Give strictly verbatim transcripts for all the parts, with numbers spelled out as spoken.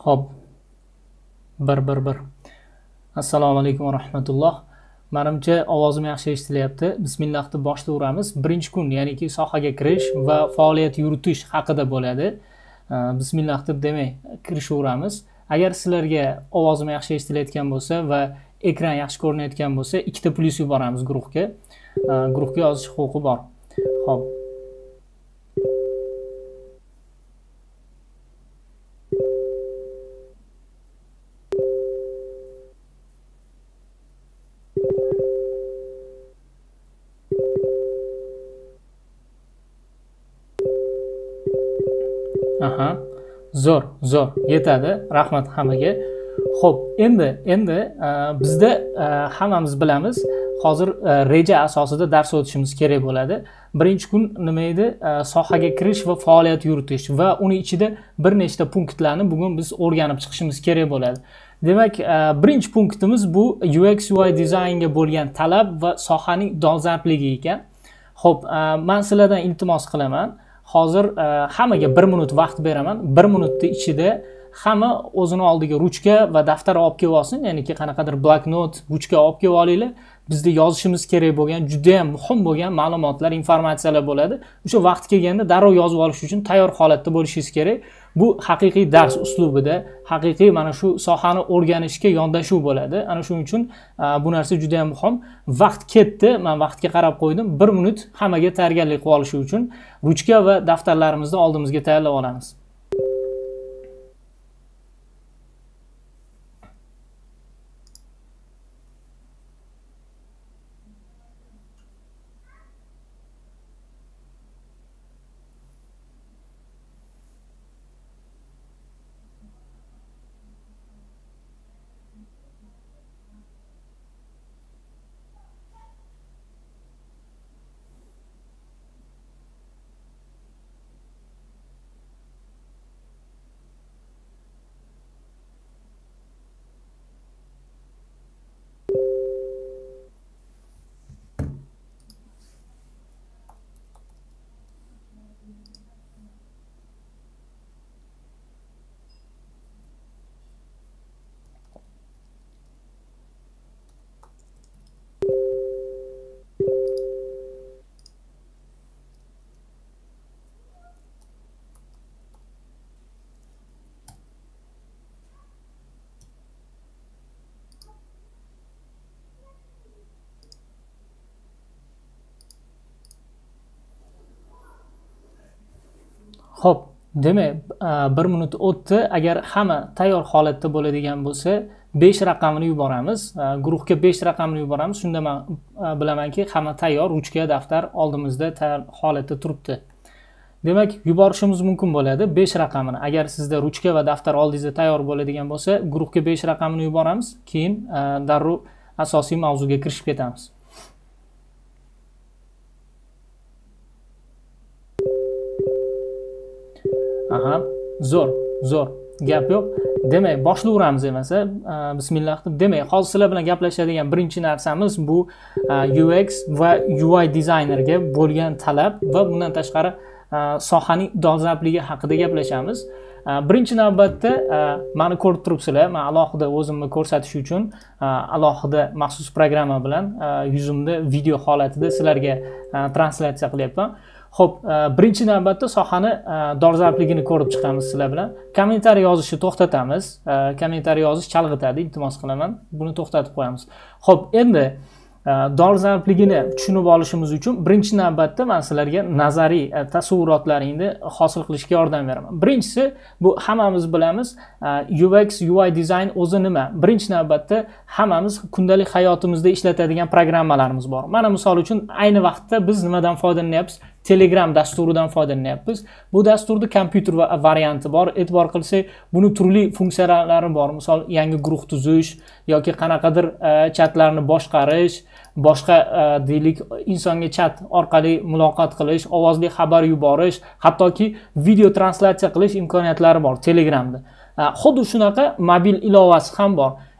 Xo'p. bir bir bir. Assalomu alaykum va rahmatulloh. Menimcha ovozim yaxshi eshitilyapti. Bismillah deb boshlayveramiz. Birinchi kun, ya'niki sohaga kirish va faoliyat yuritish haqida bo'ladi. Bismillah deb demay kirishaveramiz. Agar sizlarga ovozim yaxshi eshitilayotgan bo'lsa va ekran yaxshi ko'rinayotgan bo'lsa, ikkita plyus yuboramiz guruhga. Guruhga yozish huquqi bor. Xo'p. Aha, zo'r, zo'r, yetadi. Rahmat hammaga. Xo'p, endi endi bizda hammamiz bilamiz, hozir reja asosida dars o'tishimiz kerak bo'ladi. Birinchi kun nima edi? Sohaga kirish va faoliyat yuritish va uning ichida bir nechta punktlarni bugun biz o'rganib chiqishimiz kerak bo'ladi. Demak, birinchi punktimiz bu U X U I dizaynga bo'lgan talab va sohaning dolzarbligi ekan. Xo'p, men sizlardan iltimos qilaman. Hozir hammaga bir minut vaqt beraman. bir minutning ichida hamma o'zini oldiga ruchka va daftar olib kelib olsin, ya'niki qanaqadir bloknot, ruchka olib kelib olinglar. Bizda yozishimiz kerak bo'lgan, juda ham muhim bo'lgan ma'lumotlar, informatsiyalar bo'ladi. O'sha vaqt kelganda darrov yozib olish uchun tayyor holatda bo'lishingiz kerak. Bu haqiqiy dars uslubida, haqiqiy mana shu sohani o'rganishga yondashuv bo'ladi. Ana shuning uchun bu narsa juda ham muhim. Vaqt ketdi, men vaqtga qarab qo'ydim. bir minut hammaga tayyorgarlik qilib olish uchun ruchka va daftarlarimizni oldimizga tayyorlab olamiz. Xo'p, demak, bir minut o'tdi. Agar hamma tayyor holatda bo'ladigan bo'lsa, besh raqamini yuboramiz. Guruhga besh raqamini yuboramiz. Shunda men bilamanki, hamma tayyor, ruchka, daftar oldimizda tayyor holatda turibdi. Demak, yuborishimiz mumkin bo'ladi besh raqamini. Agar sizda ruchka va daftar oldingizda tayyor bo'ladigan bo'lsa, guruhga besh raqamini yuboramiz. Keyin darrov asosiy mavzuga kirishib ketamiz. Aha, zo'r, zo'r. Gap yo'q. Demak, boshlayveramiz emasa, bismillah deb. Demak, hozir sizlar bilan gaplashadigan birinchi narsamiz bu U X va U I dizaynerga bo'lgan talab va bundan tashqari sohaning dolzarbligi haqida gaplashamiz. Birinchi navbatda meni ko'rib turibsizlar. Men alohida o'zimni ko'rsatish uchun alohida maxsus programma bilan yuzimda video holatida sizlarga translyatsiya qilyapman. Xo'p, birinchi navbatda sohani dolzarbligini ko'rib chiqamiz sizlar bilan. Kommentariy yozishni to'xtatamiz. Kommentariy yozish chalg'itadi, iltimos qilaman. Buni to'xtatib qo'yamiz. Xo'p, endi dolzarbligini tushunib olishimiz uchun birinchi navbatda men sizlarga nazariy tasavvurotlaringni hosil qilishga yordam beraman. Birinchisi, bu hammamiz bilamiz, U X U I dizayn o'zi nima? Birinchi navbatda hammamiz kundalik hayotimizda ishlatadigan programmalarimiz bor. Mana misol uchun ayni vaqtda biz nimadan foydalanyapmiz? Telegram dasturidan foydalanyapmiz. Bu dasturda kompyuter varianti bor. E'tibor qilsak, buni turli funksiyalari bor. Misol, yangi guruh tuzish yoki qanaqadir chatlarni boshqarish, boshqa deylik insonga chat orqali muloqot qilish, ovozli xabar yuborish, hattoki video translyatsiya qilish imkoniyatlari bor Telegramda. Xuddi shunaqa mobil ilovasi ham bor.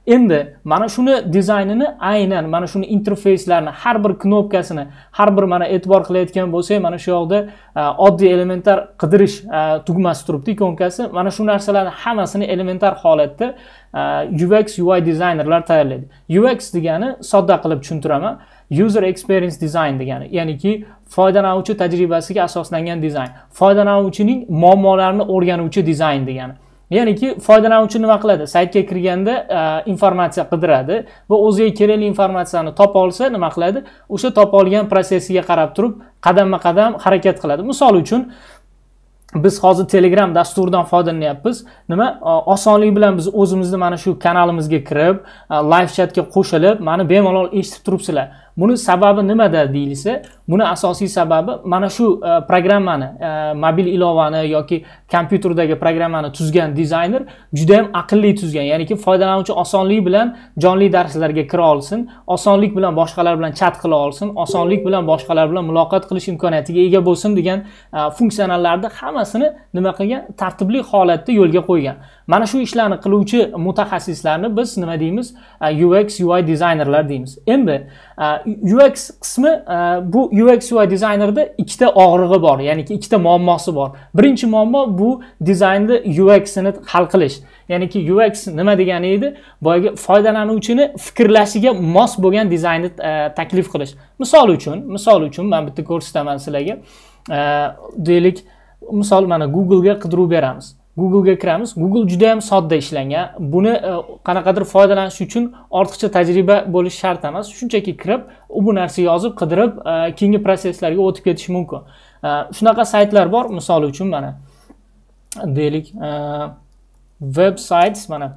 Endi mana shuni dizaynini aynan mana shuni interfeyslarni har bir knopkasini har bir mana e'tibor qilayotgan bo'lsak, mana shu yoqda oddiy elementar qidirish tugmasi turibdi, ikonkasi. Mana shu narsalarni hammasini elementar holatda U X U I dizaynerlar tayyorlaydi. U X degani sodda qilib tushuntiraman. User experience design degani, ya'niki foydalanuvchi tajribasiga asoslangan dizayn. Foydalanuvchining muammolarini o'rganuvchi dizayn degani. Ya'niki foydalanuvchi nima qiladi? Saytga kirganda informatsiya qidiradi va o'ziga kerakli informatsiyani topa olsa nima qiladi? O'sha topa olgan prosesiga qarab turib, qadamma-qadam harakat qiladi. Misol uchun biz hozir Telegram dasturidan foydalanyapmiz. Nima? Osonlik bilan biz o'zimizni mana shu kanalimizga kirib, live chatga qo'shilib, mani bemalol eshitib turibsizlar. Buni sababi nimada deyilsa, buni asosiy sababi mana shu programmani, mobil ilovani yoki kompyuterdagi programmani tuzgan dizayner juda ham aqlli tuzgan. Ya'niki foydalanuvchi osonlik bilan jonli darslarga kira olsin, osonlik bilan boshqalar bilan chat qila olsin, osonlik bilan boshqalar bilan muloqot qilish imkoniyatiga ega bo'lsin degan funksionallarni hammasini nima qilgan? Tartibli holatda yo'lga qo'ygan. Mana shu ishlarni qiluvchi mutaxassislarni biz nima deymiz? U X U I dizaynerlar deymiz. Endi U X qismi, bu U X U I dizaynerda ikkita og'rig'i bor, ya'ni ikkita muammosi bor. Birinchi muammo bu dizaynni U X ni hal qilish. Ya'ni U X nima degani edi? Boyagi foydalanuvchini fikrlashiga mos bo'lgan dizaynni taklif qilish. Misol uchun, misol uchun men bitta ko'rsataman sizlarga. Deylik, misol mana Google ga qidiruv beramiz. Google ga kiramiz. Google juda ham sodda ishlangan. Buni qanaqadir foydalanish uchun ortiqcha tajriba bo'lish shart emas. Shunchaki kirib, u bu narsa yozib, qidirib, keyingi proseslarga o'tib ketish mumkin. Shunaqa saytlar bor, misol uchun mana deylik, websites mana.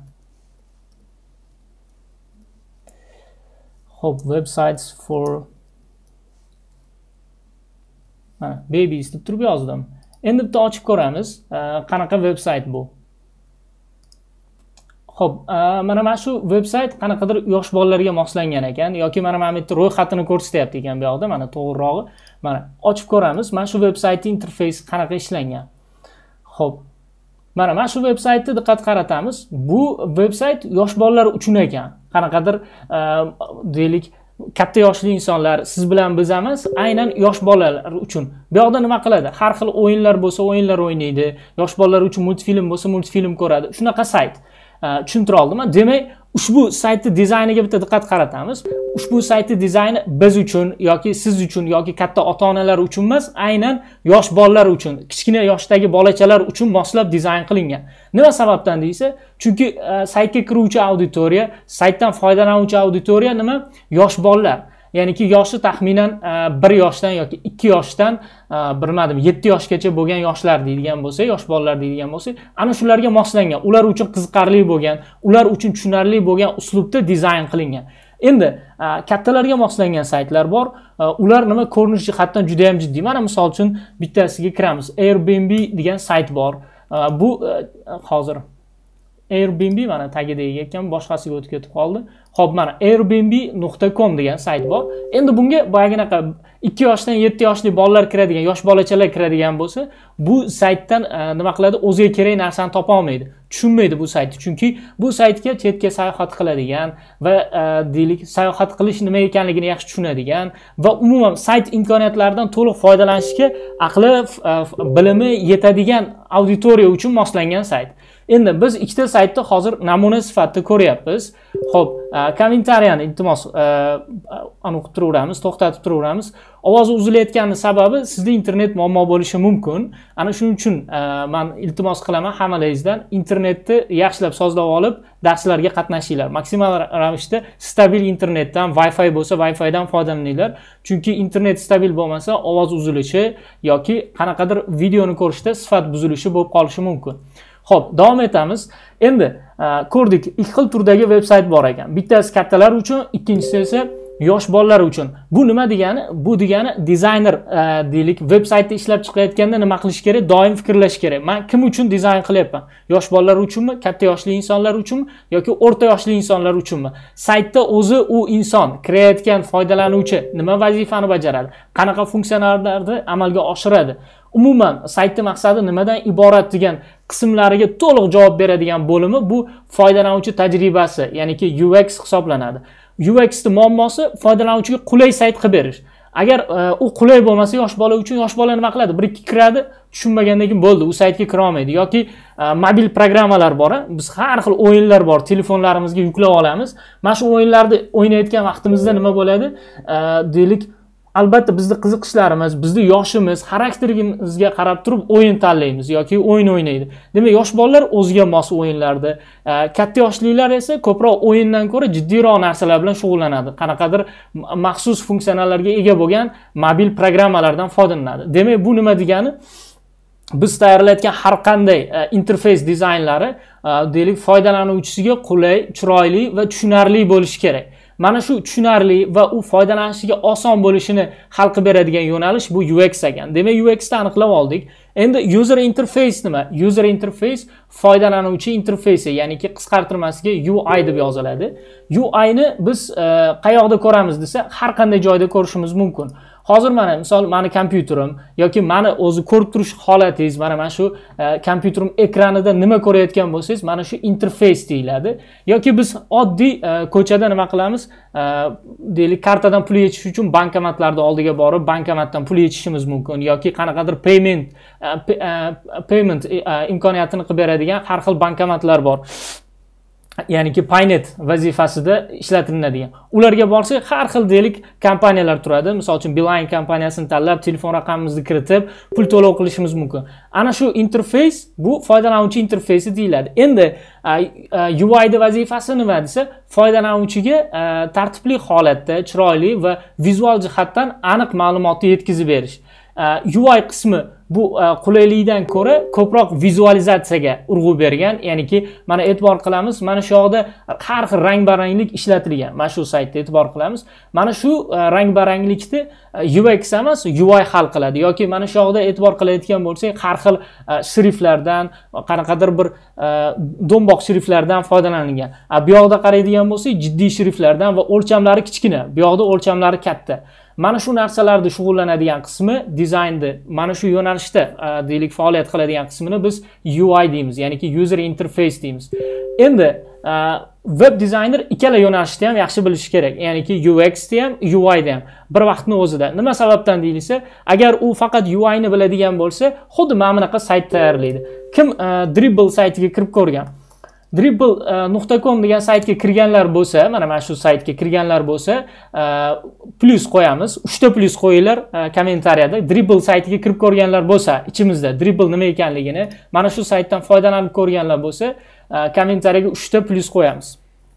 Xo'p, websites for mana babies deb turib yozdim. Endi bitta ochib ko'ramiz, qanaqa veb-sayt bu. Xo'p, mana mana shu veb-sayt qanaqadir yosh bolalarga moslangan ekan yoki mana mana bu yerda ro'yxatini ko'rsatyapti ekan bu yoqda, mana to'g'rirog'i. Mana ochib ko'ramiz, mana shu veb-saytning interfeysi qanaqa ishlangan. Xo'p. Mana mana shu veb-saytga diqqat qaratamiz. Bu veb-sayt yosh bolalar uchun ekan. Qanaqadir deylik katta yoshli insonlar, siz bilan biz emas, aynan yosh bolalar uchun. Bu yoqda nima qiladi? Har xil o'yinlar bo'lsa, o'yinlar o'ynaydi. Yosh bolalar uchun multfilm bo'lsa, multfilm ko'radi. Shunaqa sayt. Tushuntira oldimmi? Demak, ushbu saytning dizayniga bitta diqqat qaratamiz. Ushbu saytning dizayni biz uchun yoki siz uchun yoki katta ota-onalar uchun emas, aynan yosh bolalar uchun, kichkina yoshdagi bolachalar uchun moslab dizayn qilingan. Nima sababdan deysa, chunki saytga kiruvchi auditoriya, saytdan foydalanuvchi auditoriya nima? Yosh bolalar. Ya'niki yoshi taxminan bir yoshdan yoki ikki yoshdan bilmadim yetti yoshgacha bo'lgan yoshlar deydigan bo'lsa, yosh bolalar deydigan bo'lsa, ana shularga moslangan, ular uchun qiziqarli bo'lgan, ular uchun tushunarli bo'lgan uslubda dizayn qilingan. Endi kattalarga moslangan saytlar bor. Ular nima ko'rinish jihatdan juda ham jiddiy. Mana misol uchun bittasiga kiramiz. Airbnb degan sayt bor. Bu hozir Airbnb mana tagida ekan, boshqasiga o'tib ketib qoldi. Xo'p, mana airbnb nuqta com degan sayt bor. Endi bunga boyaginaqa ikki yoshdan yetti yoshli bolalar kiradigan, yosh bolachalar kiradigan bo'lsa, bu saytdan nima qiladi? O'ziga kerak narsani topa olmaydi. Tushunmaydi bu saytni. Chunki bu saytga chetga sayohat qiladigan va deylik, sayohat qilish nima ekanligini yaxshi tushunadigan va umuman sayt imkoniyatlaridan to'liq foydalanishga aqli, bilimi yetadigan auditoriya uchun moslangan sayt. Endi biz ikkita saytni hozir namuna sifatida ko'ryapmiz. Xo'p, kommentariyani iltimos aniq turaveramiz, to'xtatib turaveramiz. Ovoz uzilayotgani sababi sizda internet muammo bo'lishi mumkin. Ana shuning uchun men iltimos qilaman hammalaringizdan internetni yaxshilab sozlab olib, darslarga qatnashinglar. Maksimal ravishda stabil internetdan, Wi-Fi bo'lsa, Wi-Fi dan foydalaninglar. Chunki internet stabil bo'lmasa, ovoz uzilishi yoki qanaqadir videoni ko'rishda sifat buzilishi bo'lib qolishi mumkin. Xo'p, davom etamiz. Endi ko'rdik, ikki xil turdagi veb-sayt bor ekan. Bittasi kattalar uchun, ikkinchisi esa yosh bolalar uchun. Bu nima degani? Bu degani dizayner deylik, veb saytda ishlab chiqayotganda nima qilish kerak? Doim fikrlash kerak. Men kim uchun dizayn qilyapman? Yosh bolalar uchunmi, katta yoshli insonlar uchunmi yoki o'rta yoshli insonlar uchunmi? Saytda o'zi u inson, qilayotgan foydalanuvchi nima vazifani bajaradi? Qanaqa funksiyalarni amalga oshiradi? Umuman saytning maqsadi nimadan iborat degan qismlariga to'liq javob beradigan bo'limi bu foydalanuvchi tajribasi, ya'niki U X hisoblanadi. U X ning muammosi foydalanuvchiga qulay sayt qilib berish. Agar u qulay bo'lmasa, yosh bola uchun yosh bola nima qiladi? Bir ikki kiradi, tushunmagandan keyin bo'ldi, u saytga kira olmaydi. Yoki mobil programmalar bor, biz har xil o'yinlar bor, telefonlarimizga yuklab olamiz. Mana shu o'yinlarni o'ynayotgan vaqtimizda nima bo'ladi? Deylik, albatta bizning qiziqishlarimiz, bizning yoshimiz, xarakterimizga qarab turib o'yin tanlaymiz yoki o'yin o'ynaydi. Demak, yosh bolalar o'ziga mos o'yinlarda, katta yoshlilar esa ko'proq o'yindan ko'ra jiddiyroq narsalar bilan shug'ullanadi. Qanaqadir maxsus funksiyonallarga ega bo'lgan mobil programmalardan foydalanadi. Demak, bu nima degani? Biz tayyorlayotgan har qanday interfays dizaynlari deylik foydalanuvchisiga qulay, chiroyli va tushunarli bo'lishi kerak. Mana shu tushunarli va u foydalanishiga oson bo'lishini hal qilib beradigan yo'nalish bu U X ekan. Demak, U X ni aniqlab oldik. Endi user interface nima? User interface foydalanuvchi interfeysi, ya'niki qisqartirmasiga U I deb yoziladi. U I ni biz qayoqda ko'ramiz desa, har qanday joyda ko'rishimiz mumkin. Hozir mana misol mani kompyuterim yoki mani o'zi ko'rib turish holatingiz, mana mana shu kompyuterim ekranida nima ko'rayotgan bo'lsangiz, mana shu interface deyiladi. Yoki biz oddiy ko'chada nima qilamiz? Deylik, kartadan pul yechish uchun bankomatlarning oldiga borib, bankomatdan pul yechishimiz mumkin yoki qanaqadir payment payment imkoniyatini qilib beradigan har xil bankomatlar bor. Ya'niki Paynet vazifasida ishlatiladigan. Ularga borsak, har xil deylik kompaniyalar turadi. Misol uchun Beeline kompaniyasini tanlab, telefon raqamimizni kiritib, pul to'lov qilishimiz mumkin. Ana shu interfays bu foydalanuvchi interfeysi deyiladi. Endi U I ning vazifasi nima desa, foydalanuvchiga tartibli holatda, chiroyli va vizual jihatdan aniq ma'lumotni yetkazib berish. U I qismi bu qulaylikdan ko'ra ko'proq vizualizatsiyaga urg'u bergan, ya'niki mana e'tibor qilamiz, mana shu yoqda har xil rang-baranglik ishlatilgan. Mana shu saytda e'tibor qilamiz. Mana shu rang-baranglikni U X emas, U I hal qiladi yoki mana shu yoqda e'tibor qilayotgan bo'lsak, har xil shriftlardan, qanaqadir bir do'mboq shriftlardan foydalanilgan. Bu yoqda qaraydigan bo'lsak, jiddiy shriftlardan va o'lchamlari kichkina, bu yoqda o'lchamlari katta. Mana shu narsalarda shug'ullanadigan qismi dizaynni, mana shu yo'nalishda deylik faoliyat qiladigan qismini biz U I deymiz, ya'niki user interface deymiz. Endi web dizayner ikkala yo'nalishda ham yaxshi bilishi kerak, ya'niki U X da ham, U I da ham bir vaqtning o'zida. Nima sababdan deyilsa, agar u faqat U I ni biladigan bo'lsa, xuddi mana bunaqa sayt tayyorlaydi. Kim Dribbble saytiga kirib ko'rgan? Dribbble nuqta com degan saytga kirganlar bo'lsa, mana mana shu saytga kirganlar bo'lsa, plus qo'yamiz. uchta plus qo'yinglar kommentariyada. Dribbble saytiga kirib ko'rganlar bo'lsa, ichimizda Dribbble nima ekanligini, mana shu saytdan foydalanib ko'rganlar bo'lsa, kommentariyaga uchta plus qo'yamiz.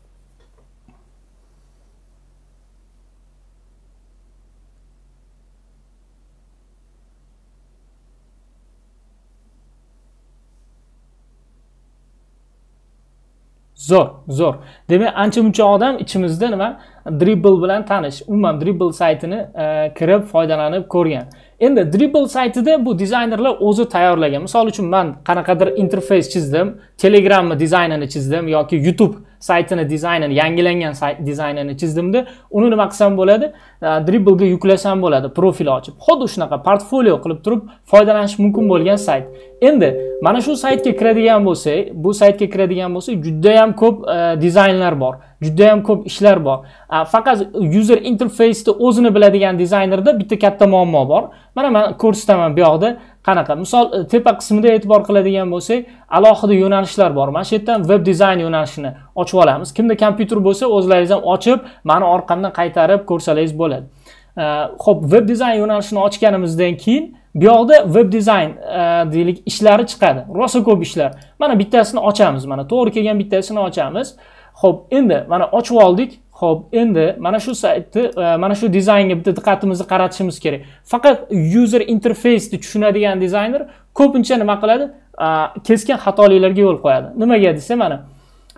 Zo'r, zo'r. Demak, ancha-muncha odam ichimizda nima? Dribbble bilan tanish. Umuman Dribbble saytini kirib foydalanib ko'rgan. Endi Dribbble saytida bu dizaynerlar o'zi tayyorlagan. Misol uchun men qanaqadir interfays chizdim, Telegramni dizaynini chizdim yoki YouTube saytini dizaynini, yangilangan sayt dizaynini chizdimda, uni nima qilsam bo'ladi? Dribblega yuklasam bo'ladi, profil ochib. Xuddi shunaqa portfolio qilib turib foydalanish mumkin bo'lgan sayt. Endi mana shu saytga kiradigan bo'lsak, bu saytga kiradigan bo'lsak, juda ham ko'p dizaynlar bor. Juda ham ko'p ishlar bor. Faqat user interface'ni o'zini biladigan dizaynerda bitta katta muammo bor. Mana men ko'rsataman bu yoqda qanaqa. Misol tepa qismida e'tibor qiladigan bo'lsak, alohida yo'nalishlar bor. Mana shu yerdan web dizayn yo'nalishini ochib olamiz. Kimda kompyuter bo'lsa, o'zlaringiz ham ochib, meni orqamdan qaytarib ko'rsalaringiz bo'ladi. Xo'p, web dizayn yo'nalishini ochganimizdan keyin bu yoqda web dizayn deylik ishlari chiqadi. Rosa ko'p ishlar. Mana bittasini ochamiz. Mana to'g'ri kelgan bittasini ochamiz. Xo'p, endi mana ochib oldik. Xo'p, endi mana shu saytni, mana shu dizaynga bitta diqqatimizni qaratishimiz kerak. Faqat user interface'ni tushunadigan dizayner ko'pincha nima qiladi? Keskin xatoliklarga yo'l qo'yadi. Nimaga desa, mana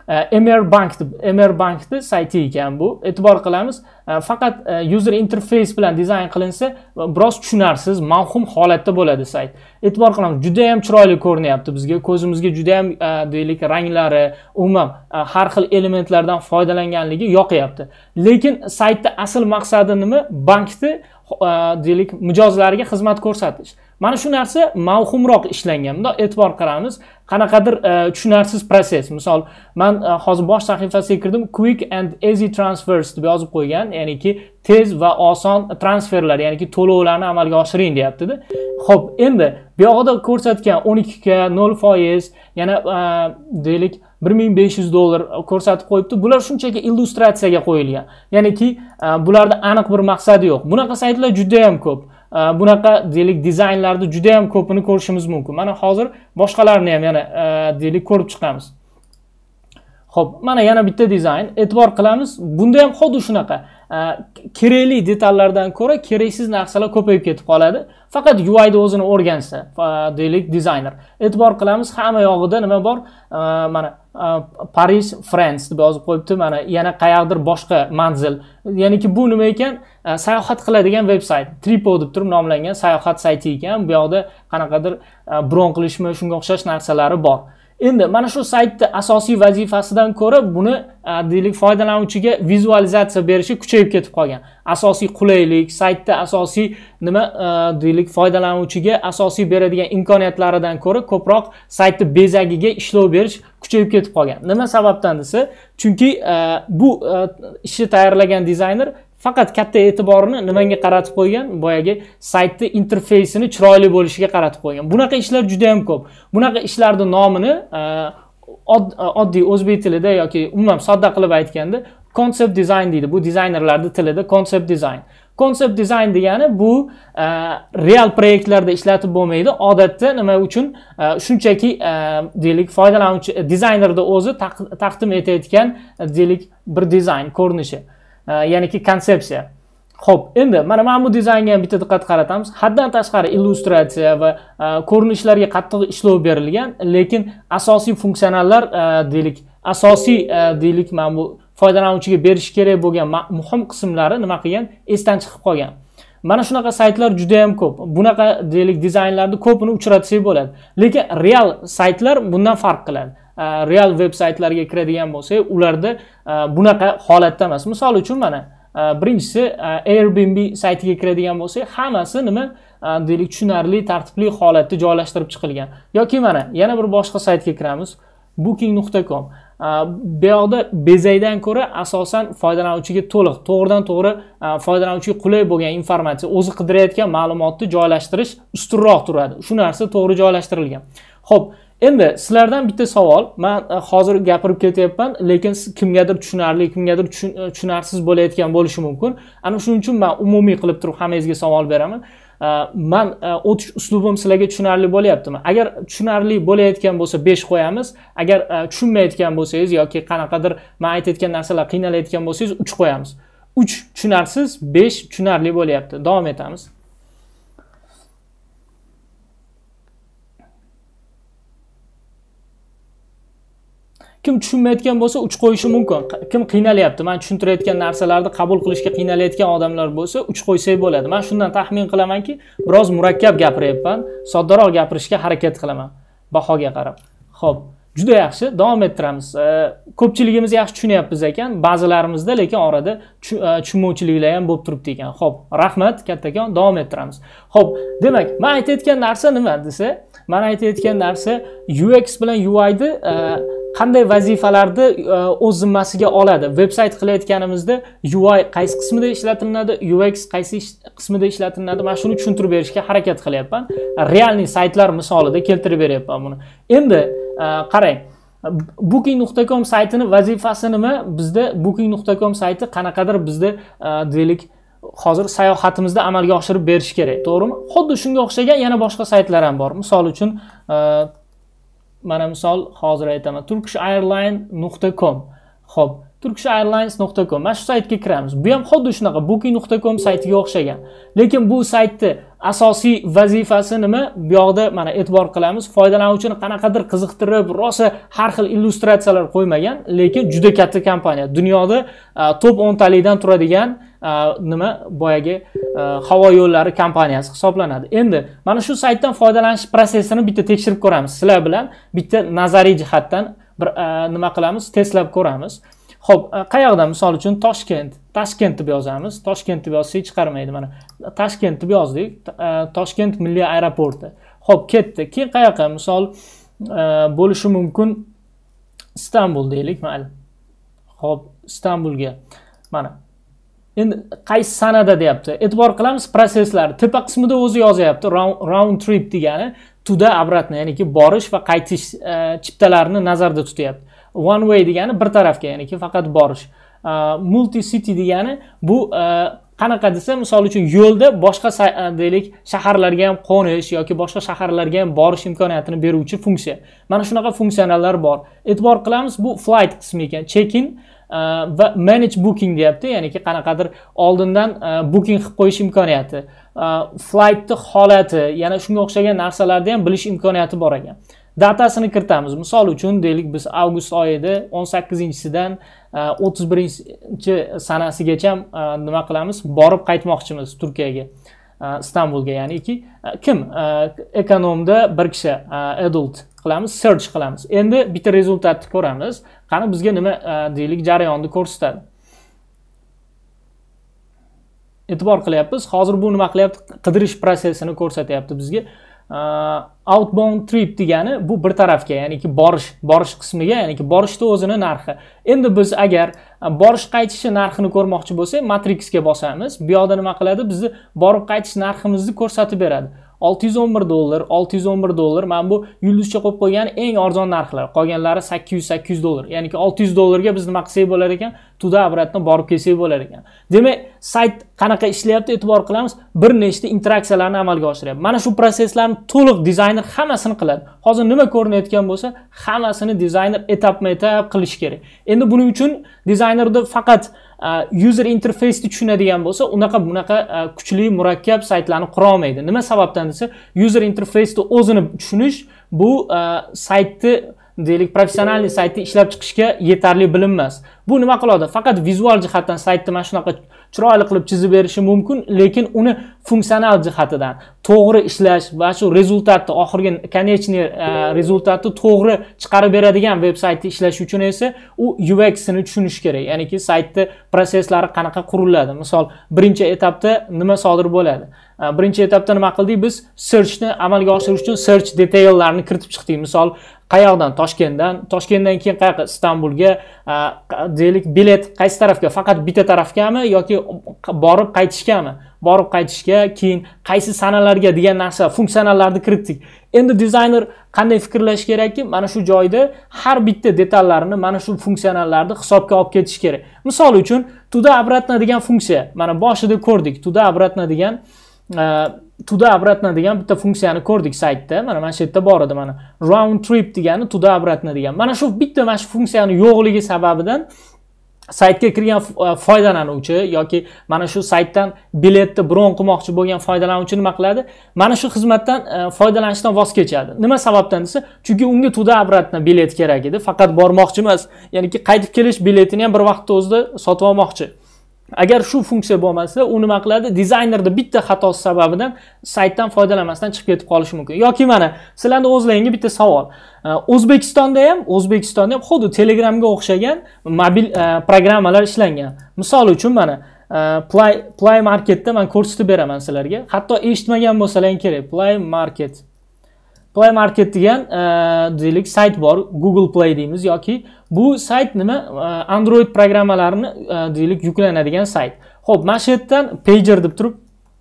Emerbank Emerbankni sayti ekan bu. E'tibor qilamiz. Faqat user interface bilan dizayn qilinsa, biroz tushunarsiz, mavhum holatda bo'ladi sayt. E'tibor qilamiz, juda ham chiroyli ko'rinyapti bizga. Ko'zimizga juda ham deylik ranglari, umuman har xil elementlardan foydalanganligi yoqyapti. Lekin saytda asl maqsadi nima? Bankni deylik mijozlariga xizmat ko'rsatish. Mana shu narsa mavhumroq ishlangan. Bunda e'tibor qilamiz, qanaqadir tushunarsiz proses. Misol, men hozir bosh sahifasiga kirdim, quick and easy transfers deb yozib qo'ygan, ya'niki tez va oson transferlar, ya'niki to'lovlarni amalga oshiring deyapti-da. Xo'p, endi bu yoqda ko'rsatgan o'n ikki ga nol foiz, yana deylik bir ming besh yuz dollar ko'rsatib qo'yibdi. Bular shunchaki illyustratsiyaga qo'yilgan. Ya'niki bularda aniq bir maqsadi yo'q. Bunaqa saytlar juda ham ko'p. Bunaqa deylik dizaynlarni juda ham ko'pini ko'rishimiz mumkin. Mana hozir boshqalarini ham yana deylik ko'rib chiqamiz. Xo'p, mana yana bitta dizayn. E'tibor qilamiz, bunda ham xuddi shunaqa kerakli detallardan ko'ra keraksiz narsalar ko'payib ketib qoladi. Faqat U I da o'zini o'rgansa, deylik dizayner. E'tibor qilamiz, hamma yog'ida nima bor? Mana Paris, France deb yozib qo'yibdi. Mana yana qayerdir boshqa manzil. Ya'niki bu nima ekan? Sayohat qiladigan veb-sayt. Tripo deb turib nomlangan sayohat sayti ekan. Bu yoqda qanaqadir bron qilishmi, shunga o'xshash narsalari bor. Endi mana shu saytning asosiy vazifasidan ko'ra buni deylik foydalanuvchiga vizualizatsiya berishi kuchayib ketib qolgan. Asosiy qulaylik, saytda asosiy nima deylik foydalanuvchiga asosiy beradigan imkoniyatlaridan ko'ra ko'proq saytning bezagiga ishlov berish kuchayib ketib qolgan. Nima sababdan desa, chunki bu ishni tayyorlagan dizayner faqat katta e'tiborini nimanga qaratib qo'ygan? Boyagi saytning interfeysini chiroyli bo'lishiga qaratib qo'ygan. Bunaqa ishlar juda ham ko'p. Bunaqa ishlarning nomini oddiy o'zbek tilida yoki umuman sodda qilib aytganda concept design deydi. Bu dizaynerlarning tilida concept design. Concept design degani bu real proyektlarda ishlatib bo'lmaydi. Odatda nima uchun? Shunchaki deylik foydalanuvchi dizaynerda o'zi taqdim etayotgan deylik bir dizayn ko'rinishi. Ya'niki konsepsiya. Xo'p, endi mana mana bu dizaynga ham bitta diqqat qaratamiz. Haddan tashqari illyustratsiya va ko'rinishlarga qattiq ishlov berilgan, lekin asosiy funksionallar deylik, asosiy deylik mana bu foydalanuvchiga berish kerak bo'lgan muhim qismlari nima qilgan? Esdan chiqib qolgan. Mana shunaqa saytlar juda ham ko'p. Bunaqa deylik dizaynlarni ko'pini uchratsak bo'ladi. Lekin real saytlar bundan farq qiladi. Real veb saytlarga kiradigan bo'lsak, ularda bunaqa holatda emas. Misol uchun mana birinchisi Airbnb saytiga kiradigan bo'lsak, hammasi nima deylik tushunarli, tartibli holatda joylashtirib chiqilgan. Yoki mana yana bir boshqa saytga kiramiz, booking nuqta com. Bu yoqda bezaydan ko'ra asosan foydalanuvchiga to'liq, to'g'ridan to'g'ri foydalanuvchiga qulay bo'lgan informatsiya, o'zi qidirayotgan ma'lumotni joylashtirish ustunroq turadi. Shu narsa to'g'ri joylashtirilgan. Xo'p, endi sizlardan bitta savol. Men hozir gapirib ketyapman, lekin kimgadir tushunarli, kimgadir tushunarsiz bo'layotgan bo'lishi mumkin. Ana shuning uchun men umumiy qilib turib hammangizga savol beraman. Men o'tish uslubim sizlarga tushunarli bo'lyaptimi? Agar tushunarli bo'layotgan bo'lsa besh qo'yamiz. Agar tushunmayotgan bo'lsangiz yoki qanaqadir men aytayotgan narsalar qiynalayotgan bo'lsangiz uch qo'yamiz. uch tushunarsiz, besh tushunarli bo'lyapti. Davom etamiz. Kim tushunmayotgan bo'lsa uch qo'yishi mumkin. Kim qiynalyapti, men tushuntirayotgan narsalarni qabul qilishga qiynalayotgan odamlar bo'lsa uch qo'ysak bo'ladi. Men shundan taxmin qilamanki, biroz murakkab gapiryapman, soddaroq gapirishga harakat qilaman bahoga qarab. Xo'p, juda yaxshi, davom ettiramiz. Ko'pchiligimiz yaxshi tushunyapmiz ekan, ba'zilarimizda lekin orada tushunmovchiliklar ham bo'lib turibdi ekan. Xo'p, rahmat kattakon, davom ettiramiz. Xo'p, demak, men aytayotgan narsa nima desa, men aytayotgan narsa U X bilan U I ni qanday vazifalarni o'z zimmasiga oladi. Veb-sayt qilayotganimizda U I qaysi qismida ishlatiladi, U X qaysi qismida ishlatiladi, men shuni tushuntirib berishga harakat qilyapman. Realniy saytlar misolida keltirib beryapman buni. Endi qarang, booking nuqta com saytining vazifasi nima? Bizda booking nuqta com sayti qanaqadir bizda deylik hozir sayohatimizda amalga oshirib berish kerak, to'g'rimi? Xuddi shunga o'xshagan yana boshqa saytlar ham bor. Misol uchun mana misol hozir aytaman, turkish airline nuqta com. Xo'p, turkish airlines nuqta com. Mana shu saytga kiramiz. Bu ham xuddi shunaqa booking nuqta com saytiga o'xshagan. Lekin bu saytni asosiy vazifasi nima? Bu yoqda mana e'tibor qilamiz. Foydalanuvchini qanaqadir qiziqtirib, rosa har xil illyustratsiyalar qo'ymagan, lekin juda katta kompaniya. Dunyoda top o'n talikdan turadigan nima boyagi havo yo'llari kompaniyasi hisoblanadi. Endi mana shu saytdan foydalanish protsessini bitta tekshirib ko'ramiz. Sizlar bilan bitta nazariy jihatdan bir nima qilamiz? Testlab ko'ramiz. Xo'p, qayoqdan? Misol uchun Toshkent. Toshkent deb yozamiz. Toshkent deb yozsak chiqarmaydi mana. Toshkent deb yozdik. Toshkent milliy aeroporti. Xo'p, ketdi. Keyin qayoqqa? Misol bo'lishi mumkin Istanbul deylik, mayli. Xo'p, Istanbulga. Mana. Endi qaysi sanada deyapti. E'tibor qilamiz protsesslar. Tepa qismida o'zi yozyapti. Round trip degani tuda обратно, ya'niki borish va qaytish chiptalarini nazarda tutyapti. One way degani bir tarafga, ya'niki faqat borish. Multi city degani bu qanaqa desa, misol uchun yo'lda boshqa deylik shaharlarga ham qo'nish yoki boshqa shaharlarga ham borish imkoniyatini beruvchi funksiya. Mana shunaqa funksiyonallar bor. E'tibor qilamiz, bu flight qismi ekan. Check-in va manage booking deyapti, ya'niki qanaqadir oldindan booking qilib qo'yish imkoniyati. Flightni holati, yana shunga o'xshagan narsalarni ham bilish imkoniyati bor ekan. Datasini kiritamiz. Misol uchun deylik biz avgust oyida o'n sakkizinchisidan o'ttiz birinchi sanasigacha nima qilamiz? Borib qaytmoqchimiz Turkiyaga, Istanbulga, ya'niki kim? Ekonomda bir kishi adult qilamiz, search qilamiz. Endi bitta rezultatni ko'ramiz. Qani bizga nima deylik jarayonni ko'rsatadi. E'tibor qilyapmiz. Hozir bu nima qilyapti? Qidirish protsessini ko'rsatyapti bizga. Outbound trip degani bu bir tarafga, ya'niki borish, borish qismiga, ya'niki borishda o'zini narxi. Endi biz agar borish qaytishi narxini ko'rmoqchi bo'lsak, matrixga bosamiz. Bu yoqda nima qiladi? Bizni borib qaytish narximizni ko'rsatib beradi. olti yuz o'n bir dollar, olti yuz o'n bir dollar. Men bu yulduzcha qo'yib qo'ygan eng arzon narxlar. Qolganlari sakkiz yuz sakkiz yuz dollar. Ya'niki olti yuz dollarga biz nima qilsak bo'lar ekan? Tuda обратно borib kelsak bo'lar ekan. Demak, sayt qanaqa ishlayapti e'tibor qilamiz. Bir nechta interaksiyalarni amalga oshiryapti. Mana shu prosesslarni to'liq dizayner hammasini qiladi. Hozir nima ko'rinayotgan bo'lsa, hammasini dizayner etap-etap qilish kerak. Endi buning uchun dizaynerda faqat user interface'ni tushunadigan bo'lsa, unaqa bunaqa kuchli, murakkab saytlarni qura olmaydi. Nima sababdan desa, user interface'ni o'zini tushunish bu saytni deylik professional saytni ishlab chiqishga yetarli bilim emas. Bu nima qiladi? Faqat vizual jihatdan saytni mana shunaqa chiroyli qilib chizib berishi mumkin, lekin uni funksional jihatidan to'g'ri ishlash va shu rezultatni, oxirgi konечный rezultatni to'g'ri chiqarib beradigan veb-saytni ishlash uchun esa u U X ni tushunish kerak. Ya'niki saytni prosesslari qanaqa quriladi. Misol, birinchi etapda nima sodir bo'ladi? Birinchi etapda nima qildik? Biz searchni amalga oshirish uchun search detaillarni kiritib chiqdik. Misol, qayoqdan? Toshkentdan, Toshkentdan keyin qayoqqa? Istanbulga, deylik bilet qaysi tarafga? Faqat bitta tarafgami yoki borib qaytishgami? Borib qaytishga, keyin qaysi sanalarga degan narsa, funksionallarni kiritdik. Endi dizayner qanday fikrlash kerakki? Mana shu joyda har bitta detallarni, mana shu funksionallarni hisobga olib ketish kerak. Misol uchun, tuda обратно degan funksiya. Mana boshida ko'rdik. Tuda обратно degan tuda обратно degan bitta funksiyani ko'rdik saytda. Mana mana shu yerda bor edi mana. Round trip degani tuda обратно degan. Mana shu bitta mana shu funksiyani yo'qligi sababidan saytga kirgan foydalanuvchi yoki mana shu saytdan biletni bron qilmoqchi bo'lgan foydalanuvchi nima qiladi? Mana shu xizmatdan foydalanishdan voz kechadi. Nima sababdan desa, chunki unga tuda обратно bilet kerak edi, faqat bormoqchi emas. Ya'niki qaytib kelish biletini ham bir vaqtda o'zida sotib olmoqchi. Agar shu funksiya bo'lmasa, u nima qiladi? Dizaynerda bitta xatosi sababidan saytdan foydalanmasdan chiqib ketib qolishi mumkin. Yoki mana sizlarning o'zlaringizga bitta savol. O'zbekistonda ham, O'zbekistonda ham xuddi Telegramga o'xshagan mobil programmalar ishlangan. Misol uchun mana Play Play Marketda men ko'rsatib beraman sizlarga. Hatto eshitmagan bo'lsalaring kerak. Play Market. Play Market degan deylik sayt bor, Google Play deymiz yoki bu sayt nima? Android programmalarini deylik yuklanadigan sayt. Xo'p, mana shu yerdan Pager deb turib,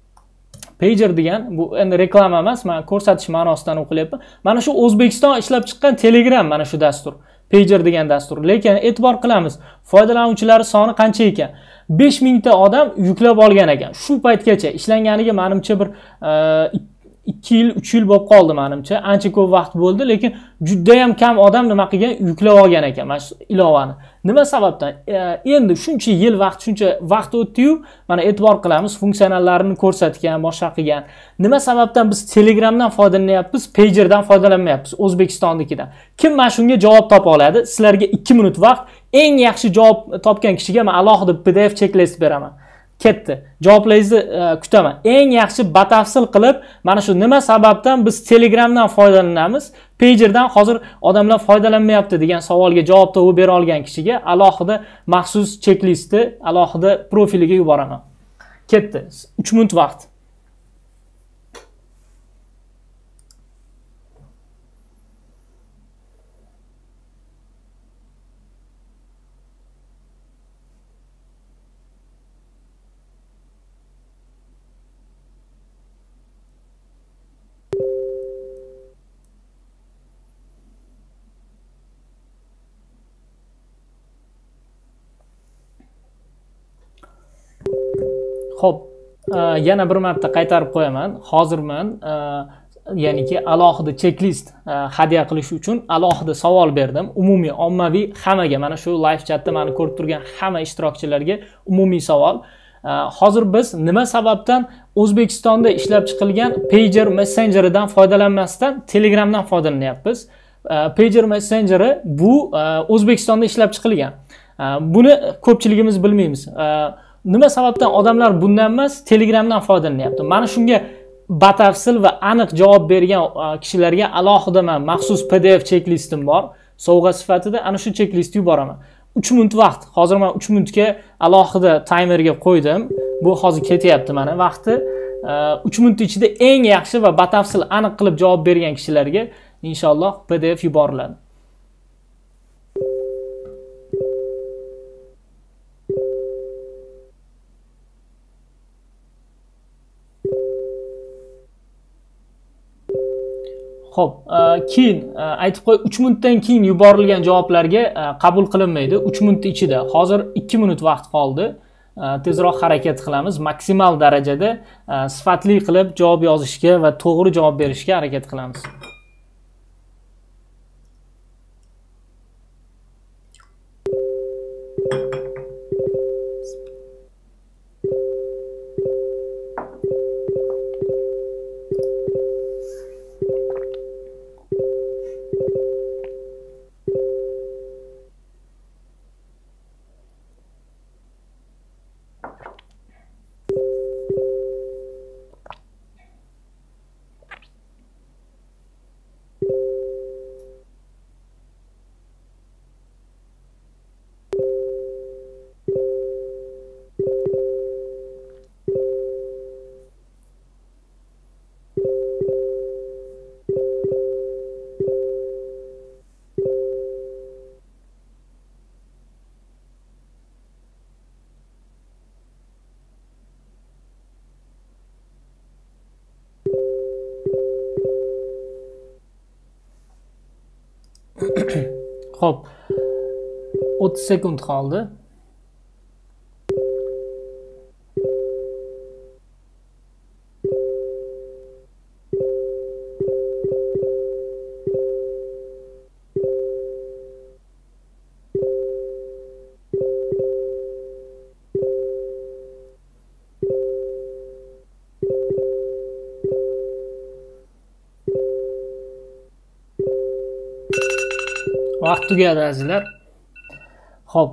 Pager degan bu endi reklama emas, men ko'rsatish ma'nosidan o'qilyapman. Mana shu O'zbekiston ishlab chiqqan Telegram mana shu dastur. Pager degan dastur. Lekin e'tibor qilamiz, foydalanuvchilari soni qancha ekan? besh ming ta odam yuklab olgan ekan. Shu paytgacha ishlanganiga menimcha bir ikki yil uch yil bo'lib qoldi menimcha, ancha ko'p vaqt bo'ldi, lekin juda ham kam odam nima qilgan, yuklab olgan ekan mana shu ilovani. Nima sababdan? Endi shuncha yil vaqt, shuncha vaqt o'tdi-yu, mana e'tibor qilamiz, funksiyonallarini ko'rsatgan, boshqa qilgan. Nima sababdan biz Telegramdan foydalanyapmiz, Pagerdan foydalanmayapmiz, O'zbekistonnikidan? Kim mana shunga javob topa oladi? Sizlarga ikki minut vaqt, eng yaxshi javob topgan kishiga men alohida P D F checklist beraman. Ketdi. Javoblaringizni kutaman. Eng yaxshi batafsil qilib, mana shu nima sababdan biz Telegramdan foydalanamiz, Pagerdan hozir odamlar foydalanmayapti degan savolga javob topib bera olgan kishiga alohida maxsus cheklisti, alohida profiliga yuboraman. Ketdi. uch minut vaqt. Xo'p, yana bir marta qaytarib qo'yaman. Hozir men ya'niki alohida checklist hadya qilish uchun alohida savol berdim. Umumiy ommaviy hammaga, mana shu live chatda meni ko'rib turgan hamma ishtirokchilarga umumiy savol. Hozir biz nima sababdan O'zbekistonda ishlab chiqilgan Pager Messengeridan foydalanmasdan Telegramdan foydalanyapmiz? Pager Messengeri bu O'zbekistonda ishlab chiqilgan. Buni ko'pchiligimiz bilmaymiz. Nima sababdan odamlar bundan emas, Telegramdan foydalanyapti? Mana shunga batafsil va aniq javob bergan kishilarga alohida men maxsus P D F checklistim bor. Sovg'a sifatida ana shu checklistni yuboraman. uch minut vaqt. Hozir men uch minutga alohida timerga qo'ydim. Bu hozir ketyapti mana vaqti. uch minut ichida eng yaxshi va batafsil aniq qilib javob bergan kishilarga inshaalloh P D F yuboriladi. Xo'p, keyin aytib qo'y, uch minutdan keyin yuborilgan javoblarga qabul qilinmaydi. uch minut ichida. Hozir ikki minut vaqt qoldi. Tezroq harakat qilamiz. Maksimal darajada sifatli qilib javob yozishga va to'g'ri javob berishga harakat qilamiz. Xo'p, o'ttiz sekund qoldi. Vaqt tugadi azizlar. Xo'p.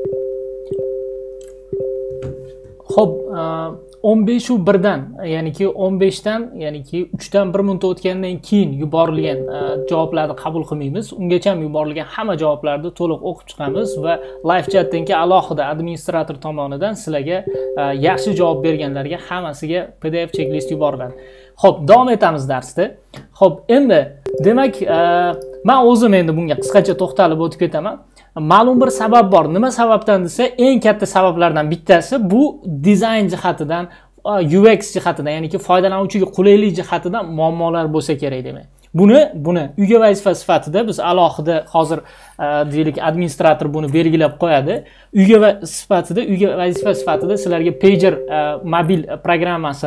Xo'p, o'n besh u birdan, ya'niki o'n beshdan, ya'niki uchdan bir minut o'tgandan keyin yuborilgan javoblarni qabul qilmaymiz. Ungacha ham yuborilgan hamma javoblarni to'liq o'qib chiqamiz va live chatdan keyin alohida administrator tomonidan sizlarga yaxshi javob berganlarga hammasiga P D F checklist yuboriladi. Xo'p, davom etamiz darsda. Xo'p, endi demak, men o'zim endi bunga qisqacha to'xtalib o'tib ketaman. Ma'lum bir sabab bor. Nima sababdan desa, eng katta sabablardan bittasi bu dizayn jihatidan, U X jihatidan, ya'niki foydalanuvchiga qulaylik jihatidan muammolar bo'lsa kerak demak. Buni, buni uyga vazifa sifatida biz alohida hozir deylik administrator buni belgilab qo'yadi. Uyga sifatida, uyga vazifa sifatida sizlarga Pager mobil programmasini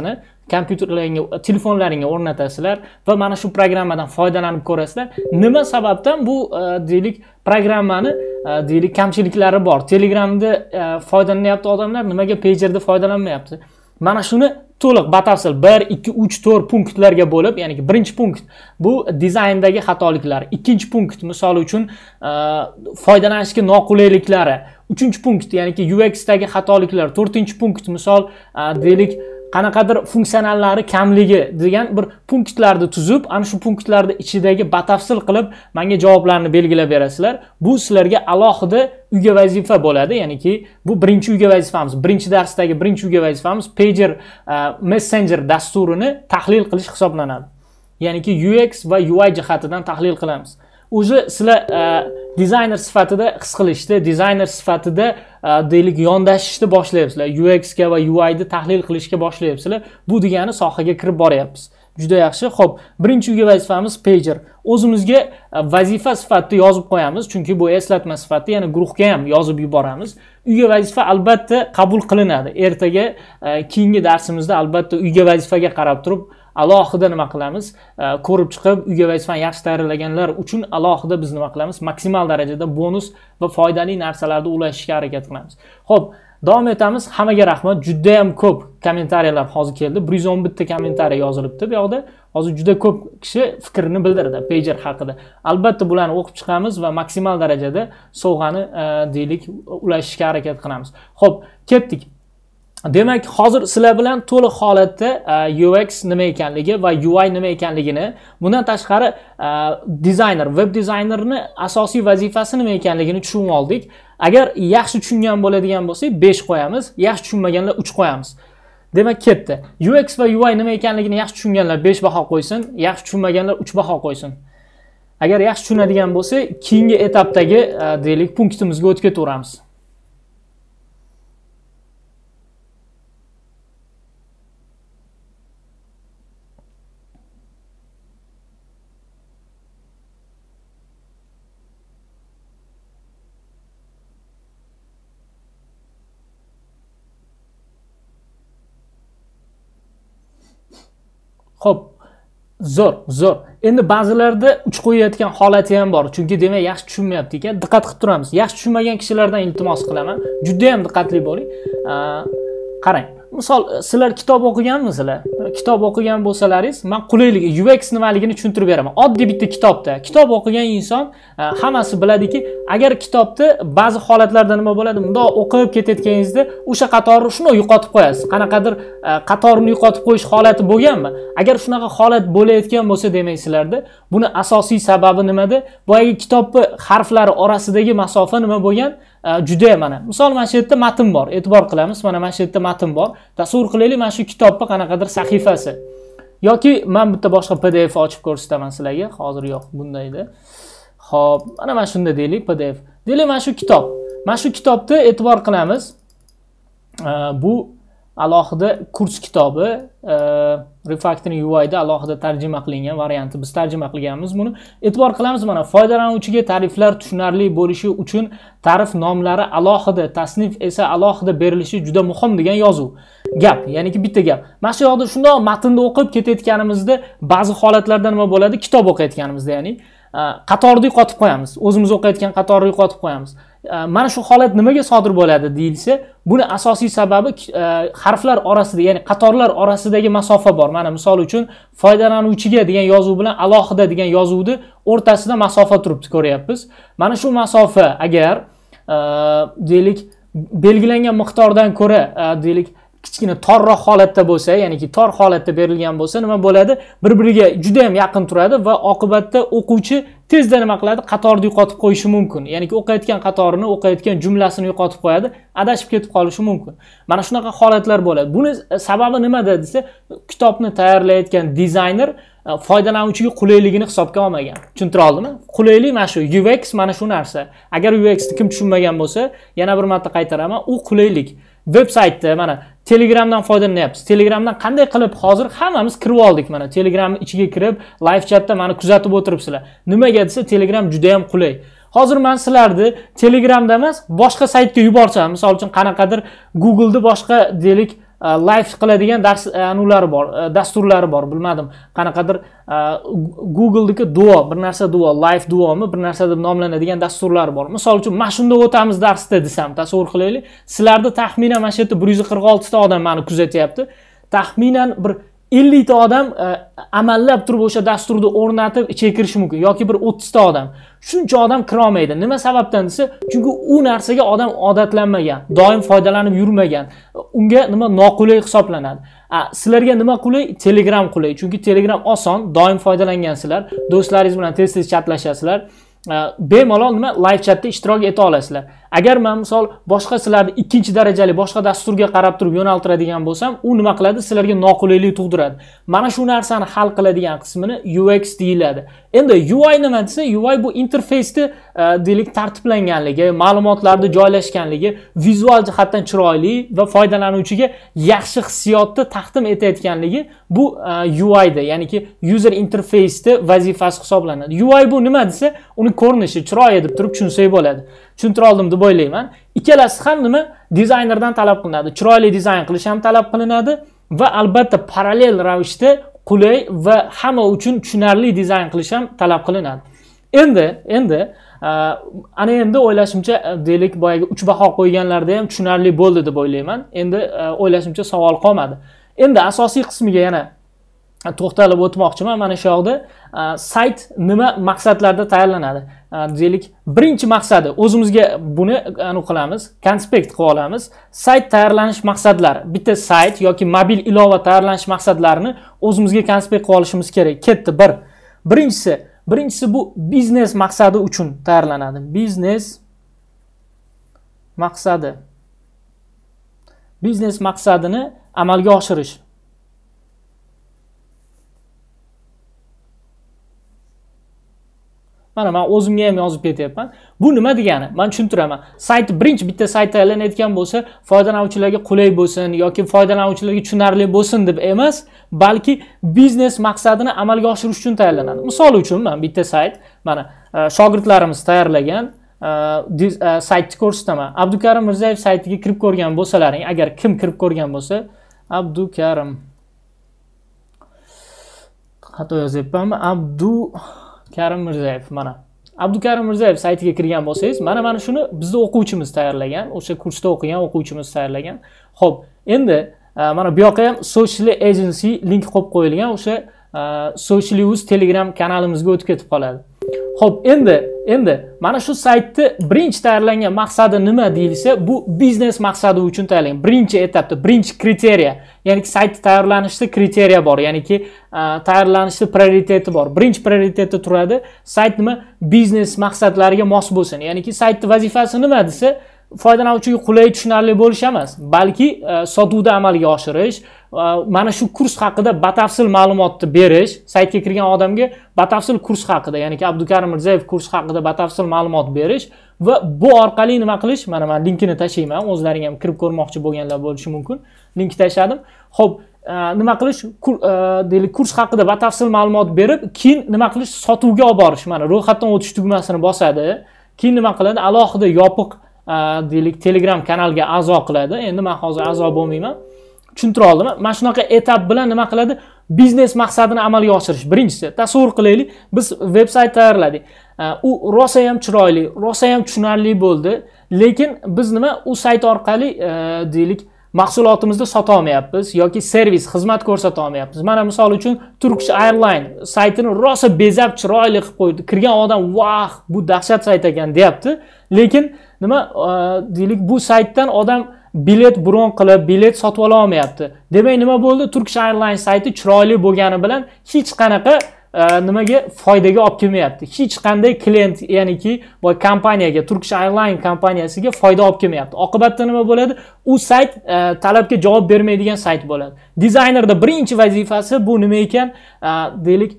kompyuterlaringga, telefonlaringga o'rnatasizlar va mana shu programmadan foydalanib ko'rasizlar. Nima sababdan bu deylik programmani deylik kamchiliklari bor? Telegramda foydalanyapti odamlar, nimaga Pagerda foydalanmayapti? Mana shuni to'liq batafsil bir, ikki, uch, to'rt punktlarga bo'lib, ya'ni birinchi punkt bu dizayndagi xatoliklar, ikkinchi punkt misol uchun foydalanishga noqulayliklari, uchinchi punkt ya'ni U X dagi xatoliklar, to'rtinchi punkt misol deylik qanaqadir funksiyonallari kamligi degan bir punktlarni tuzib, ana shu punktlarning ichidagi batafsil qilib menga javoblarni belgilab berasizlar. Bu sizlarga alohida uyga vazifa bo'ladi, ya'niki bu birinchi uyga vazifamiz. Birinchi darsdagi birinchi uyga vazifamiz Pager Messenger dasturini tahlil qilish hisoblanadi. Ya'niki U X va U I jihatidan tahlil qilamiz. O'zi sizlar dizayner sifatida his qilishdi, dizayner sifatida deylik yondashishni boshlayapsizlar. U X ga va U I ni tahlil qilishga boshlayapsizlar. Bu degani sohaga kirib boryapmiz. Juda yaxshi. Xo'p, birinchi uyga vazifamiz Pager. O'zimizga vazifa sifatida yozib qo'yamiz, chunki bu eslatma sifatida, ya'ni guruhga ham yozib yuboramiz. Uyga vazifa albatta qabul qilinadi. Ertaga keyingi darsimizda albatta uyga vazifaga qarab turib alohida nima qilamiz? Ko'rib chiqib, uyga vazifani yaxshi tayyorlaganlar uchun alohida biz nima qilamiz? Maksimal darajada bonus va foydali narsalarni ulashishga harakat qilamiz. Xo'p, davom etamiz. Hammaga rahmat. Juda ham ko'p kommentariyalar hozir keldi. bir yuz o'n bir ta kommentariy yozilibdi bu yoqda. Hozir juda ko'p kishi fikrini bildirdi Pager haqida. Albatta bularni o'qib chiqamiz va maksimal darajada sovg'ani deylik ulashishga harakat qilamiz. Xo'p, ketdik. Demak, hozir sizlar bilan to'liq holatda U X nima ekanligi va U I nima ekanligini, bundan tashqari dizayner, web dizaynerning asosiy vazifasi nima ekanligini tushunib oldik. Agar yaxshi tushungan bo'ladigan bo'lsak, besh qo'yamiz, yaxshi tushunmaganlar uch qo'yamiz. Demak, ketdi. U X va U I nima ekanligini yaxshi tushunganlar besh baho qo'ysin, yaxshi tushunmaganlar uch baho qo'ysin. Agar yaxshi tushunadigan bo'lsa, keyingi etapdagi deylik punktimizga o'tib ketaveramiz. Xo'p, zo'r, zo'r. Endi ba'zilarda uch qo'yayotgan holati ham bor. Chunki demak yaxshi tushunmayapti ekan. Diqqat qilib turamiz. Yaxshi tushunmagan kishilardan iltimos qilaman. Juda ham diqqatli bo'ling. Qarang. Misol, sizlar kitob o'qiganmisizlar? Kitob o'qigan bo'lsalaringiz, men qulaylik U X nimaligini tushuntirib beraman. Oddiy bitta kitobda. Kitob o'qigan inson hammasi biladiki, agar kitobda ba'zi holatlarda nima bo'ladi, bundoq o'qib ketayotganingizda o'sha qatorni shuni yo'qotib qo'yasiz. Qanaqadir qatorni yo'qotib qo'yish holati bo'lganmi? Agar shunaqa holat bo'layotgan bo'lsa, demaysizlarda, buni asosiy sababi nimada? Boyagi kitobning harflari orasidagi masofa nima bo'lgan? Juda mana. Misol, mana shu yerda matn bor. E'tibor qilamiz. Mana mana shu yerda matn bor. Tasavvur qilaylik, mana shu kitobning qanaqadir sahifasi. Yoki men bitta boshqa P D F ochib ko'rsataman sizlarga. Hozir yo'q, bundaydi. Xo'p, mana mana shunda deylik P D F. Deylik mana shu kitob. Mana shu kitobda e'tibor qilamiz. Bu alohida kurs kitobi, Refactoring U I da alohida tarjima qilingan varianti. Biz tarjima qilganmiz buni. E'tibor qilamiz, mana foydalanuvchiga ta'riflar tushunarli bo'lishi uchun ta'rif nomlari alohida, tasnif esa alohida berilishi juda muhim degan yozuv. Gap, ya'niki bitta gap. Mana shu yoqda shundoq matnni o'qib ketayotganimizda ba'zi holatlarda nima bo'ladi? Kitob o'qiyotganimizda, ya'ni qatorni yo'qotib qo'yamiz. O'zimiz o'qiyotgan qatorni yo'qotib qo'yamiz. Mana shu holat nimaga sodir bo'ladi deyilsa, buni asosiy sababi harflar orasida, ya'ni qatorlar orasidagi masofa bor. Mana misol uchun foydalanuvchiga degan yozuv bilan alohida degan yozuvni o'rtasida masofa turibdi, ko'ryapmiz. Mana shu masofa agar deylik belgilangan miqdordan ko'ra deylik kichkina torroq holatda bo'lsa, ya'niki tor holatda berilgan bo'lsa, nima bo'ladi? Bir-biriga juda ham yaqin turadi va oqibatda o'quvchi tezda nima qiladi? Qatorni yo'qotib qo'yishi mumkin. Ya'ni o'qiyotgan qatorini, o'qiyotgan jumlasini yo'qotib qo'yadi, adashib ketib qolishi mumkin. Mana shunaqa holatlar bo'ladi. Buni sababi nimada desa, kitobni tayyorlayotgan dizayner foydalanuvchiga qulayligini hisobga olmagan. Tushuntira oldimmi? Qulaylik mana shu U X mana shu narsa. Agar U X ni kim tushunmagan bo'lsa, yana bir marta qaytaraman, u qulaylik. Websaytda mana Telegramdan foydalanyapsiz. Telegramdan qanday qilib hozir hammamiz kirib oldik, mana Telegramning ichiga kirib, live chatda meni kuzatib o'tiribsizlar. Nimaga desa, Telegram juda ham qulay. Hozir men sizlarni Telegramda emas, boshqa saytga yuborsam, misol uchun qanaqadir Google'da boshqa deylik live qiladigan dars anulari bor, dasturlari bor, bilmadim, qanaqadir Google'dagi Duo, bir narsa Duo, Live Duomi, bir narsa deb nomlanadigan dasturlar bor. Misol uchun, mana shunda o'tamiz darsda desam, tasavvur qilaylik. Sizlarda taxminan mana shu yerda bir yuz qirq olti ta odam meni kuzatyapti. Taxminan bir ellik ta odam amallab turib o'sha dasturni o'rnatib ichiga kirishi mumkin yoki bir o'ttiz ta odam. Shuncha odam kira olmaydi. Nima sababdan desa, chunki u narsaga odam odatlanmagan, doim foydalanib yurmagan. Unga nima noqulay hisoblanadi. Sizlarga nima qulay? Telegram qulay. Chunki Telegram oson, doim foydalangansizlar, do'stlaringiz bilan tez-tez chatlashasizlar. Bemalol nima live chatda ishtirok eta olasizlar. Agar men misol boshqa sizlarni ikkinchi darajali boshqa dasturga qarab turib yo'naltiradigan bo'lsam, u nima qiladi? Sizlarga noqulaylik tug'diradi. Mana shu narsani hal qiladigan qismini U X deyiladi. Endi U I nima desa, U I bu interfeysni deylik tartiblanganligi, ma'lumotlarni joylashganligi, vizual jihatdan chiroyli va foydalanuvchiga yaxshi hissiyotni taqdim etayotganligi bu U I da, ya'niki user interface'ni vazifasi hisoblanadi. U I bu nima desa, uni ko'rinishi, chiroyi deb turib tushunsak bo'ladi. Tushuntira oldim deb o'ylayman. Ikkalasi ham nima? Dizaynerdan talab qilinadi. Chiroyli dizayn qilish ham talab qilinadi va albatta parallel ravishda qulay va hamma uchun tushunarli dizayn qilish ham talab qilinadi. Endi, endi ana endi o'ylashimcha, deylik, boyaga uch baho qo'yganlarda ham tushunarli bo'ldi deb o'ylayman. Endi o'ylashimcha savol qolmadi. Endi asosiy qismiga yana to'xtalib o'tmoqchiman. Mana shu yoqda sayt nima maqsadlarda tayyorlanadi? Deylik, birinchi maqsadi, o'zimizga buni aniq qilamiz, konspekt qilib olamiz. Sayt tayyorlanish maqsadlari. Bitta sayt yoki mobil ilova tayyorlanish maqsadlarini o'zimizga konspekt qilib olishimiz kerak. Ketdi bir. Birinchisi, birinchisi bu biznes maqsadi uchun tayyorlanadi. Biznes maqsadi. Biznes maqsadini amalga oshirish. Mana men o'zimga ham yozib ketyapman. Bu nima degani? Men tushuntiraman. Sayt birinchi bitta sayt tayyorlanayotgan bo'lsa, foydalanuvchilarga qulay bo'lsin yoki foydalanuvchilarga tushunarli bo'lsin deb emas, balki biznes maqsadini amalga oshirish uchun tayyorlanadi. Misol uchun, men bitta sayt, mana shogirdlarimiz tayyorlagan saytni ko'rsataman. Abdukarim Mirzayev saytiga kirib ko'rgan bo'lsalaring, agar kim kirib ko'rgan bo'lsa, Abdukarim xato yozyapmanmi? Abdu Karim Mirzayev, mana Abdukarim Mirzayev saytiga kirgan bo'lsangiz, mana mana shuni bizning o'quvchimiz tayyorlagan, o'sha kursda o'qigan o'quvchimiz tayyorlagan. Xo'p, endi mana bu yoqqa ham Social Agency link qo'yib qo'yilgan, o'sha Socialus Telegram kanalimizga o'tib ketib qoladi. Xo'p, endi endi mana shu saytni birinchi tayyorlangan maqsadi nima deyilsa, bu biznes maqsadi uchun tayyorlangan. Birinchi etapda, birinchi kriteriya, ya'ni sayt tayyorlanishda kriteriya bor, ya'ni tayyorlanishda prioriteti bor. Birinchi prioriteti turadi, sayt nima? Biznes maqsadlariga mos bo'lsin. Ya'ni saytning vazifasi nima desa, foydalanuvchiga qulay, tushunarli bo'lish emas, balki sotuvda amalga oshirish, mana shu kurs haqida batafsil ma'lumotni berish, saytga kirgan odamga batafsil kurs haqida, ya'ni Abdukarim Mirzayev kurs haqida batafsil ma'lumot berish va bu orqali nima qilish? Mana men linkini tashlayman, o'zlaring ham kirib ko'rmoqchi bo'lganlar bo'lishi mumkin. Link tashladim. Xo'p, nima qilish? Deylik, kurs haqida batafsil ma'lumot berib, keyin nima qilish? Sotuvga olib borish. Mana ro'yxatdan o'tish tugmasini bosadi. Keyin nima qiladi? Alohida yopiq deylik Telegram kanalga a'zo qiladi. Endi men hozir a'zo bo'lmayman. Tushuntira oldimmi? Mana shunaqa etap bilan nima qiladi? Biznes maqsadini amalga oshirish. Birinchisi, tasavvur qilaylik, biz veb-sayt tayyorladik. U rosa ham chiroyli, rosa ham tushunarli bo'ldi, lekin biz nima u sayt orqali deylik mahsulotimizni sota olmayapmiz yoki servis, xizmat ko'rsata olmayapmiz. Mana misol uchun Turkish Airlines saytini rosa bezab chiroyli qilib qo'ydi. Kirgan odam, "Vah, bu dahshat sayt ekan" deyapti. Lekin nima deylik bu saytdan odam bilet bron qilib, bilet sotib ola olmayapti. Demak, nima bo'ldi? Turkish Airlines sayti chiroyli bo'lgani bilan hech qanaqa nimaga foydaga olib kelmayapti. Hech qanday klient, ya'niki bu kompaniyaga, Turkish Airlines kompaniyasiga foyda olib kelmayapti. Oqibatda nima bo'ladi? U sayt talabga javob bermaydigan sayt bo'ladi. Dizaynerda birinchi vazifasi bu nima ekan? Deylik,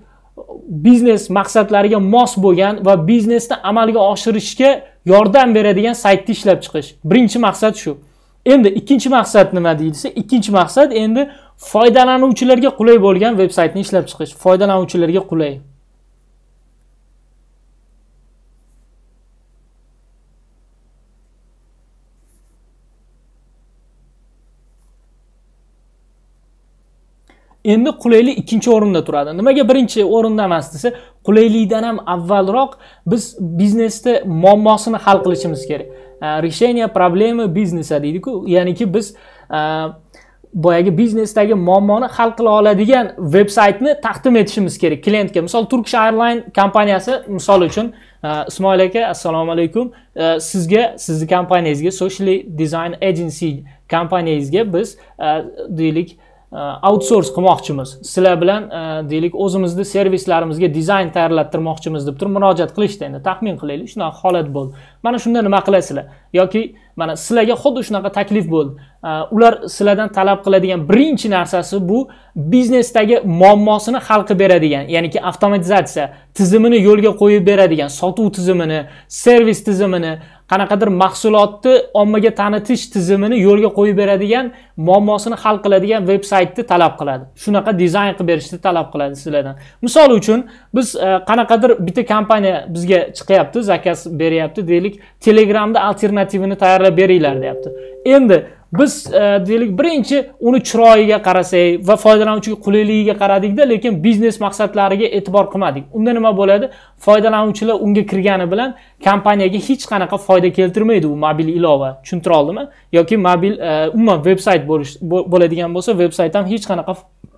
biznes maqsadlariga mos bo'lgan va biznesni amalga oshirishga yordam beradigan saytni ishlab chiqish. Birinchi maqsad shu. Endi ikkinchi maqsad nima deyilsa, ikkinchi maqsad endi foydalanuvchilarga qulay bo'lgan veb-saytni ishlab chiqish. Foydalanuvchilarga qulay. Endi qulaylik ikkinchi o'rinda turadi. Nimaga birinchi o'rinda emas desa, qulaylikdan ham avvalroq biz biznesda muammosini hal qilishimiz kerak. Решение проблемы biznesa deydi-ku, ya'niki biz boyagi biznesdagi muammoni hal qila oladigan veb-saytni taqdim etishimiz kerak klientga. Misol Turkish Airlines kompaniyasi misol uchun Ismoil aka, assalomu alaykum. Sizga, sizni kompaniyangizga Socially Design Agency kompaniyangizga biz deylik outsource qilmoqchimiz. Sizlar bilan deylik o'zimizni servislarimizga dizayn tayyorlattirmoqchimiz deb turib murojaat qilishdi. Endi taxmin qilaylik, shunaqa holat bo'ldi. Mana shunda nima qilasizlar? Yoki mana sizlarga xuddi shunaqa taklif bo'ldi. Ular sizlardan talab qiladigan birinchi narsasi bu biznesdagi muammosini hal qilib beradigan, ya'niki avtomatizatsiya tizimini yo'lga qo'yib beradigan, sotuv tizimini, servis tizimini, qanaqadir mahsulotni ommaga tanitish tizimini yo'lga qo'yib beradigan, muammosini hal qiladigan veb-saytni talab qiladi. Shunaqa dizayn qilib berishni talab qiladi sizlardan. Misol uchun biz qanaqadir bitta kompaniya bizga chiqyapti, zakaz beryapti, deylik, Telegramda alternativini tayyorlab beringlar deyapti. Endi biz deylik birinchi uni chiroyiga qarasak va foydalanuvchiga qulayligiga qaradikda, lekin biznes maqsadlariga e'tibor qilmadik. Unda nima bo'ladi? Foydalanuvchilar unga kirgani bilan kompaniyaga hech qanaqa foyda keltirmaydi bu mobil ilova. Tushuntira oldimmi? Yoki mobil umuman veb-sayt bo'lish bo'ladigan bo'lsa, veb-sayt ham hech qanaqa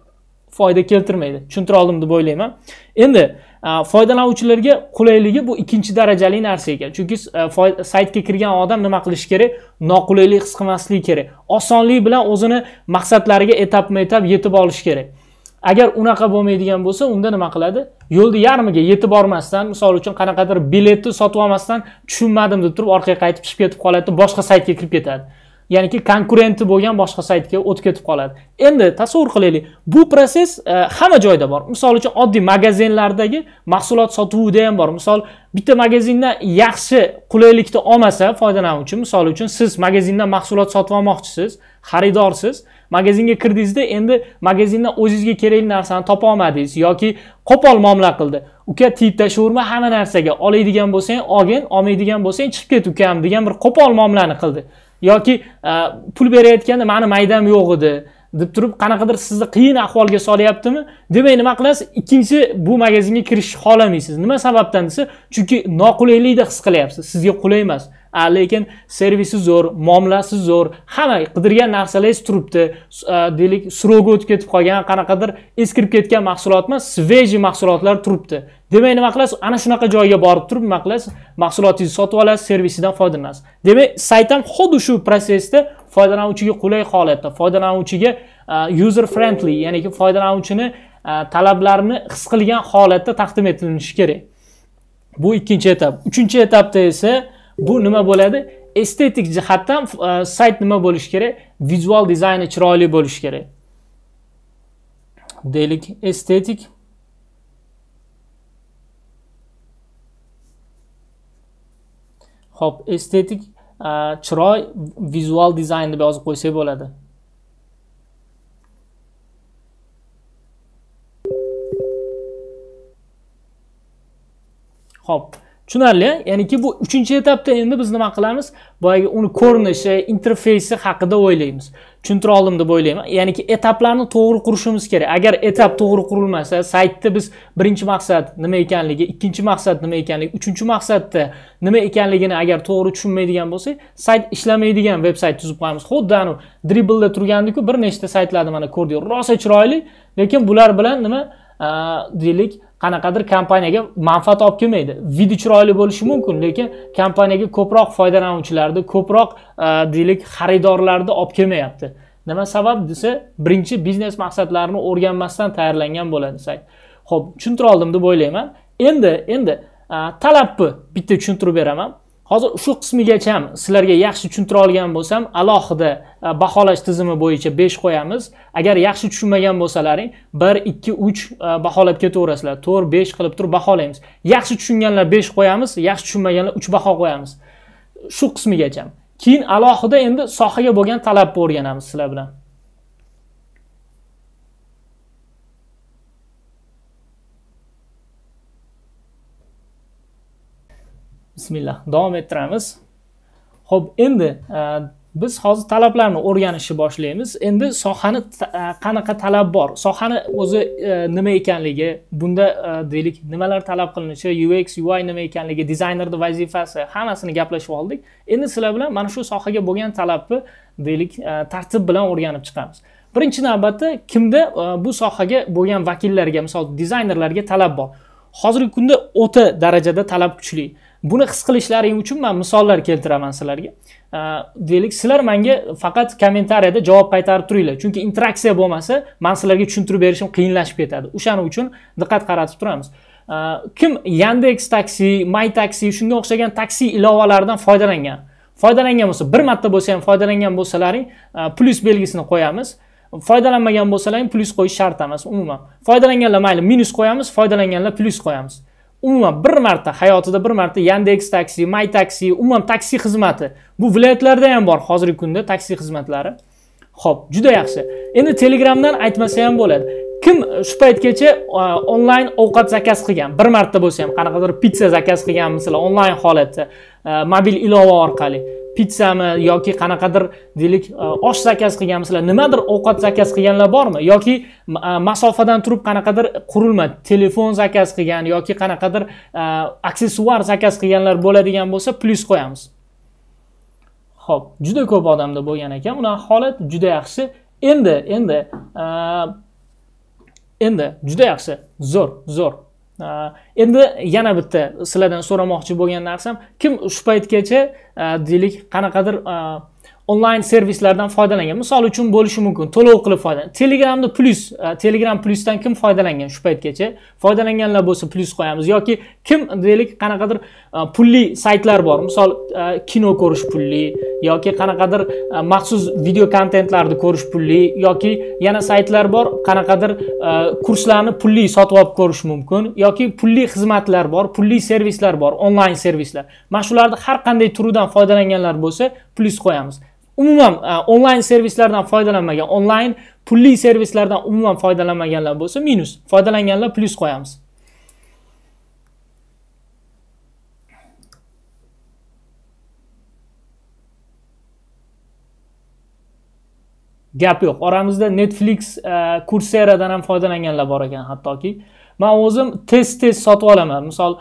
foyda keltirmaydi. Tushuntira oldim deb o'ylayman. Endi foydalanuvchilarga qulayligi bu ikkinchi darajali narsa ekan. Chunki saytga kirgan odam nima qilish kerak? Noqulaylik his qilmasligi kerak. Osonlik bilan o'zini maqsadlariga etap-etap yetib olish kerak. Agar unaqa bo'lmaydigan bo'lsa, unda nima qiladi? Yo'lda yarmiga yetib bormasdan, misol uchun qanaqadir biletni sotib olmasdan tushunmadim deb turib orqaga qaytib chiqib ketib qoladi, boshqa saytga kirib ketadi. Ya'niki konkurenti bo'lgan boshqa saytga o'tib ketib qoladi. Endi tasavvur qilaylik, bu proses hamma joyda bor. Misol uchun oddiy magazinlardagi mahsulot sotuvida ham bor. Misol bitta magazindan yaxshi qulaylikni olmasa foydalanuvchi, misol uchun siz magazindan mahsulot sotib olmoqchisiz, xaridorsiz, magazinga kirdingizda endi magazindan o'zingizga kerakli narsani topa olmadingiz yoki qo'pol muomala qildi. Uka tiyib tashlayverma, hamma narsaga oladigan bo'lsang, olgin, olmaydigan bo'lsang chiqib ket ukam degan bir qo'pol muomalani qildi. Yoki pul berayotganda meni maydam yo'q edi deb turib qanaqadir sizni qiyin ahvolga solyaptimi? Demak, nima qilasiz? Ikkinchi bu magazinga kirishni xohlamaysiz. Nima sababdan desa, chunki noqulaylikni his qilyapsiz. Sizga qulay emas. Lekin servisi zo'r, muomalasi zo'r, hamma qidirgan narsalaringiz turibdi. Deylik, srogi o'tib ketib qolgan, qanaqadir eskirib ketgan mahsulot emas, sveji mahsulotlar turibdi. Demak, nima qilasiz? Ana shunaqa joyga borib turib, nima qilasiz? Mahsulotingizni sotib olasiz, servisidan foydalanasiz. Demak, sayt ham xuddi shu prosesda foydalanuvchiga qulay holatda, foydalanuvchiga user friendly, ya'ni ki foydalanuvchini talablarini his qilgan holatda taqdim etilishi kerak. Bu ikkinchi etap. Uchinchi etapda esa bu nima bo'ladi? Estetik jihatdan sayt nima bo'lishi kerak? Vizual dizayni chiroyli bo'lishi kerak. Deylik, estetik Xo'p, estetik chiroy, vizual dizayn deb yozib qo'ysak bo'ladi. Xo'p, tushunarli, ya'niki bu uchinchi etapda endi biz nima qilamiz? Boyagi uni ko'rinishi, interfeysi haqida o'ylaymiz. Tushuntira oldim deb o'ylayman. Ya'niki etaplarni to'g'ri qurishimiz kerak. Agar etap to'g'ri qurilmasa, saytda biz birinchi maqsad nima ekanligi, ikkinchi maqsad nima ekanligi, uchinchi maqsadda nima ekanligini agar to'g'ri tushunmaydigan bo'lsak, sayt ishlamaydigan veb-sayt tuzib qo'yamiz. Xuddi anu Dribble'da turgandiku, bir nechta saytlarni mana ko'rdik. Rosa chiroyli, lekin bular bilan nima deylik, qanaqadir kompaniyaga manfaat olib kelmaydi. Video chiroyli bo'lishi mumkin, lekin kompaniyaga ko'proq foydalanuvchilarni, ko'proq deylik xaridorlarni olib kelmayapti. Nima sabab desa, birinchi biznes maqsadlarini o'rganmasdan tayyorlangan bo'ladi sayt. Xo'p, tushuntira oldim deb o'ylayman. Endi, endi talabni bitta tushuntirib beraman. Hozir shu qismigacha ham sizlarga yaxshi tushuntira olgan bo'lsam, alohida baholash tizimi bo'yicha besh qo'yamiz. Agar yaxshi tushunmagan bo'lsalaring, bir, ikki, uch baholab ketaverasizlar. to'rt, besh qilib turib baholaymiz. Yaxshi tushunganlar besh qo'yamiz, yaxshi tushunmaganlar uch baho qo'yamiz. Shu qismigacha. Keyin alohida endi sohaga bo'lgan talabni o'rganamiz sizlar bilan. Bismillah, davom ettiramiz. Xo'p, endi biz hozir talablarni o'rganishni boshlaymiz. Endi sohani qanaqa talab bor, sohani o'zi nima ekanligi, bunda deylik nimalar talab qilinishi, U X, U I nima ekanligi, dizaynerning vazifasi, hammasini gaplashib oldik. Endi sizlar bilan mana shu sohaga bo'lgan talabni deylik tartib bilan o'rganib chiqamiz. Birinchi navbatda kimda bu sohaga bo'lgan vakillarga, misol dizaynerlarga talab bor. Hozirgi kunda o'ta darajada talab kuchli. Buni his qilishlaring uchun men misollar keltiraman sizlarga. Deylik, sizlar menga faqat kommentariyada javob qaytarib turinglar. Chunki interaksiya bo'lmasa, men sizlarga tushuntirib berishim qiyinlashib ketadi. O'shaning uchun diqqat qaratib turamiz. Kim Yandex Taksi, My Taksi shunga o'xshagan taksi ilovalaridan foydalangan? Foydalangan bo'lsa, bir marta bo'lsa ham foydalangan bo'lsalaring, plus belgisini qo'yamiz. Foydalanmagan bo'lsalaring plus qo'yish shart emas umuman. Foydalanganlar mayli minus qo'yamiz, foydalanganlar plus qo'yamiz. Umuman bir marta hayotida bir marta Yandex Taksi, My Taksi, umuman taksi xizmati. Bu viloyatlarda ham bor hozirgi kunda taksi xizmatlari. Xo'p, juda yaxshi. Endi Telegramdan aytmasa ham bo'ladi. Kim shu paytgacha onlayn ovqat zakaz qilgan, bir marta bo'lsa ham qanaqadir pizza zakaz qilgan, masalan, onlayn holatda, mobil ilova orqali pizzami yoki qanaqadir deylik osh zakaz qilgan, masalan, nimadir ovqat zakaz qilganlar bormi? Yoki masofadan turib qanaqadir qurilma, telefon zakaz qilgan yoki qanaqadir aksessuar zakaz qilganlar bo'ladigan bo'lsa, plus qo'yamiz. Xo'p, juda ko'p odamda bo'lgan ekan. Uning holat juda yaxshi. Endi, endi endi juda yaxshi, zo'r, zo'r. Endi yana bitta sizlardan so'ramoqchi bo'lgan narsam, kim shu paytgacha deylik qanaqadir onlayn servislardan foydalangan? Misol uchun bo'lishi mumkin, to'lov qilib foydalangan. Telegramda plus, Telegram plusdan kim foydalangan shu paytgacha? Foydalanganlar bo'lsa plus qo'yamiz yoki kim deylik qanaqadir pulli saytlar bor. Misol kino ko'rish pulli yoki qanaqadir maxsus video kontentlarni ko'rish pulli yoki yana saytlar bor, qanaqadir kurslarni pulli sotib olib ko'rish mumkin yoki pulli xizmatlar bor, pulli servislar bor, onlayn servislar. Mana shularning har qanday turidan foydalanganlar bo'lsa plus qo'yamiz. Umuman onlayn servislardan foydalanmagan, onlayn pulli servislardan umuman foydalanmaganlar bo'lsa minus, foydalanganlar plus qo'yamiz. Gap yo'q. Oramizda Netflix, Courseradan ham foydalanganlar bor ekan hattoki. Men o'zim tez-tez sotib olaman. Misol,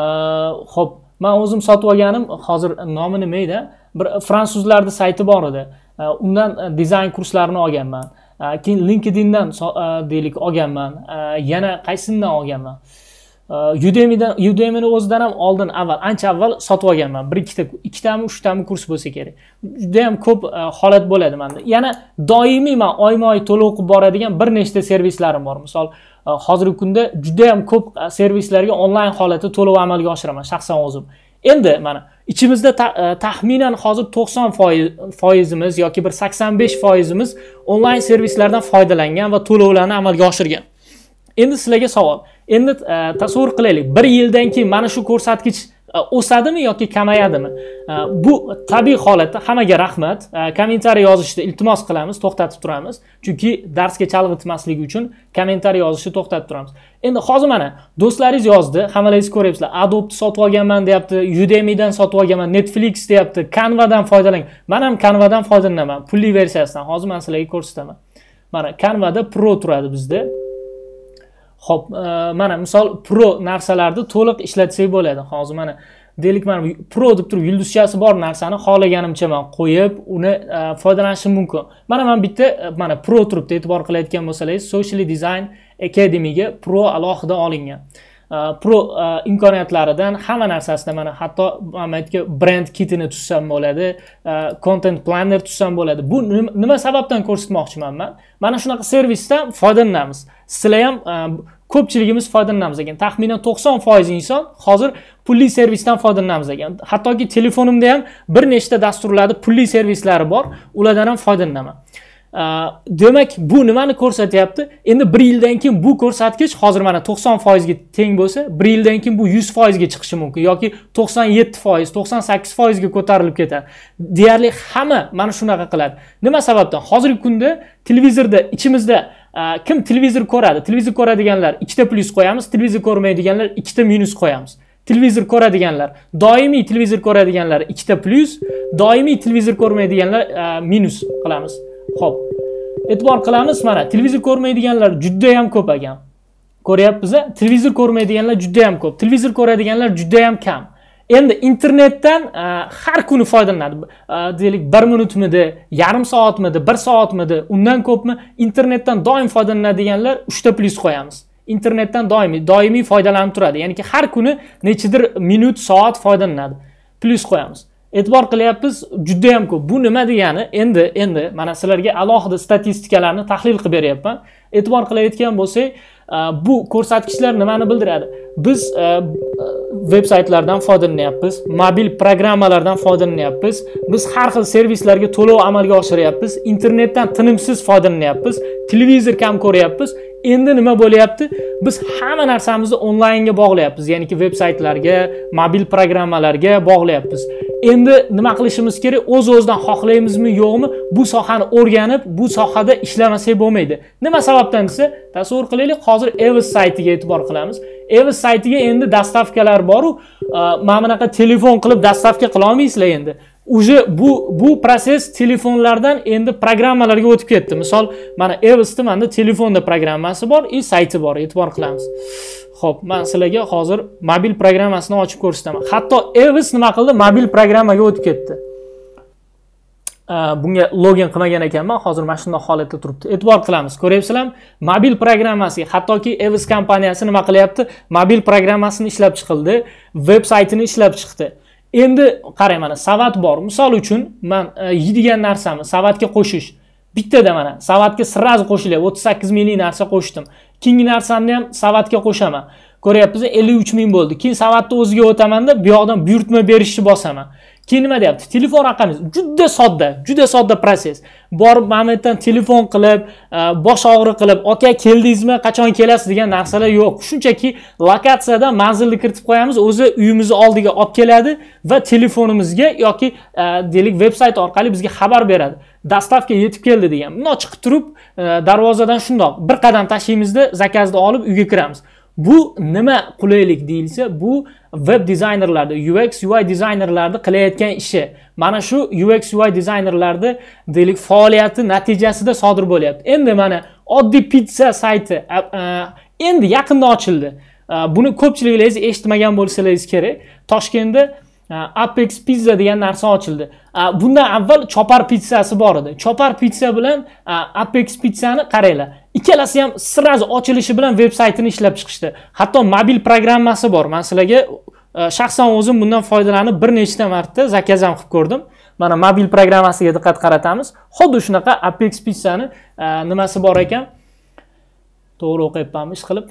xo'p, men o'zim sotib olganim, hozir nomi nima edi? Bir fransuzlarning sayti bor edi. Undan dizayn kurslarini olganman. Keyin LinkedIndan deylik olganman. Yana qaysidan olganman? Udemy'dan, Udemy'ni o'zidan ham oldin avval, ancha avval sotib olganman. Bir ikkita, ikkitami, uchtami kurs bo'lsa kerak. Juda ham ko'p holat bo'ladi menda. Yana doimiy men oyma-oy to'lov qilib boradigan bir nechta servislarim bor. Misol, hozirgi kunda juda ham ko'p servislarga onlayn holatda to'lov amalga oshiraman shaxsan o'zim. Endi mana ichimizda taxminan hozir to'qson foizimiz yoki bir sakson besh foizimiz onlayn servislardan foydalangan va to'lovlarni amalga oshirgan. Endi sizlarga savol. Endi tasavvur qilaylik, bir yildan keyin mana shu ko'rsatkich o'sadimi yoki kamayadimi? Bu tabiiy holatda. Hammaga rahmat. Kommentariy yozishda iltimos qilamiz, to'xtatib turamiz. Chunki darsga chalg'itmaslik uchun kommentariy yozishni to'xtatib turamiz. Endi hozir mana do'stlaringiz yozdi, hammalaringiz ko'ryapsizlar. Adobe sotib olganman deyapti, Udemy'dan sotib olganman, Netflix deyapti, Canva'dan foydalaning. Men ham Canva'dan foydalanaman, pulli versiyasidan. Hozir men sizlarga ko'rsataman. Mana Canva'da Pro turadi bizda. Xo'p, mana misol Pro narsalarni to'liq ishlatsak bo'ladi. Hozir mana deylik mana Pro deb turib yulduzchasi bor narsani xohlaganimcha men qo'yib, uni foydalanishim mumkin. Mana men bitta mana Pro turibdi, e'tibor qilayotgan bo'lsangiz, Social Design Academy'ga Pro alohida olingan. Pro imkoniyatlaridan hamma narsasida mana hatto Muhammadga brand kitini tutsam bo'ladi, content planner tutsam bo'ladi. Bu nima sababdan ko'rsatmoqchiman men? Mana shunaqa servisdan foydalanamiz. Sizlar ham ko'pchiligimiz foydalanamiz ekan. Taxminan to'qson foiz inson hozir pulli servisdan foydalanamiz ekan. Hattoki telefonimda ham bir nechta dasturlarda pulli servislari bor, ulardan ham foydalanaman. Demak, bu nimani ko'rsatyapti? Endi bir yildan keyin bu ko'rsatkich hozir mana to'qson foiz ga teng bo'lsa, bir yildan keyin bu yuz foiz ga chiqishi mumkin yoki to'qson yetti foiz, to'qson sakkiz foiz ga ko'tarilib ketadi. Deyarli hamma mana shunaqa qiladi. Nima sababdan? Hozirgi kunda televizorda ichimizda kim televizor ko'radi? Televizor ko'radiganlar ikkita plus qo'yamiz, televizor ko'rmaydiganlar ikkita minus qo'yamiz. televizor ko'radiganlar, doimiy televizor ko'radiganlar ikkita plyus, doimiy televizor ko'rmaydiganlar minus qilamiz. Xo'p. E'tibor qilamiz, mana televizor ko'rmaydiganlar juda ham ko'p ekan. Ko'ryapsiz, televizor ko'rmaydiganlar juda ham ko'p, televizor ko'radiganlar juda ham kam. Endi internetdan har kuni foydalanadi. Deylik bir minutmidi, yarim soatmidi, bir soatmidi, undan ko'pmi internetdan doim foydalanadiganlar uchta plyus qo'yamiz. Internetdan doimiy, doimiy foydalanib turadi. Ya'niki har kuni nechidir minut, soat foydalanadi. Plyus qo'yamiz. E'tibor qilyapsiz, juda ham ko'p. Bu nima degani? Endi endi mana sizlarga alohida statistikalarni tahlil qilib beryapman. E'tibor qilayotgan bo'lsak, bu ko'rsatkichlar nimani bildiradi? Biz veb-saytlardan foydalanyapmiz, mobil programmalardan foydalanyapmiz, biz har xil servislarga to'lov amalga oshiryapmiz, internetdan tinimsiz foydalanyapmiz, televizor kam ko'ryapmiz. Endi nima bo'lyapti? Biz hamma narsamizni onlaynga bog'layapmiz, ya'niki veb-saytlarga, mobil programmalarga bog'layapmiz. Endi nima qilishimiz kerak? O'z-o'zidan xohlaymizmi, yo'qmi? Bu sohani o'rganib, bu sohada ishlamasak bo'lmaydi. Nima sababdan desa, tasavvur qilaylik, hozir Evis saytiga e'tibor qilamiz. Evis saytiga endi dastavkalar bor-u, mana bunaqa telefon qilib dastavka qila olmaysizlar endi. Uje bu bu proses telefonlardan endi programmalarga o'tib ketdi. Misol, mana Evis'da menda telefonda programmasi bor, i sayti bor, e'tibor qilamiz. Xo'p, men sizlarga hozir mobil programmasini ochib ko'rsataman. Hatto Evis nima qildi? Mobil programmaga o'tib ketdi. Bunga login qilmagan ekanman, hozir mana shunday holatda turibdi. E'tibor qilamiz. Ko'ryapsizlarmi? Mobil programmasiga, hattoki Evis kompaniyasi nima qilyapti? Mobil programmasini ishlab chiqildi, veb saytini ishlab chiqdi. Endi qarang, mana savat bor. Misol uchun men yeydigan narsamni savatga qo'shish. Bittada mana savatga sirraz qo'shilyapti. o'ttiz sakkiz minglik narsa qo'shdim. Keyingi narsamni ham savatga qo'shaman. Ko'ryapsiz, ellik uch ming bo'ldi. Keyin savatni o'ziga o'tamanda, bu yoqdan buyurtma berishni bosaman. Keyin nima deyapti? Telefon raqamingiz juda sodda, juda sodda proses. Borib mamlatdan telefon qilib, bosh og'riq qilib, "Aka, keldingizmi? Qachon kelasiz?" degan narsalar yo'q. Shunchaki lokatsiyadan manzilni kiritib qo'yamiz, o'zi uyimizni oldiga olib keladi va telefonimizga yoki deylik veb-sayt orqali bizga xabar beradi. Dastavka yetib keldi degan. Bundoq chiqib turib, darvozadan shundoq bir qadam tashlaymizda zakazni olib uyga kiramiz. Bu nima qulaylik deyilsa, bu web dizaynerlarda, U X U I dizaynerlarda qilayotgan ishi. Mana shu U X U I dizaynerlarda deylik faoliyati natijasida sodir bo'lyapti. Endi mana oddiy pizza sayti endi yaqinda ochildi. Buni ko'pchiliklaringiz eshitmagan bo'lsangiz kerak. Toshkentda Apex Pizza degan narsa ochildi. Bundan avval Chopar pizzasi bor edi. Chopar pizza bilan Apex pizzani qaranglar. Ikkalasi ham sirraz ochilishi bilan veb saytini ishlab chiqishdi. Hatto mobil programmasi bor. Men sizlarga shaxsan o'zim bundan foydalanib bir nechta marta zakaz ham qilib ko'rdim. Mana mobil programmasiga diqqat qaratamiz. Xuddi shunaqa Apex pizzani nimasi bor ekan? To'g'ri o'qiyapmanmi ish qilib?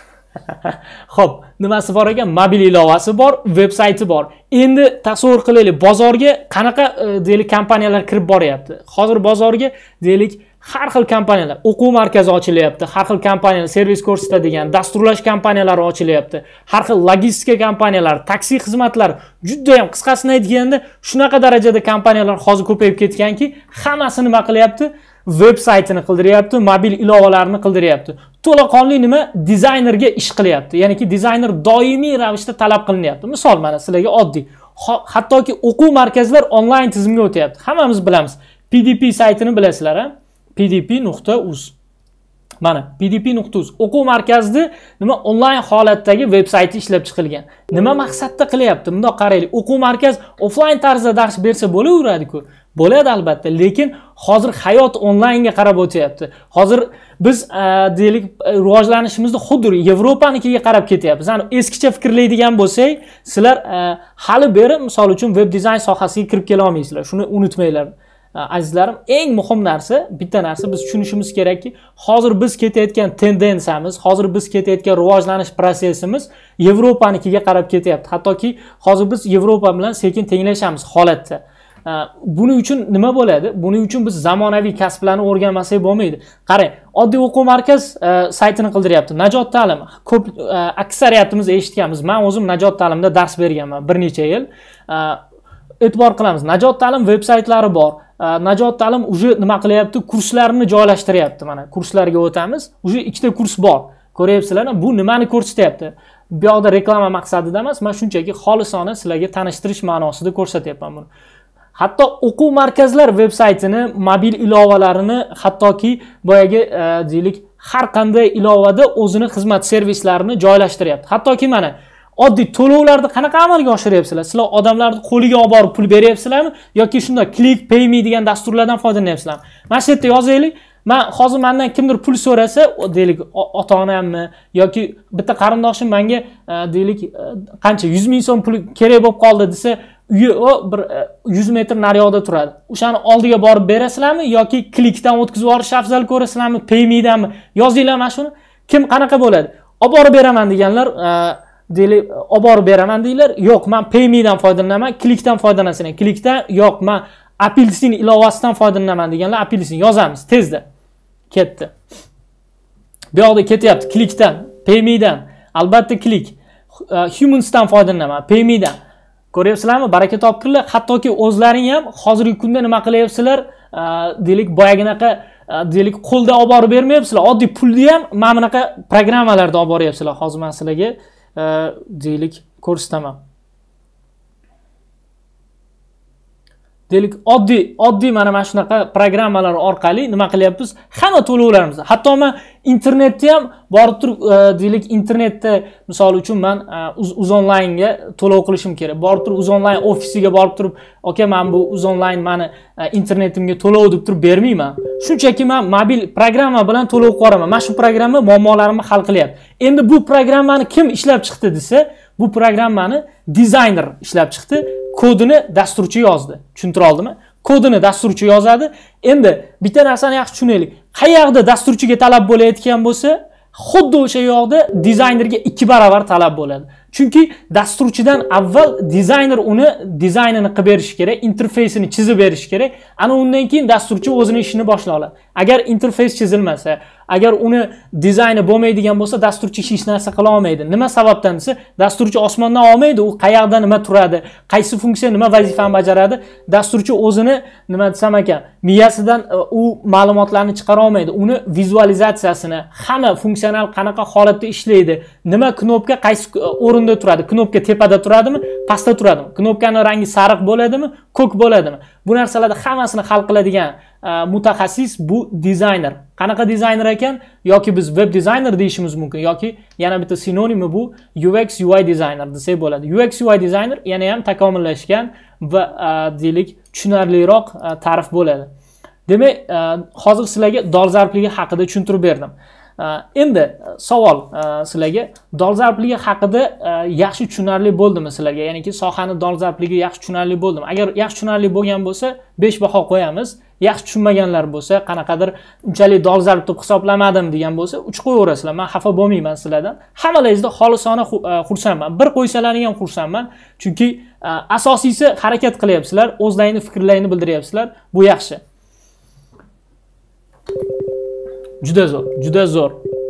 Xo'p, nimasi bor ekan? Mobil ilovasi bor, veb sayti bor. Endi tasavvur qilaylik, bozorga qanaqa deylik kompaniyalar kirib boryapti. Hozir bozorga deylik har xil kompaniyalar, o'quv markazi ochilyapti, har xil kompaniyalar servis ko'rsatadigan, dasturlash kompaniyalari ochilyapti, har xil logistika kompaniyalari, taksi xizmatlari, juda ham qisqasini aytganda shunaqa darajada kompaniyalar hozir ko'payib ketganki, hammasi nima qilyapti? Veb saytini qildiryapti, mobil ilovalarni qildiryapti. To'laqonli nima? Dizaynerga ish qilyapti. Ya'niki dizayner doimiy ravishda talab qilinyapti. Misol mana sizlarga oddiy. Hattoki o'quv markazlar onlayn tizimga o'tyapti. Hammamiz bilamiz. P D P saytini bilasizlar, ha? P D P nuqta uz. Mana P D P nuqta uz o'quv markazida nima onlayn holatdagi veb sayti ishlab chiqilgan. Nima maqsadda qilyapti? Bundoq qaraylik. O'quv markaz offlayn tarzda dars bersa bo'laveradi-ku. Bo'ladi albatta, lekin hozir hayot onlaynga qarab o'tyapti. Hozir biz deylik rivojlanishimizni xuddi Yevropanikiga qarab ketyapmiz. Ya'ni eskicha fikrlaydigan bo'lsak, sizlar hali beri misol uchun web dizayn sohasiga kirib kela olmaysizlar. Shuni unutmanglar. Azizlarim, eng muhim narsa, bitta narsa biz tushunishimiz kerakki, hozir biz ketayotgan tendensiyamiz, hozir biz ketayotgan rivojlanish prosesimiz Yevropanikiga qarab ketyapti. Hattoki hozir biz Yevropa bilan sekin tenglashamiz holatda. Buning uchun nima bo'ladi? Buning uchun biz zamonaviy kasblarni o'rganmasak bo'lmaydi. Qarang, oddiy o'quv markaz saytini qildiryapti. Najot ta'lim. Ko'p aksariyatimiz eshitganmiz. Men o'zim Najot ta'limda dars berganman bir necha yil. E'tibor qilamiz. Najot ta'lim veb saytlari bor. Najot ta'lim uje nima qilyapti? Kurslarni joylashtiryapti. Mana kurslarga o'tamiz. Uje ikkita kurs bor. Ko'ryapsizlarmi? Bu nimani ko'rsatyapti? bu yoqda reklama maqsadida emas, men shunchaki xolisona sizlarga tanishtirish ma'nosida ko'rsatyapman buni. Hatto o'quv markazlar veb-saytini, mobil ilovalarini, hattoki boyagi deylik har qanday ilovada o'zini xizmat servislarini joylashtiryapti. Hattoki mana oddiy to'lovlarni qanaqa amalga oshiryapsizlar? Sizlar odamlarni qo'liga olib borib pul beryapsizlarmi yoki shunda Click Pay Me degan dasturlardan foydalanyapsizlarmi? Mana shu yerda yozaylik. Men hozir mendan kimdir pul so'rasa, deylik ota-onammi yoki bitta qarindoshim menga deylik qancha yuz ming so'm pul kerak bo'lib qoldi desa, uyi o bir yuz metr nariyoqda turadi. O'shani oldiga borib berasizlarmi yoki Clickdan o'tkazib yuborish afzal ko'rasizlarmi, PayMe'danmi? Yozinglar mana shuni. Kim qanaqa bo'ladi? Olib borib beraman deganlar deylik olib borib beraman deylar. Yo'q, men PayMe'dan foydalanaman, Clickdan foydalanasan. Clickdan yo'q, men Apelsin ilovasidan foydalanaman deganlar Apelsin yozamiz tezda. Ketdi. Bu yoqda ketyapti Clickdan, PayMe'dan, albatta Click, Humansdan foydalanaman, PayMe'dan. Ko'ryapsizlarmi? Baraka topkirlar. Hattoki o'zlaring ham hozirgi kunda nima qilyapsizlar? Deylik boyaginaqa deylik qo'lda olib borib bermayapsizlar. Oddiy pulni ham mana bunaqa programmalarda olib boryapsizlar. Hozir men sizlarga deylik ko'rsataman. Deylik oddiy oddiy mana mana shunaqa programmalar orqali nima qilyapmiz? Hamma to'lovlarimizni, hatto men internetda ham borib turib deylik internetda misol uchun men Uzonline'ga to'lov qilishim kerak. Borib turib Uzonline ofisiga borib turib, "Aka, men bu Uzonline meni internetimga to'lov deb turib bermayman. Shunchaki men mobil programma bilan to'lov qo'raman. Mana shu programma muammolarimni hal qilyapti." Endi bu programmani kim ishlab chiqdi desa, bu programmani dizayner ishlab chiqdi. Kodini dasturchi yozdi. Tushuntira oldimmi? Kodini dasturchi yozadi. Endi bitta narsani yaxshi tushunaylik. Qayerda dasturchiga talab bo'layotgan bo'lsa, xuddi o'sha yoqda dizaynerga ikki barobar talab bo'ladi. Chunki dasturchidan avval dizayner uni dizaynini qilib berish kerak, interfeysini chizib berish kerak. Ana undan keyin dasturchi o'zining ishini boshla oladi. Agar interfeys chizilmasa, agar uni dizayni bo'lmaydigan bo'lsa, dasturchi hech narsa qila olmaydi. Nima sababdan desa, dasturchi osmondan olmaydi, u qayerda nima turadi, qaysi funksiya nima vazifani bajaradi, dasturchi o'zini nima desam ekan, miyasidan u ma'lumotlarni chiqara olmaydi. Uni vizualizatsiyasini, hamma funksional qanaqa holatda ishlaydi, nima knopka qaysi o'rinda turadi, knopka tepada turadimi, pastda turadimi, knopkaning rangi sariq bo'ladimi, ko'k bo'ladimi? Bu narsalarni hammasini hal qiladigan mutaxassis bu dizayner. Qanaqa dizayner ekan? Yoki biz web dizayner deyishimiz mumkin, yoki yana bitta sinonimi bu U X U I dizayner desak bo'ladi. U X U I dizayner yana ham takomillashgan va deylik tushunarliroq ta'rif bo'ladi. Demak, hozir sizlarga dolzarbligi haqida tushuntirib berdim. Endi savol sizlarga, dolzarbligi haqida yaxshi tushunarli bo'ldimi sizlarga? Ya'niki sohani dolzarbligi yaxshi tushunarli bo'ldimi? Agar yaxshi tushunarli bo'lgan bo'lsa, besh baho qo'yamiz. Yaxshi tushunmaganlar bo'lsa, qanaqadir unchalik dolzarb deb hisoblamadim degan bo'lsa, uch qo'yaverasizlar. Men xafa bo'lmayman sizlardan. Hammalaringizda xolisona xursandman. Bir qo'ysalaring ham xursandman. Chunki asosiysi harakat qilyapsizlar, o'zlaringning fikrlaringni bildiryapsizlar. Bu yaxshi. Juda zo'r, juda zo'r.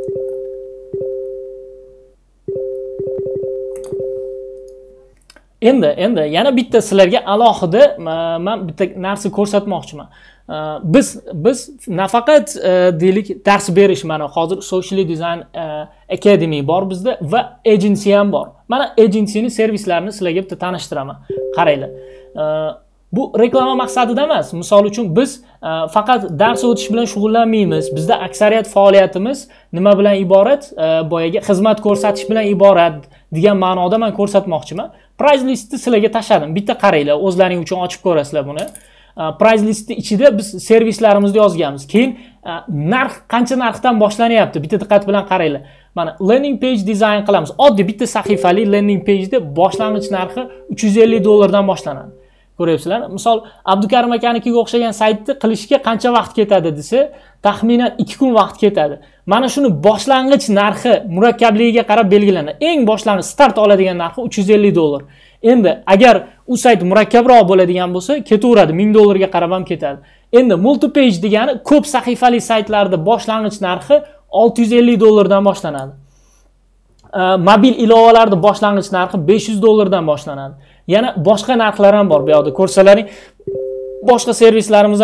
Endi, endi yana bitta sizlarga alohida men bitta narsa ko'rsatmoqchiman. Biz biz nafaqat deylik dars berish, mana hozir Social Design Academy bor bizda va agency ham bor. Mana agencyning servislarini sizlarga bitta tanishtiraman. Qaranglar. Bu reklama maqsadida emas. Misol uchun biz faqat dars o'tish bilan shug'ullanmaymiz. Bizda aksariyat faoliyatimiz nima bilan iborat? Boyaga xizmat ko'rsatish bilan iborat degan ma'noda men ko'rsatmoqchiman. Price listni sizlarga tashladim. Bitta qaranglar, o'zlaring uchun ochib ko'rasizlar buni. Price listni ichida biz servislarimizni yozganmiz. Keyin narx qancha narxdan boshlanyapti? Bitta diqqat bilan qaranglar. Mana landing page dizayn qilamiz. Oddiy bitta sahifali landing pageda boshlang'ich narxi uch yuz ellik dollardan boshlanadi. Ko'ryapsizlar? Misol Abdukarim akanikiga o'xshagan saytni qilishga qancha vaqt ketadi desa, taxminan ikki kun vaqt ketadi. Mana shuni boshlang'ich narxi murakkabligiga qarab belgilanadi. Eng boshlang'ich start oladigan narxi uch yuz ellik dollar. Endi agar u sayt murakkabroq bo'ladigan bo'lsa, ketaveradi, ming dollarga qarab ham ketadi. Endi multi-page degani ko'p sahifali saytlarda boshlang'ich narxi olti yuz ellik dollardan boshlanadi. Mobil ilovalarning boshlang'ich narxi besh yuz dollardan boshlanadi. Yana boshqa narxlar ham bor. Bu yerda ko'rsalaring, boshqa servislarimiz ham bor.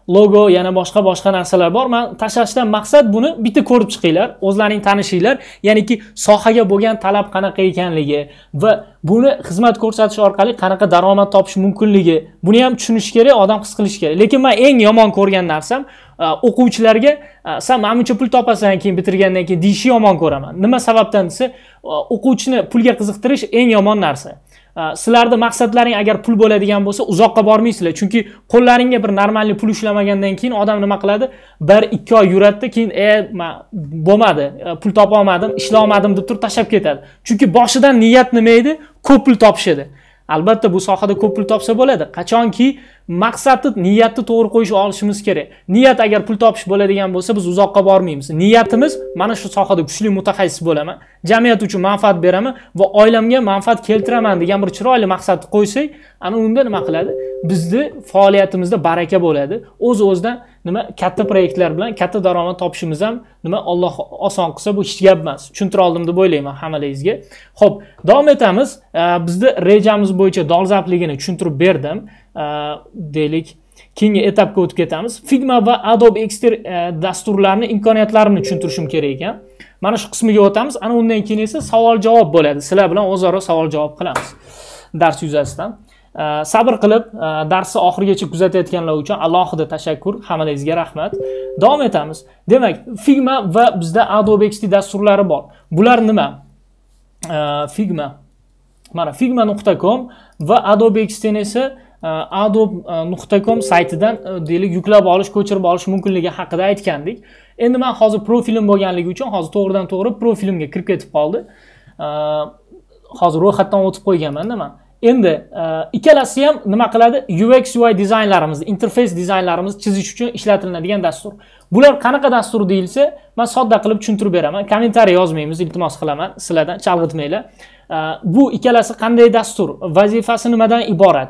logo, yana boshqa boshqa narsalar bor. Men tashlashdan maqsad buni bitta ko'rib chiqinglar, o'zlaring tanishinglar, ya'niki sohaga bo'lgan talab qanaqa ekanligi va buni xizmat ko'rsatish orqali qanaqa daromad topish mumkinligi, buni ham tushunish kerak, odam his qilish kerak. Lekin men eng yomon ko'rgan narsam o'quvchilarga sen menimcha pul topasan keyin bitirgandan keyin deyishni yomon ko'raman. Nima sababdan desa, o'quvchini pulga qiziqtirish eng yomon narsa. Sizlarda maqsadlaring agar pul bo'ladigan bo'lsa, uzoqqa bormaysizlar. Chunki qo'llaringga bir normalni pul ushlamagandan keyin odam nima qiladi? bir ikki oy yuradida, keyin e bo'lmadi, pul topa olmadim, ishlay olmadim deb turib tashab ketadi. Chunki boshidan niyat nima edi? Ko'p pul topish edi. Albatta bu sohada ko'p pul topsa bo'ladi. Qachonki maqsadni, niyatni to'g'ri qo'yish olishimiz kerak. Niyat agar pul topish bo'ladigan bo'lsa, biz uzoqqa bormaymiz. Niyatimiz mana shu sohada kuchli mutaxassis bo'laman, jamiyat uchun manfaat beraman va oilamga manfaat keltiraman degan bir chiroyli maqsadni qo'ysak, ana unda nima qiladi? Bizni faoliyatimizda baraka bo'ladi. O'z-o'zidan nima katta proyektlar bilan katta daromad topishimiz ham nima Alloh oson qilsa bu hech gap emas. Tushuntira oldim deb o'ylayman hammalaringizga. Xo'p, davom etamiz. Bizni rejamiz bo'yicha dolzarbligini tushuntirib berdim. Deylik, keyingi etapga o'tib ketamiz. Figma va Adobe X D dasturlarini imkoniyatlarini tushuntirishim kerak ekan. Mana shu qismiga o'tamiz. Ana undan keyin esa savol-javob bo'ladi. Sizlar bilan o'zaro savol-javob qilamiz dars yuzasidan. Sabr qilib darsni oxirigacha kuzatayotganlar uchun alohida tashakkur, hammalaringizga rahmat. Davom etamiz. Demak, Figma va bizda Adobe X D dasturlari bor. Bular nima? Figma. Mana figma nuqta com va Adobe X D esa adobe nuqta com saytidan deylik yuklab olish, ko'chirib olish mumkinligi haqida aytgandik. Endi men hozir profilim bo'lganligi uchun hozir to'g'ridan to'g'ri profilimga kirib ketib qoldi. Hozir ro'yxatdan o'tib qo'yganman-da men. Endi ikkalasi ham nima qiladi? U X U I dizaynlarimizni, interfeys dizaynlarimizni chizish uchun ishlatiladigan dastur. Bular qanaqa dastur deyilsa, men sodda qilib tushuntirib beraman. Kommentariy yozmaymiz, iltimos qilaman, sizlardan chalg'itmanglar. Bu ikkalasi qanday dastur? Vazifasi nimadan iborat?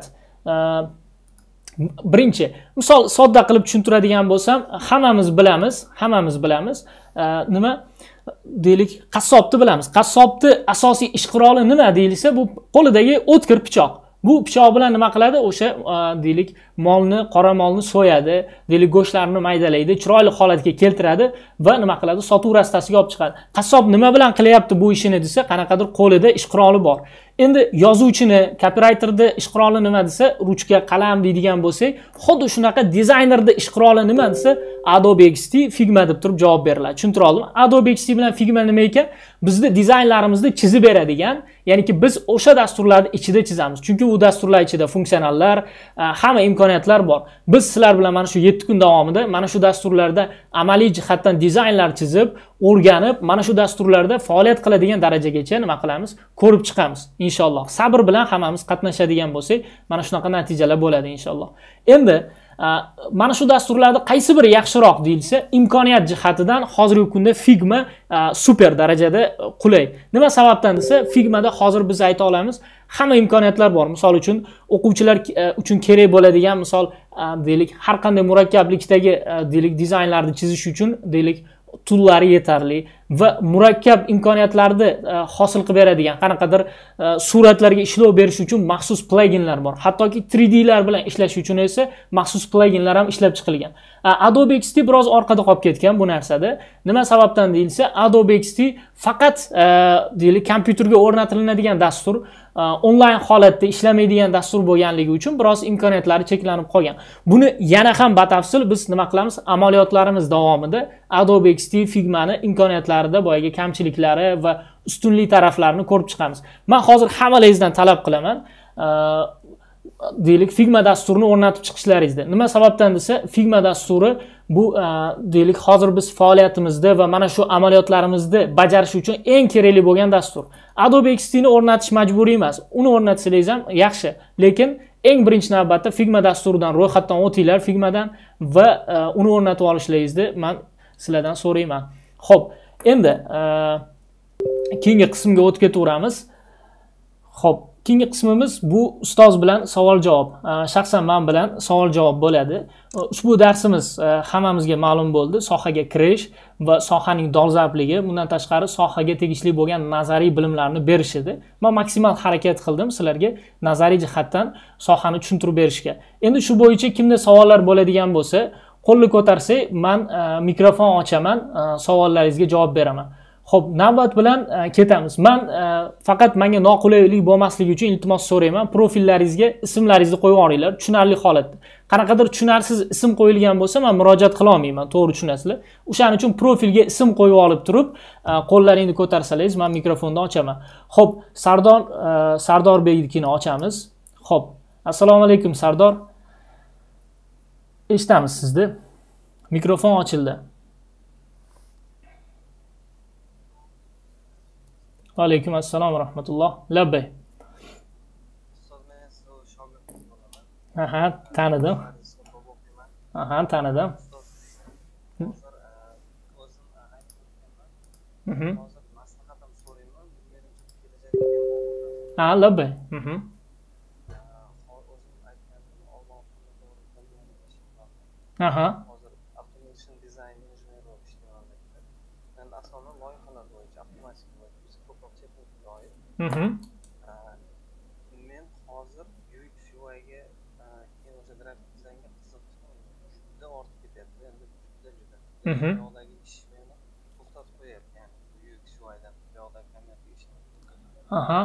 Birinchi, misol sodda qilib tushuntiradigan bo'lsam, hammamiz bilamiz, hammamiz bilamiz, nima deylik, qassobni bilamiz. Qassobni asosiy ish quroli nima deyilsa, bu qo'lidagi o'tkir pichoq. Bu pichoq bilan nima qiladi? O'sha deylik, molni, qora molni so'yadi, deylik, go'shtlarni maydalaydi, chiroyli holatga keltiradi va nima qiladi? Sotuv rastasiga olib chiqadi. Qassob nima bilan qilyapti bu ishini desa, qanaqadir qo'lida ish quroli bor. Endi yozuvchini, copywriterda ish quroli nima desa, ruchka, qalam deydigan bo'lsak, xuddi shunaqa dizaynerda ish quroli nima desa, Adobe X D, Figma deb turib javob beriladi. Tushuntira oldim. Adobe X D bilan Figma nima ekan? Bizni dizaynlarimizni chizib beradigan, ya'niki biz o'sha dasturlarni ichida chizamiz. Chunki u dasturlar ichida funksionallar, hamma imkoniyatlar bor. Biz sizlar bilan mana shu yetti kun davomida mana shu dasturlarda amaliy jihatdan dizaynlar chizib, o'rganib, mana shu dasturlarda faoliyat qiladigan darajagacha nima qilamiz? Ko'rib chiqamiz inshaalloh. Sabr bilan hammamiz qatnashadigan bo'lsak, mana shunaqa natijalar bo'ladi inshaalloh. Endi mana shu dasturlarda qaysi biri yaxshiroq deyilsa, imkoniyat jihatidan hozirgi kunda Figma super darajada qulay. Nima sababdan desa, Figmada hozir biz ayta olamiz, hamma imkoniyatlar bor. Misol uchun o'quvchilar uchun kerak bo'ladigan, misol deylik, har qanday murakkablikdagi deylik dizaynlarni chizish uchun deylik tullari yetarli va murakkab imkoniyatlarni hosil qilib beradigan qanaqadir suratlarga ishlov berish uchun maxsus pluginlar bor. Hattoki uch D lar bilan ishlash uchun esa maxsus pluginlar ham ishlab chiqilgan. Adobe X D biroz orqada qolib ketgan bu narsada. Nima sababdan deyilsa, Adobe X D faqat deylik kompyuterga o'rnatiladigan dastur, onlayn holatda ishlamaydigan dastur bo'lganligi uchun biroz imkoniyatlari cheklanib qolgan. Buni yana ham batafsil biz nima qilamiz? Amaliyotlarimiz davomida Adobe X D Figmani imkoniyatlarida boyaga kamchiliklari va ustunlik taraflarini ko'rib chiqamiz. Men hozir hammalaringizdan talab qilaman, deylik, Figma dasturini o'rnatib chiqishlaringizda. Nima sababdan desa, Figma dasturi bu deylik, hozir biz faoliyatimizda va mana shu amaliyotlarimizni bajarish uchun eng kerakli bo'lgan dastur. Adobe X D ni o'rnatish majburiy emas. Uni o'rnatsangiz ham yaxshi, lekin eng birinchi navbatda Figma dasturidan ro'yxatdan o'tinglar, Figmadan, va uni o'rnatib olishlaringizni men sizlardan so'rayman. Xo'p, endi keyingi qismga o'tib ketaveramiz. Xo'p, keyingi qismimiz bu ustoz bilan savol javob. Shaxsan men bilan savol javob bo'ladi. Ushbu darsimiz hammamizga ma'lum bo'ldi. Sohaga kirish va sohaning dolzarbligi, bundan tashqari sohaga tegishli bo'lgan nazariy bilimlarni berish edi. Men maksimal harakat qildim sizlarga nazariy jihatdan sohani tushuntirib berishga. Endi shu bo'yicha kimda savollar bo'ladigan bo'lsa, qo'lni ko'tarsak, men mikrofon ochaman, savollaringizga javob beraman. Xo'p, navbat bilan ketamiz. Men faqat menga noqulaylik bo'lmasligi uchun iltimos so'rayman, profillaringizga ismlaringizni qo'yib olinglar, tushunarli holatda. Qanaqadir tushunarsiz ism qo'yilgan bo'lsa, men murojaat qila olmayman, to'g'ri tushunasizlar. O'shaning uchun profilga ism qo'yib olib turib, qo'llaringizni ko'tarsangiz, men mikrofonni ochaman. Xo'p, Sardor Sardor Beykini ochamiz. Xo'p, assalomu alaykum Sardor. Eshitamiz sizni. Mikrofon ochildi. Alaykum assalom va rahmatulloh. Labbay. Aha, tanidim. Aha, tanidim. Mhm. Ha, labbay. Mhm. Aha. Mhm. Men hozir U X U I ga keyin o'sha grafik dizaynga qiziqishim juda ortib ketyapti. Endi juda juda. Mhm. Buyoqdagi ish meni to'xtatib qo'yapti. Ya'ni U X U I dan buyoqdagi kommersiya ishni. Aha.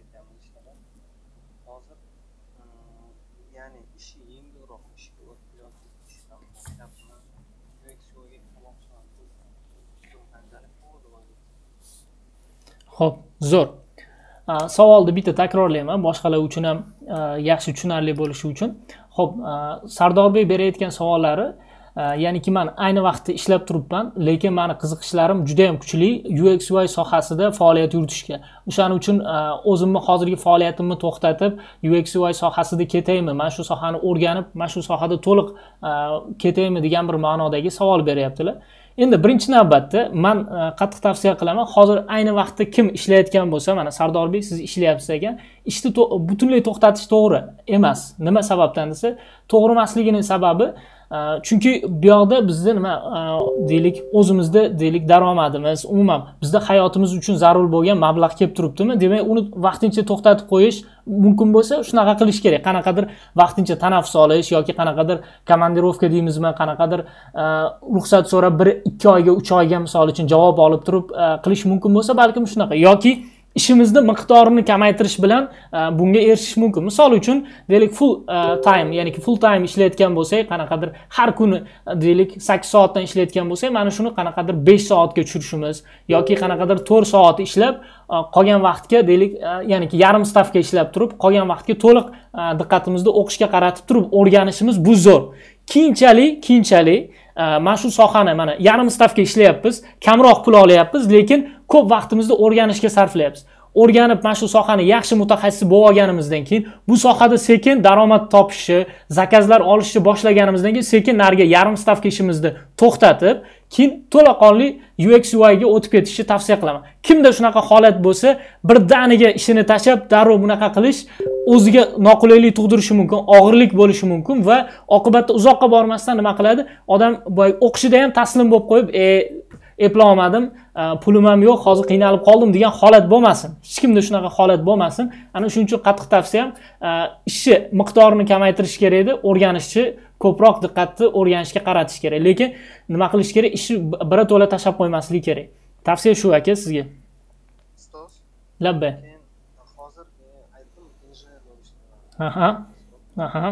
Hozir ya'ni ishi yengilroq ishga o'tib yoki ishdan boshlayapman. U X U I ga kelmoqchiman. Xo'p, zo'r. Savolni bitta takrorlayman, boshqalar uchun ham yaxshi tushunarli bo'lishi uchun. Xo'p, Sardorbek berayotgan savollari, ya'niki men ayni vaqtda ishlab turibman, lekin meni qiziqishlarim juda ham kuchli U X U I sohasida faoliyat yuritishga. O'shaning uchun o'zimni hozirgi faoliyatimni to'xtatib, U X U I sohasida ketaymi, men shu sohani o'rganib, men shu sohada to'liq ketaymi degan bir ma'nodagi savol beryaptilar. Endi birinchi navbatda men qattiq tavsiya qilaman, hozir ayni vaqtda kim ishlayotgan bo'lsa, mana Sardorbek siz ishlayapsiz ekan, ishni butunlay to'xtatish to'g'ri emas. Nima sababdan desa, to'g'ri emasligining sababi chunki bu yoqda bizda nima deylik, o'zimizda deylik daromadimiz, umuman bizda hayotimiz uchun zarur bo'lgan mablag' kelib turibdimi? Demak, uni vaqtincha to'xtatib qo'yish mumkin bo'lsa, shunaqa qilish kerak. Qanaqadir vaqtincha tanaffus olish yoki qanaqadir komandirovka deymizmi, qanaqadir ruxsat so'rab bir ikki oyga, uch oyga misol uchun javob olib turib qilish mumkin bo'lsa, balkim shunaqa yoki ishimizni miqdorini kamaytirish bilan bunga erishish mumkin. Misol uchun, deylik full time, ya'ni full time ishlayotgan bo'lsak, qanaqadir har kuni deylik sakkiz soatdan ishlayotgan bo'lsak, mana shuni qanaqadir besh soatga tushirishimiz yoki qanaqadir to'rt soat ishlab, qolgan vaqtga deylik, ya'ni yarim stavka ishlab turib, qolgan vaqtga to'liq diqqatimizni o'qishga qaratib turib o'rganishimiz bu zo'r. Keyinchalik, keyinchalik mana shu sohani mana yarim stavka ishlayapmiz, kamroq pul olyapmiz, lekin ko'p vaqtimizni o'rganishga sarflayapmiz. O'rganib mana shu sohani yaxshi mutaxassis bo'lib olganimizdan keyin bu sohada sekin daromad topishni, zakazlar olishni boshlaganimizdan keyin sekin narga yarim stavka ishimizni to'xtatib, keyin to'laqonli U X U I ga o'tib ketishni tavsiya qilaman. Kimda shunaqa holat bo'lsa, birdaniga ishini tashlab, darrov bunaqa qilish o'ziga noqulaylik tug'dirishi mumkin, og'irlik bo'lishi mumkin va oqibatda uzoqqa bormasdan nima qiladi? Odam boy o'qishida ham taslim bo'lib qo'yib, e eplay olmadim, pulim ham yo'q, hozir qiynalib qoldim degan holat bo'lmasin. Hech kimda shunaqa holat bo'lmasin. Ana shuning uchun qattiq tavsiyam, ishni miqdorini kamaytirish kerak edi, o'rganishni ko'proq diqqatni o'rganishga qaratish kerak. Lekin nima qilish kerak? Ishni birato'la tashlab qo'ymaslik kerak. Tavsiya shu aka sizga. Ustoz. Labba. Hozir aytdim, injener bo'lishni. Aha. Aha.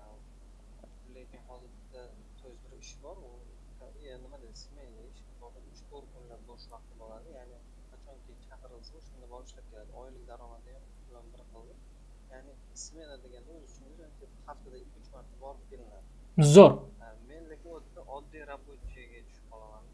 Lekin hozir bitta to'yz bir ish bor, u nima deysiz, smenli ish, uch to'rt kunlab bo'sh vaqti bo'ladi. Ya'ni qachonki chaqirilsa, shunda borib ishlab keladi. Oylik daromadi ham bilan bir qildi. Ya'ni smena deganda o'z uchun haftada ikki uch marta borib kelinadi. Zo'r. Men lekin u yerda oddiy rabochiyaga tushib qolaman-da.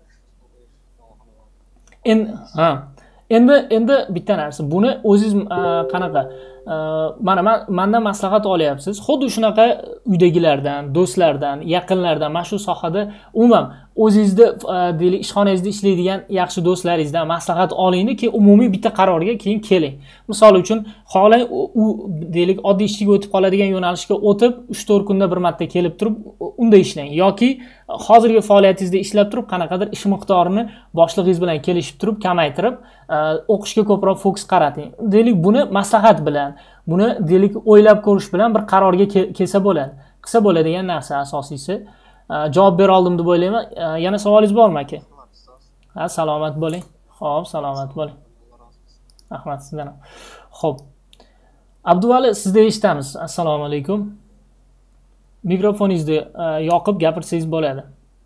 Endi ha. Endi endi bitta narsa. Buni o'zingiz qanaqa mana mendan maslahat olyapsiz. Xuddi shunaqa uydagilardan, do'stlardan, yaqinlardan, mana shu sohada umuman o'zingizda deylik ishxonangizda ishlaydigan yaxshi do'stlaringizdan maslahat olingki, umumiy bitta qarorga keyin keling. Misol uchun, xohlang u deylik oddiy ishga o'tib qoladigan yo'nalishga o'tib uch to'rt kunda bir marta kelib turib unda ishlang yoki hozirgi faoliyatingizda ishlab turib qanaqadir ish miqdorini boshlig'ingiz bilan kelishib turib kamaytirib o'qishga ko'proq fokus qarating. Deylik buni maslahat bilan, buni deylik o'ylab ko'rish bilan bir qarorga kelsa bo'ladi. Qilsa bo'ladigan narsa asosiysi. Javob bera oldim deb o'ylayman. Yana savolingiz bormi aka? Ha, salomat bo'ling. Xo'p, salomat bo'ling. Rahmat sizdan ham. Xo'p. Abduvali, sizni eshitamiz. Assalomu alaykum. Mikrofoningizni yoqib gapirsangiz bo'ladi.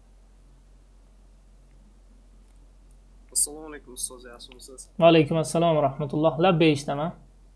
Assalomu alaykum ustoz, yaxshimisiz? Va alaykum assalom va rahmatulloh. Labbay eshitaman.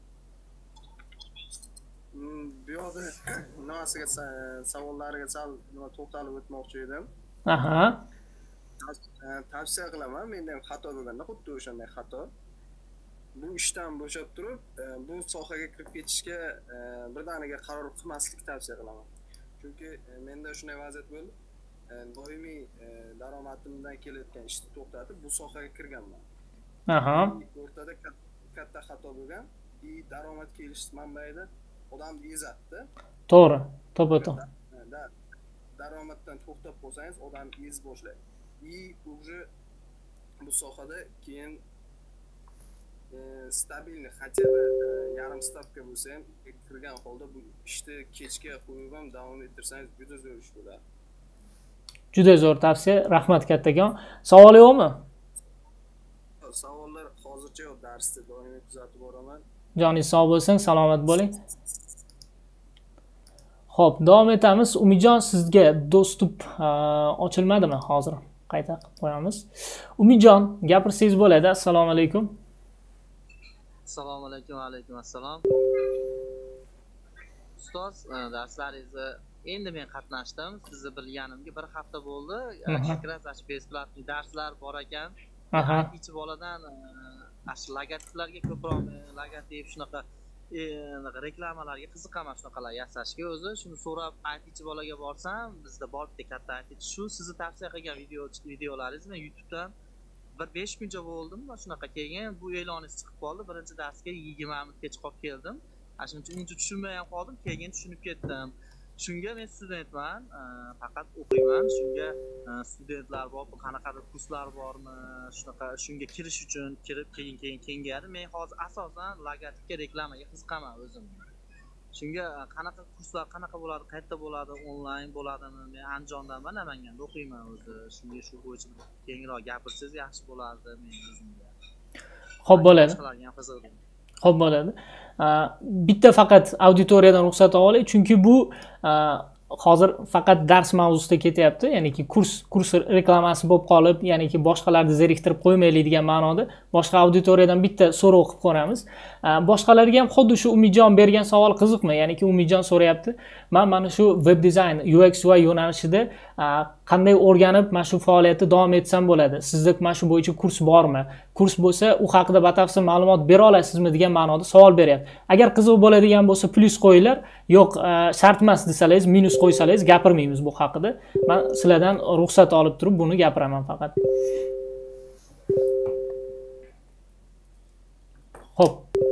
Bu yoqda nimasiga savollariga sal to'xtalib o'tmoqchi edim. Aha. Tavsiya qilaman, menda ham xato bo'lganda, xuddi o'shanday xato. Bu ishdan bo'shab turib, bu sohaga kirib ketishga birdaniga qaror qilmaslik tavsiya qilaman. Chunki menda shunday vaziyat bo'ldi. Doimiy daromadimdan kelayotgan ishni to'xtatib, bu sohaga kirganman. Aha. O'rtada katta xato bo'lgan. I daromad kelish manbaida odamni ezatdi. To'g'ri, to'ppa-to'g'ri. Daromaddan to'xtab qolsangiz, odam ez boshlaydi. I уже bu sohada keyin stabilni хотя бы yarim stavka bo'lsa ham kirgan holda bu ishni kechga qo'yib ham davom ettirsangiz juda zo'r ish bo'ladi. Juda zo'r tavsiya. Rahmat kattakon. Savol yo'qmi? Savollar hozircha yo'q, darsda doimiy kuzatib boraman. Joningiz sog' bo'lsin, salomat bo'ling. Xo'p, davom etamiz. Umidjon, sizga do'stub ochilmadimi hozir? Qayta qilib qo'yamiz. Umidjon, gapirsangiz bo'ladi. Assalomu alaykum. Assalomu alaykum, va alaykum assalom. Ustoz, darslaringizni endi men qatnashdim. Sizni bilganimga bir hafta bo'ldi. Shakrat besplatniy darslar bor ekan. Aha. Ichi boladan ash logotiplarga ko'proq logotip shunaqa reklamalarga qiziqaman, shunaqalar yasashga o'zi. Shuni so'rab I T chi bolaga borsam, bizda bor bitta katta I T chi shu sizni tavsiya qilgan video videolaringizni YouTubedan bir besh kuncha bo'ldim va shunaqa keyin bu e'loningiz chiqib qoldi. Birinchi darsga yigirma minutgacha qolib keldim. Shuning uchun uncha tushunmay ham qoldim, keyin tushunib ketdim. Shunga men studentman, faqat o'qiyman. Shunga studentlar bor, qanaqadir kurslar bormi, shunaqa shunga kirish uchun kirib keyin keyin kengayadi. Men hozir asosan logotipga, reklamaga qiziqaman o'zim. Shunga qanaqa kurslar, qanaqa bo'ladi, qayerda bo'ladi, onlayn bo'ladimi? Men Andijondanman, Namanganda o'qiyman o'zi. Shunga shu bo'yicha kengroq gapirsangiz yaxshi bo'lardi men o'zimga. Xo'p bo'ladi. Xo'p bo'ladi. Bitta faqat auditoriyadan ruxsat olay, chunki bu hozir faqat dars mavzusida ketyapti, ya'niki kurs kurs reklamasi bo'lib qolib, ya'niki boshqalarni zeriktirib qo'ymaylik degan ma'noda boshqa auditoriyadan bitta so'rov o'qib ko'ramiz. Boshqalarga ham xuddi shu Umidjon bergan savol qiziqmi? Ya'niki Umidjon so'rayapti. Men mana shu web dizayn, U X U I yo'nalishida qanday o'rganib mana shu faoliyatni davom etsam bo'ladi? Sizda mana shu bo'yicha kurs bormi? Kurs bo'lsa, u haqida batafsil ma'lumot bera olasizmi degan ma'noda savol beryapti. Agar qiziq bo'ladigan bo'lsa, plyus qo'yinglar, yo'q, shart emas desangiz, minus qo'ysangiz gapirmaymiz bu haqida. Men sizlardan ruxsat olib turib buni gapiraman faqat. Xo'p.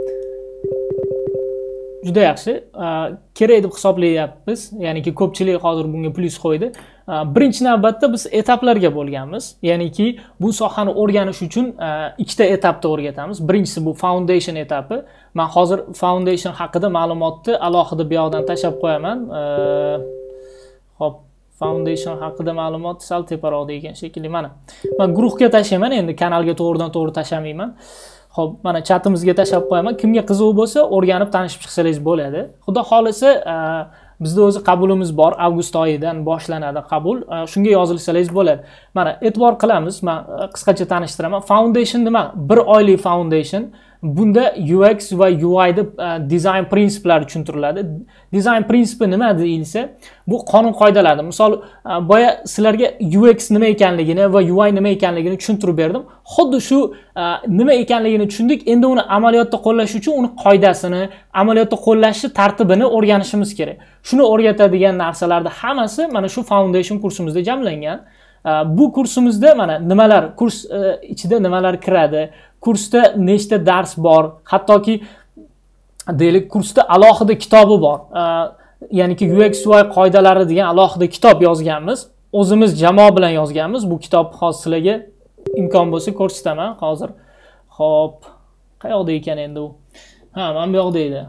Juda yaxshi. Kerak deb hisoblayapmiz. Ya'niki ko'pchilik hozir bunga plyus qo'ydi. Birinchi navbatda biz etaplarga bo'lganmiz. Ya'niki bu sohani o'rganish uchun ikkita etapda o'rgatamiz. Birinchisi bu foundation etapi. Men hozir foundation haqida ma'lumotni alohida bu yoqdan tashab qo'yaman. Xo'p, foundation haqida ma'lumot sal teparoqda ekan shekilli. Mana. Men guruhga tashlayman, endi kanalga to'g'ridan-to'g'ri tashamayman. Xo'p, mana chatimizga tashab qo'yaman. Kimga qiziq bo'lsa, o'rganib tanishib chiqsangiz bo'ladi. Xudo xolisa, bizda o'zi qabulimiz bor. Avgust oyidan boshlanadi qabul. Shunga yozilsangiz bo'ladi. Mana e'tibor qilamiz. Men qisqacha tanishtiraman. Foundation nima? bir oylik foundation. Bunda U X va U I deb dizayn prinsiplari tushuntiriladi. Dizayn prinsipi nima deyilsa, bu qonun qoidalari. Misol, boya sizlarga U X nima ekanligini va U I nima ekanligini tushuntirib berdim. Xuddi shu nima ekanligini tushundik. Endi uni amaliyotda qo'llash uchun uni qoidasini, amaliyotda qo'llash tartibini o'rganishimiz kerak. Shuni o'rgatadigan narsalarning hammasi mana shu foundation kursimizda jamlangan. Bu kursimizda mana nimalar, kurs ichida nimalar kiradi, kursda nechta dars bor, hattoki deylik kursda alohida kitobi bor. Ya'niki U X U I qoidalari degan alohida kitob yozganmiz. O'zimiz jamoa bilan yozganmiz. Bu kitob hozir sizlarga imkon bo'lsa ko'rsataman hozir. Xo'p, qayoqda ekan endi u? Ha, mana bu yoqda edi.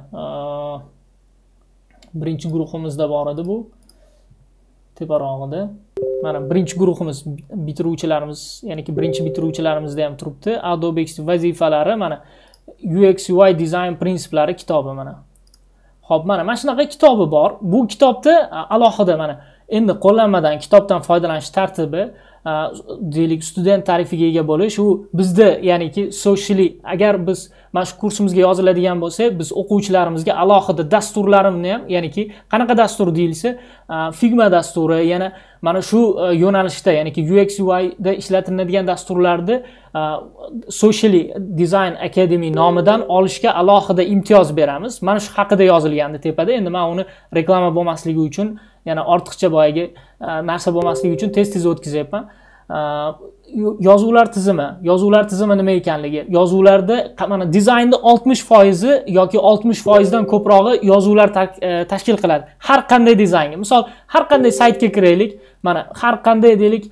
Birinchi guruhimizda bor edi bu. Teparog'ida. Mana birinchi guruhimiz bitiruvchilarimiz, ya'niki birinchi bitiruvchilarimizda ham turibdi. Adobe X vazifalari, mana U X U I design prinsiplari kitobi mana. Xo'p, mana mana shunaqa kitobi bor. Bu kitobda alohida mana endi qo'llanmadan kitobdan foydalanish tartibi, deylik student tarifiga ega bo'lish, u bizda ya'niki socially agar biz mana shu kursimizga yoziladigan bo'lsa, biz o'quvchilarimizga alohida dasturlarimni ham, ya'niki qanaqa dastur deyilsa, Figma dasturi, yana mana shu yo'nalishda, ya'niki U X U I da ishlatiladigan dasturlarni Socially Design Academy nomidan olishga alohida imtiyoz beramiz. Mana shu haqida yozilgandi tepada. Endi men uni reklama bo'lmasligi uchun, yana ortiqcha boyagi narsa bo'lmasligi uchun tez-tez o'tkazyapman. Yozuvlar tizimi, yozuvlar tizimi nima ekanligi, yozuvlarda mana dizaynning oltmish foiz yoki oltmish foiz dan ko'prog'i yozuvlar tashkil qiladi. Har qanday dizaynga, misol har qanday saytga kiraylik, mana har qanday deylik,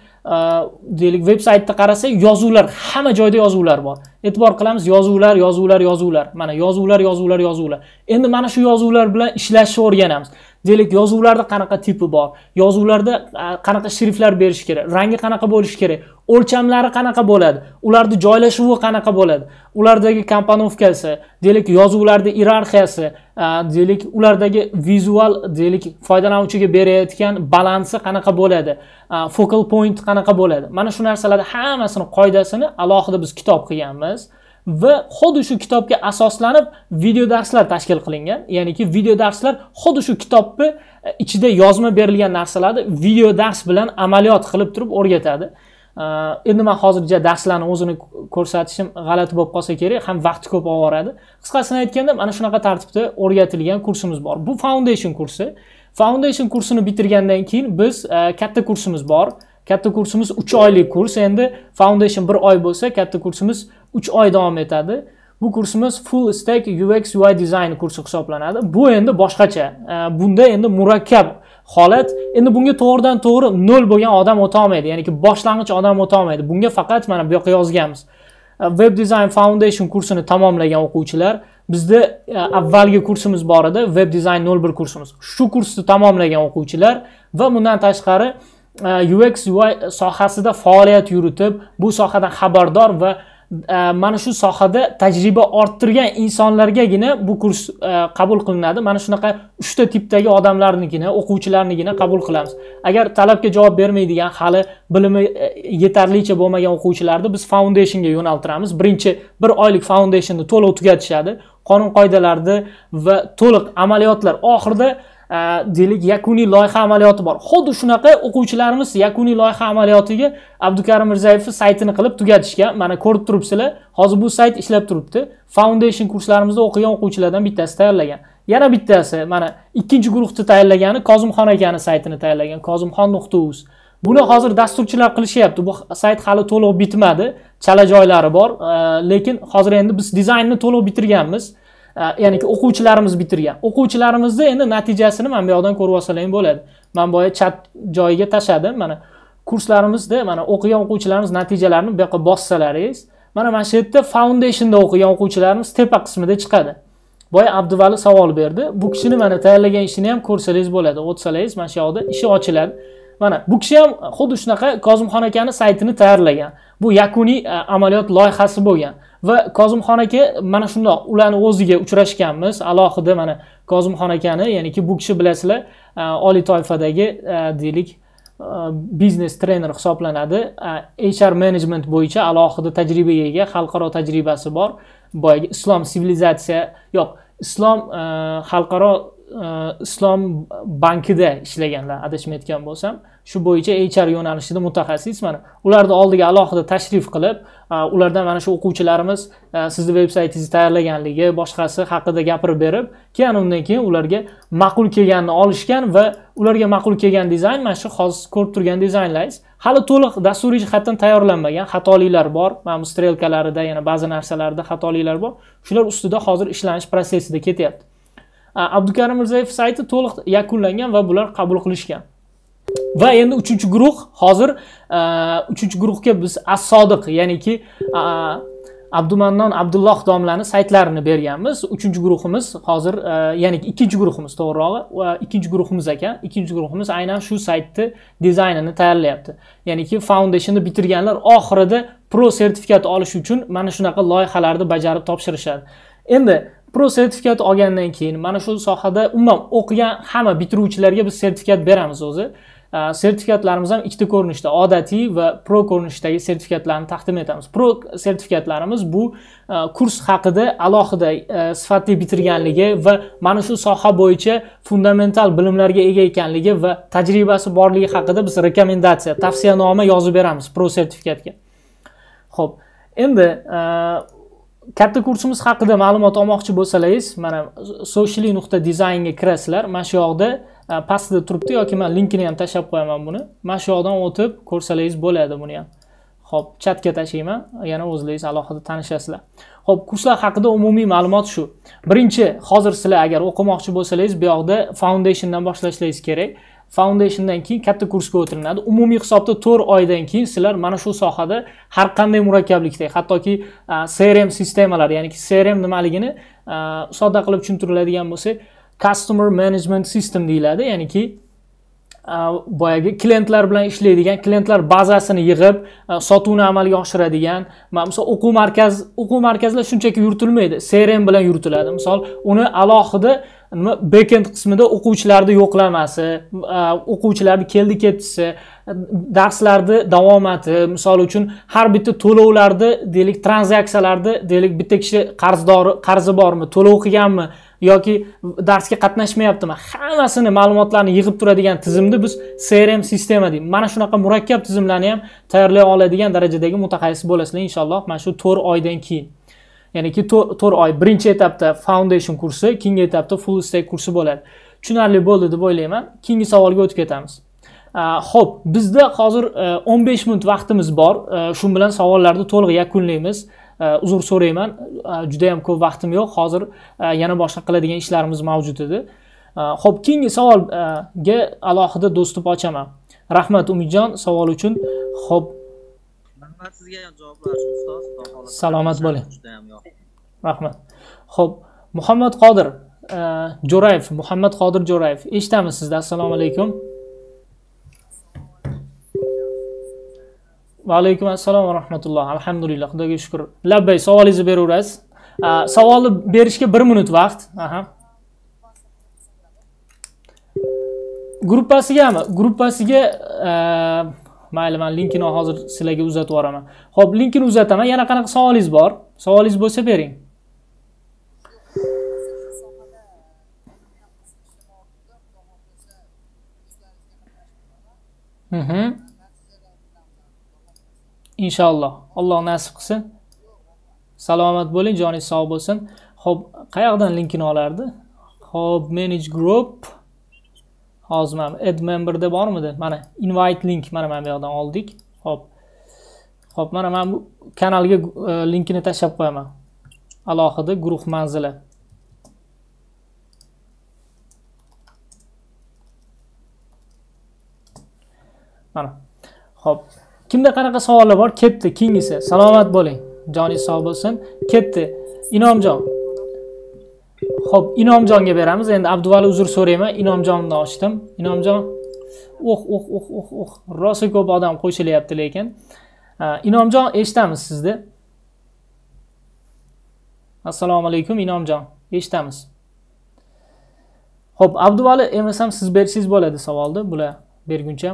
deylik veb-saytda qarasa, yozuvlar, hamma joyda yozuvlar bor. E'tibor qilamiz, yozuvlar, yozuvlar, yozuvlar. Mana yozuvlar, yozuvlar, yozuvlar. Endi mana shu yozuvlar bilan ishlashni o'rganamiz. Deylik, yozuvlarda qanaqa tipi bor, yozuvlarda qanaqa shriftlar berish kerak, rangi qanaqa bo'lishi kerak, o'lchamlari qanaqa bo'ladi, ularning joylashuvi qanaqa bo'ladi, ulardagi komponovkasi, deylik, yozuvlarning iyerarxiyasi, deylik, ulardagi vizual, deylik, foydalanuvchiga berayotgan balansi qanaqa bo'ladi, focal point qanaqa bo'ladi. Mana shu narsalarning hammasini qoidasini alohida biz kitob qilganmiz. Va xuddi shu kitobga asoslanib video darslar tashkil qilingan. Ya'niki video darslar xuddi shu kitobni ichida yozma berilgan narsalarni video dars bilan amaliyot qilib turib o'rgatadi. Endi men hozircha darslarni o'zini ko'rsatishim g'alati bo'lib qolsa kerak, ham vaqt ko'p oladi. Qisqasini aytganda, mana shunaqa tartibda o'rgatilgan kursimiz bor. Bu foundation kursi. Foundation kursini bitirgandan keyin biz katta kursimiz bor. Katta kursimiz uch oylik kurs. Endi foundation bir oy bo'lsa, katta kursimiz uch oy davom etadi. Bu kursimiz full stack U X U I design kursi hisoblanadi. Bu endi boshqacha. Bunda endi murakkab holat. Endi bunga to'g'ridan to'g'ri nol bo'lgan odam o'ta olmaydi. Ya'niki boshlang'ich odam o'ta olmaydi. Bunga faqat mana bu yoqqa yozganmiz. Web Design Foundation kursini tamomlagan o'quvchilar, bizda avvalgi kursimiz bor edi, Web Design nol bir kursimiz. Shu kursni tamomlagan o'quvchilar va bundan tashqari U X U I sohasida faoliyat yuritib, bu sohadan xabardor va mana shu sohada tajriba orttirgan insonlargagina bu kurs qabul qilinadi. Mana shunaqa uchta tipdagi odamlarnigina, o'quvchilarnigina qabul qilamiz. Agar talabga javob bermaydigan, hali bilimi yetarlicha bo'lmagan o'quvchilarni biz foundationga yo'naltiramiz. Birinchi bir oylik foundationni to'liq tugatishadi. Qonun qoidalarni va to'liq amaliyotlar oxirida deylik yakuniy loyiha amaliyoti bor. Xuddi shunaqa o'quvchilarimiz yakuniy loyiha amaliyotiga Abdukarim Mirzayevning saytini qilib tugatishgan. Mana ko'rib turibsizlar. Hozir bu sayt ishlab turibdi. Foundation kurslarimizda o'qigan o'quvchilardan bittasi tayyorlagan. Yana bittasi mana ikkinchi guruhda tayyorlagani Kozimxon akaning saytini tayyorlagan. kozimxon nuqta uz. Buni hozir dasturchilar qilishyapti. Bu sayt hali to'liq bitmadi. Chala joylari bor, lekin hozir endi biz dizaynni to'liq bitirganmiz. Ya'ni o'quvchilarimiz bitirgan. O'quvchilarimizning endi natijasini mana bu yoqdan ko'rib olsalaring bo'ladi. Men boya chat joyiga tashladim. Mana kurslarimizda mana o'qigan o'quvchilarimiz natijalarini bu yoqqa bossalaringiz, mana mana shu yerda foundationda o'qigan o'quvchilarimiz tepa qismida chiqadi. Boya Abduvali savol berdi. Bu kishini mana tayyorlagan ishini ham ko'rsangiz bo'ladi. O'tsalaringiz mana shu yoqda ishi ochiladi. Mana bu kishi ham xuddi shunaqa Kozimxon akaning saytini tayyorlagan. Bu yakuniy amaliyot loyihasi bo'lgan. Va Kozimxon aka mana shundoq ularni o'ziga uchrashganmiz. Alohida mana Kozimxon akani, ya'niki bu kishi bilasizlar, oliy toifadagi deylik biznes trener hisoblanadi. H R management bo'yicha alohida tajribaga ega, xalqaro tajribasi bor. Boyagi islom sivilizatsiya, yo'q, islom xalqaro islom bankida ishlaganlar, adashmayotgan bo'lsam, shu bo'yicha H R yo'nalishida mutaxassis. Mana ularni oldiga alohida tashrif qilib, ulardan mana shu o'quvchilarimiz sizni veb-saytingizni tayyorlaganligi, boshqasi haqida gapirib berib, keyin undan keyin ularga ma'qul kelganini olishgan va ularga ma'qul kelgan dizayn mana shu hozir ko'rib turgan dizaynlaringiz. Hali to'liq dasturiy jihatdan tayyorlanmagan, xatoliklar bor. Mana bu strelkalarida, yana ba'zi narsalarda xatoliklar bor. Shular ustida hozir ishlanish prosesida ketyapti. Abdukarim Mirzayev sayti to'liq yakunlangan va bular qabul qilishgan. Va endi uchinchi guruh hozir uchinchi guruhga biz As-Sodiq, ya'niki Abdumannon Abdulloh domlani saytlarini berganmiz. Uchinchi guruhimiz hozir, ya'ni ikkinchi guruhimiz to'g'rirog'i, va ikkinchi guruhimiz ekan. Ikkinchi guruhimiz aynan shu saytni dizaynini tayyorlayapti. Ya'niki foundationni bitirganlar oxirida pro sertifikat olish uchun mana shunaqa loyihalarni bajarib topshirishadi. Endi pro sertifikat olgandan keyin mana shu sohada umuman o'qigan hamma bitiruvchilarga biz sertifikat beramiz o'zi. Sertifikatlarimiz ham ikkita ko'rinishda, odatiy va pro ko'rinishdagi sertifikatlarni taqdim etamiz. Pro sertifikatlarimiz bu kurs haqida alohida sifatli bitirganligi va mana shu soha bo'yicha fundamental bilimlarga ega ekanligi va tajribasi borligi haqida biz rekomendatsiya, tavsiyanoma yozib beramiz pro sertifikatga. Xo'p, endi katta kursimiz haqida ma'lumot olmoqchi bo'lsangiz, mana socially nuqta design ga kirasizlar. Mana shu yoqda pastda turibdi, yoki men linkini ham tashlab qo'yaman buni. Mana shu yoqdan o'tib ko'rsangiz bo'ladi buni ham. Xo'p, chatga tashlayman, yana o'zingiz alohida tanishasizlar. Xo'p, kurslar haqida umumiy ma'lumot shu. Birinchi, hozir sizlar agar o'qimoqchi bo'lsangiz, bu yoqda foundationdan boshlashingiz kerak. Foundationdan keyin katta kursga o'tiriladi. Umumiy hisobda to'rt oydan keyin sizlar mana shu sohada har qanday murakkablikda, hattoki C R M sistemalar, ya'ni C R M nimaligini sodda qilib tushuntiriladigan bo'lsa, Customer Management System deyiladi. Ya'niki boyagi klientlar bilan ishlaydigan, klientlar bazasini yig'ib, sotuvni amalga oshiradigan, masalan, o'quv markaz, o'quv markazlar shunchaki yuritilmaydi, C R M bilan yuritiladi. Misol, uni alohida nima backend qismida o'quvchilarning yo'qlamasi, o'quvchilarning keldi-ketdisi, darslarni davomati, misol uchun har bitta to'lovlarda, deylik, tranzaksiyalarda, deylik, bitta kishi qarzdori, qarzi bormi, to'lov qilganmi yoki darsga qatnashmayaptimi, hammasini ma'lumotlarni yig'ib turadigan tizimni biz C R M sistema deymiz. Mana shunaqa murakkab tizimlarni ham tayyorlay oladigan darajadagi mutaxassis bo'lasizlar inshaalloh mana shu to'rt oydan keyin. Ya'niki to'rt oy birinchi etapda foundation kursi, keyingi etapda full stack kursi bo'ladi. Tushunarli bo'ldi deb o'ylayman. Keyingi savolga o'tib ketamiz. Xo'p, bizda hozir o'n besh minut vaqtimiz bor. Shu bilan savollarni to'liq yakunlaymiz. Uzr so'rayman, juda ham ko'p vaqtim yo'q. Hozir yana boshqa qiladigan ishlarimiz mavjud edi. Xo'p, keyingi savolga alohida do'stib ochaman. Rahmat Umidjon savol uchun. Xo'p, rahmat sizga ham javoblar ustoz. Salomat bo'ling. Rahmat. Xo'p, Muhammad Qodir Jo'rayev, Muhammad Qodir Jo'rayev, eshitamiz sizdan. Assalomu alaykum. Va alaykum assalom va rahmatulloh. Alhamdulillah, Xudoga shukr. Labbay, savolingizni beraverasiz. Savolni berishga bir minut vaqt. Aha. Gruppasigami? Gruppasiga mayli, men linkini hozir sizlarga uzatib yuboraman. Xo'p, linkini uzataman. Yana qanaqa savolingiz bor? Savolingiz bo'lsa bering. Mhm. Inshaalloh. Alloh nasib qilsin. Salomat bo'ling, joningiz sog' bo'lsin. Xo'p, qayoqdan linkini olardi? Xo'p, manage group. Hozir mana add member da bormidi? Mana invite link mana mana bu yoqdan oldik. Xo'p. Xo'p, mana men bu kanalga linkini tashlab qo'yaman. Alohida guruh manzili. Mana. Xo'p. Kimda qanaqa savollar bor? Ketdi, keyingisi. Salomat bo'ling. Joningiz sog' bo'lsin. Ketdi. Inomjon. Xo'p, Inomjonga beramiz. Endi Abduvali uzr so'rayman. Inomjonni ochdim. Inomjon. Oh, oh, oh, oh, oh. Rosa ko'p odam qo'shilyapti lekin. Inomjon, eshitamiz sizni. Assalomu alaykum Inomjon. Eshitamiz. Xo'p, Abduvali, emasam siz bersangiz bo'ladi savolni. Bular berguncha.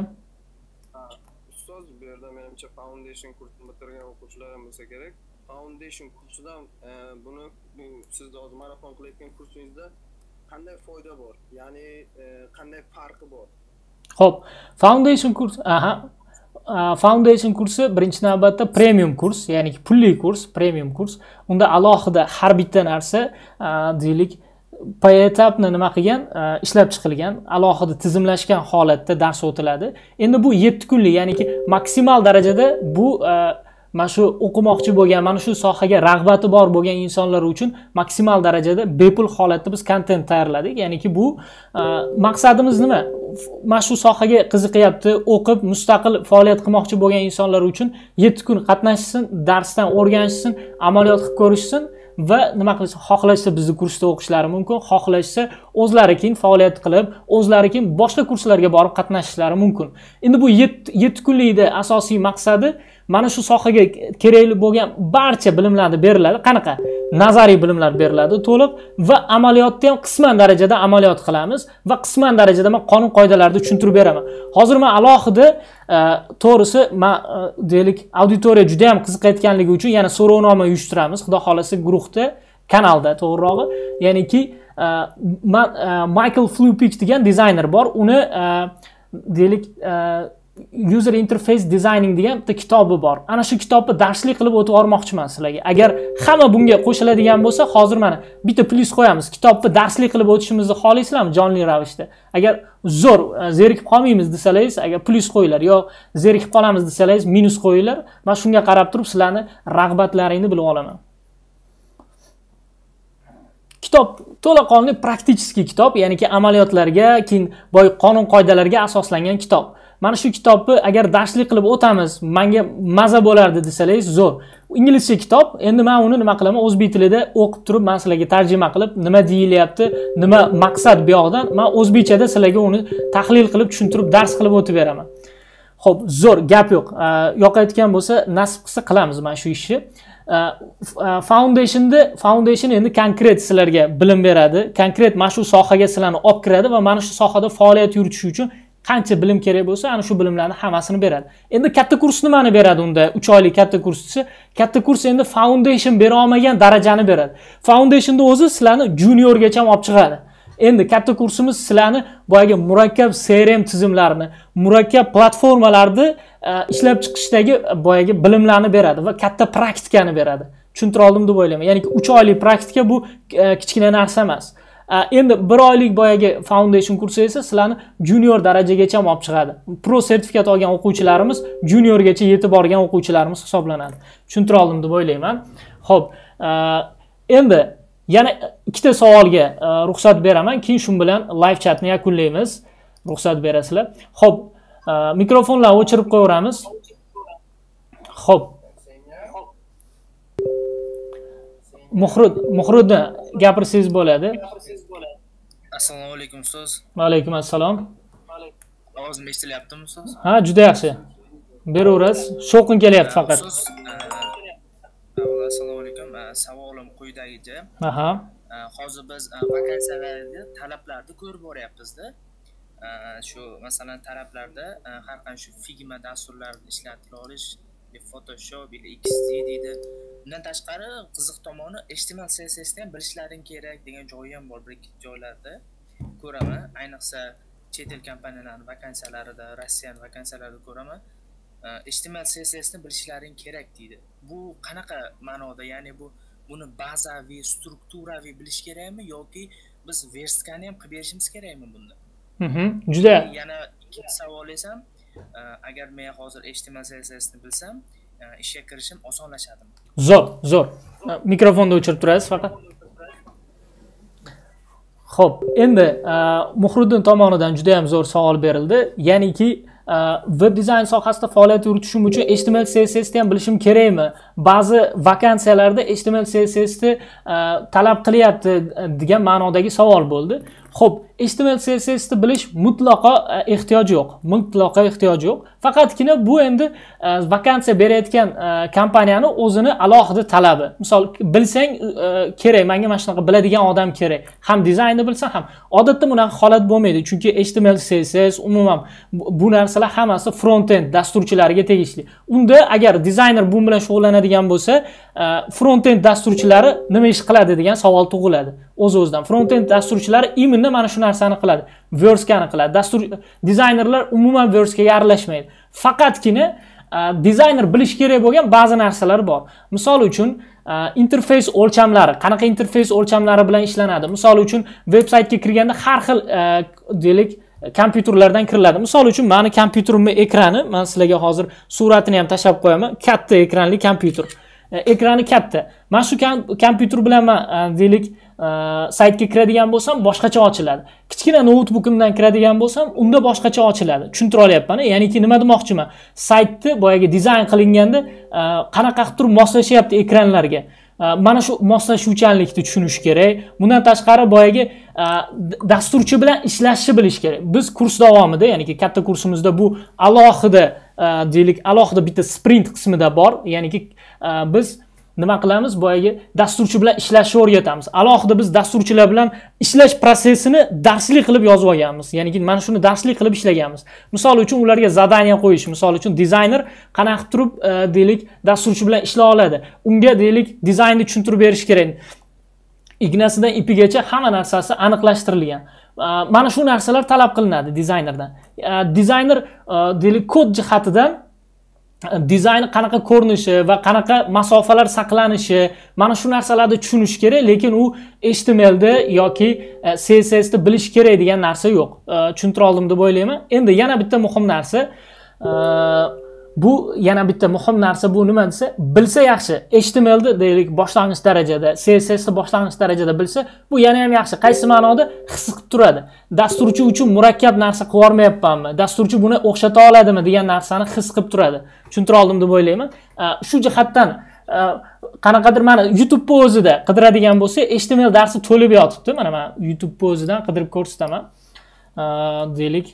Foundation kursini bitirgan o'quvchilar ham bo'lsa kerak. Foundation kursidan buni siz hozir marafon qilayotgan kursingizda qanday foyda bor? Ya'ni qanday farqi bor? Xo'p, foundation kurs, aha. Foundation kursi birinchi navbatda premium kurs, ya'ni pulli kurs, premium kurs. Unda alohida har bitta narsa, deylik, poetapni nima qilgan, ishlab chiqilgan, alohida tizimlashgan holatda dars o'tiladi. Endi bu yetti kunlik, ya'niki maksimal darajada bu mana shu o'qimoqchi bo'lgan, mana shu sohaga rag'bati bor bo'lgan insonlar uchun maksimal darajada bepul holatda biz kontent tayyorladik. Ya'niki bu maqsadimiz nima? Mana shu sohaga qiziqyapti, o'qib mustaqil faoliyat qilmoqchi bo'lgan insonlar uchun yetti kun qatnashsin, darsdan o'rganishsin, amaliyot qilib ko'rishsin va nima qilsa, xohlashsa bizni kursda o'qishlari mumkin, xohlashsa o'zlari keyin faoliyat qilib, o'zlari keyin boshqa kurslarga borib qatnashishlari mumkin. Endi bu yetti kunlikda asosiy maqsadi mana shu sohaga kerakli bo'lgan barcha bilimlarni beriladi. Qanaqa? Nazariy bilimlar beriladi to'liq va amaliyotda ham qisman darajada amaliyot qilamiz va qisman darajada men qonun qoidalarni tushuntirib beraman. Hozir men alohida to'g'risi men deylik auditoriya juda ham qiziqayotganligi uchun yana so'rovnoma uyushtiramiz. Xudo xolasa guruhda, kanalda to'g'rirog'i. Ya'niki Michael Flupich degan dizayner bor. Uni deylik User Interface Designing degan bitta kitobi bor. Ana shu kitobni darslik qilib o'tib o'rmoqchiman sizlarga. Agar hamma bunga qo'shiladigan bo'lsa, hozir mana bitta plus qo'yamiz. Kitobni darslik qilib o'tishimizni xohlaysizlarmi jonli ravishda? Agar zo'r zerikib qolmaymiz desalaringiz, agar plus qo'yinglar, yo zerikib qolamiz desalaringiz minus qo'yinglar. Men shunga qarab turib sizlarni rag'batlaringni bilib olaman. Kitob to'laqonli praktik kitob, ya'niki amaliyotlarga, keyin boy qonun qoidalarga asoslangan kitob. Mana shu kitobni agar darslik qilib o'tamiz, menga maza bo'lardi desangiz, zo'r. Inglizcha kitob. Endi men uni nima qilaman? O'zbek tilida o'qib turib, men sizlarga tarjima qilib, nima deyilyapti, nima maqsad bu yoqdan, men o'zbekchada sizlarga uni tahlil qilib, tushuntirib, dars qilib o'tib beraman. Xo'p, zo'r, gap yo'q. Yoqayotgan bo'lsa, nasib qilsa qilamiz mana shu ishni. Foundation'da Foundation endi konkret sizlarga bilim beradi. Konkret mana shu sohaga sizlarni olib kiradi va mana shu sohada faoliyat yuritish uchun qancha bilim kerak bo'lsa, ana shu bilimlarni hammasini beradi. Endi katta kurs nimani beradi unda? uch oylik katta kurs desa, katta kurs endi foundation bera olmagan darajani beradi. Foundationda o'zi sizlarni juniorgacha olib chiqadi. Endi katta kursimiz sizlarni boyagi murakkab C R M tizimlarini, murakkab platformalarni ishlab chiqishdagi boyagi bilimlarni beradi va katta praktikani beradi. Tushuntira oldim deb o'ylayman. Ya'ni uch oylik praktika bu kichkina narsa emas. Endi bir oylik boyagi foundation kursi esa sizlarni junior darajagacha olib chiqadi. Pro sertifikat olgan o'quvchilarimiz juniorgacha yetib borgan o'quvchilarimiz hisoblanadi. Tushuntira oldim deb o'ylayman. Xo'p, endi yana ikkita savolga ruxsat beraman, keyin shu bilan live chatni yakunlaymiz. Ruxsat berasizlar. Xo'p, mikrofonlarni o'chirib qo'yamiz. Xo'p. Muhrud, Muhrudni gapirsangiz bo'ladi. Assalomu alaykum ustoz. Va alaykum assalom. Ovozim eshitilyaptimi ustoz? Ha, juda yaxshi. Beraverasiz. Shovqin kelyapti faqat. Assalomu alaykum. Savolim quyidagicha. Aha. Hozir biz vakansiyalarga talablarni ko'rib boryapmiz-da. Shu masalan talablarda har qanday shu Figma dasturlarini ishlatib olish, Photoshop yoki X D deydi. Bundan tashqari qiziq tomoni H T M L C S S ni ham bilishlaring kerak degan joyi ham bor bir ikki joylarda ko'raman. Ayniqsa chet el kompaniyalarining vakansiyalarida, Rossiyaning vakansiyalarida ko'raman. H T M L C S S ni bilishlaring kerak deydi. Bu qanaqa ma'noda? Ya'ni bu buni bazaviy, strukturaviy bilish kerakmi yoki biz vertikani ham qilib berishimiz kerakmi bunda? Mhm, juda. Yana ikkinchi savol esa, agar men hozir H T M L C S S ni bilsam, ishga kirishim osonlashadimi? Zo'r, zo'r. Mikrofonni o'chirib turasiz faqat. Xo'p, endi Muhriddin tomonidan juda ham zo'r savol berildi. Ya'niki web dizayn sohasida faoliyat yuritishim uchun H T M L C S S ni ham bilishim kerakmi? Ba'zi vakansiyalarda H T M L C S S ni talab qilyapti degan ma'nodagi savol bo'ldi. Xo'p, H T M L C S S ni bilish mutlaqo ehtiyoj yo'q. Mutlaqo ehtiyoj yo'q. Faqatgina bu endi vakansiya berayotgan kompaniyani o'zini alohida talabi. Misol bilsang kerak, menga mana shunaqa biladigan odam kerak. Ham dizaynni bilsan ham. Odatda bunaqa holat bo'lmaydi, chunki H T M L C S S umuman bu narsalar hammasi front-end dasturchilariga tegishli. Unda agar dizayner bu bilan shug'ullanadigan bo'lsa, front-end dasturchilari nima ish qiladi degan savol tug'iladi. O'z-o'zidan front-end dasturchilari imенно mana shu narsani qiladi. Verskani qiladi. Dastur dizaynerlar umuman verskaga aralashmaydi. Faqatgina dizayner bilish kerak bo'lgan ba'zi narsalar bor. Misol uchun interfays o'lchamlari, qanaqa interfays o'lchamlari bilan ishlanadi. Misol uchun veb-saytga kirganda har xil deylik kompyuterlardan kiriladi. Misol uchun meni kompyuterimning ekrani, men sizlarga hozir suratini ham tashab qo'yaman. Katta ekranli kompyuter. Ekrani katta. Men shu kompyuter bilan men deylik saytga kiradigan bo'lsam boshqacha ochiladi. Kichkina notebookimdan kiradigan bo'lsam, unda boshqacha ochiladi. Tushuntira olyapman. Ya'niki nima demoqchiman? Saytni boyaga dizayn qilinganda qanaqadir turib moslashyapti ekranlarga. Mana shu moslashuvchanlikni tushunish kerak. Bundan tashqari boyaga dasturchi bilan ishlashni bilish kerak. Biz kurs davomida, ya'niki katta kursimizda bu alohida deylik, alohida bitta sprint qismida bor. Ya'niki biz nima qilamiz? Boyaga dasturchi bilan ishlashni o'rgatamiz. Alohida biz dasturchilar bilan ishlash prosesini darslik qilib yozib olganmiz. Ya'ni mana shuni darslik qilib ishlaganmiz. Misol uchun ularga zadaniya qo'yish, misol uchun dizayner qanaqa turib deylik dasturchi bilan ishlay oladi. Unga deylik dizaynni tushuntirib berish kerak. Ignasidan ipigacha hamma narsasi aniqlashtirilgan. Mana shu narsalar talab qilinadi dizaynerdan. Dizayner deylik kod jihatidan dizayn qanaqa ko'rinishi va qanaqa masofalar saqlanishi, mana shu narsalarni tushunish kerak, lekin u H T M L da yoki C S S da bilish kerak degan narsa yo'q. Tushuntira oldim deb o'ylayman. Endi yana bitta muhim narsa, bu yana bitta muhim narsa bu nima desa, bilsa yaxshi. H T M L da deylik boshlang'ich darajada, C S S da boshlang'ich darajada bilsa, bu yana ham yaxshi. Qaysi ma'noda his qilib turadi. Dasturchi uchun murakkab narsa qilib yormayapmanmi? Dasturchi buni o'xshata oladimi degan narsani his qilib turadi. Tushuntira oldim deb o'ylayman. Shu jihatdan qanaqadir mana YouTube o'zida qidiradigan bo'lsa, H T M L darsi to'lib yotibdi. Mana men YouTube o'zidan qidirib ko'rsataman. Deylik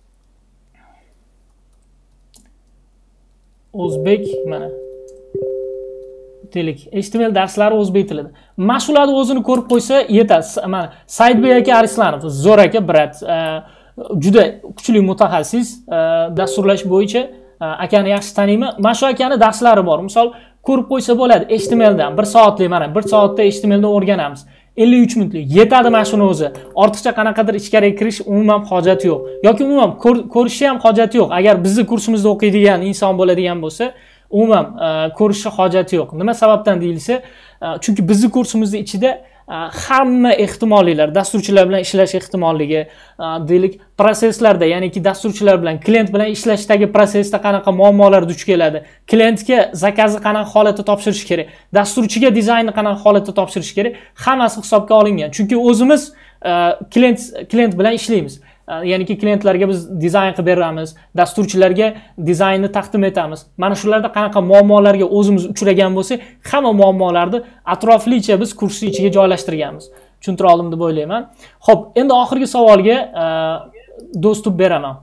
o'zbek mana deylik H T M L darslari o'zbek tilida. Mashg'ulotni o'zini ko'rib qo'ysa yetadi. Mana Saidbek aka Arislanov, zo'r aka, brat, juda kuchli mutaxassis dasturlash bo'yicha. Akani yaxshi taniyman. Mana shu akani darslari bor. Misol ko'rib qo'ysa bo'ladi H T M L dan bir soatlik, mana bir soatda H T M L dan o'rganamiz. ellik uch minutlik yetadi mana shuni o'zi. Ortiqcha qanaqadir ichkariga kirish umuman hojati yo'q. Yoki umuman ko'rishni ham hojati yo'q. Agar bizni kursimizda o'qiydigan inson bo'ladigan bo'lsa, umuman ko'rishni hojati yo'q. Nima sababdan deyilsa, chunki bizni kursimizning ichida hamma ehtimolliklar, dasturchilar bilan ishlash ehtimolligi, deylik proseslarda, ya'niki dasturchilar bilan, klient bilan ishlashdagi prosesda qanaqa muammolar duch keladi, klientga zakazni qanaqa holatda topshirish kerak, dasturchiga dizaynni qanaqa holatda topshirish kerak, hammasi hisobga olingan. Chunki o'zimiz klient klient bilan ishlaymiz. Ya'niki klientlarga biz dizayn qilib beramiz, dasturchilarga dizaynni taqdim etamiz. Mana shularda qanaqa muammolarga o'zimiz uchragan bo'lsak, hamma muammolarni atroflicha biz kursning ichiga joylashtirganmiz. Tushuntira oldim deb o'ylayman. Xo'p, endi oxirgi savolga dostуп beraman.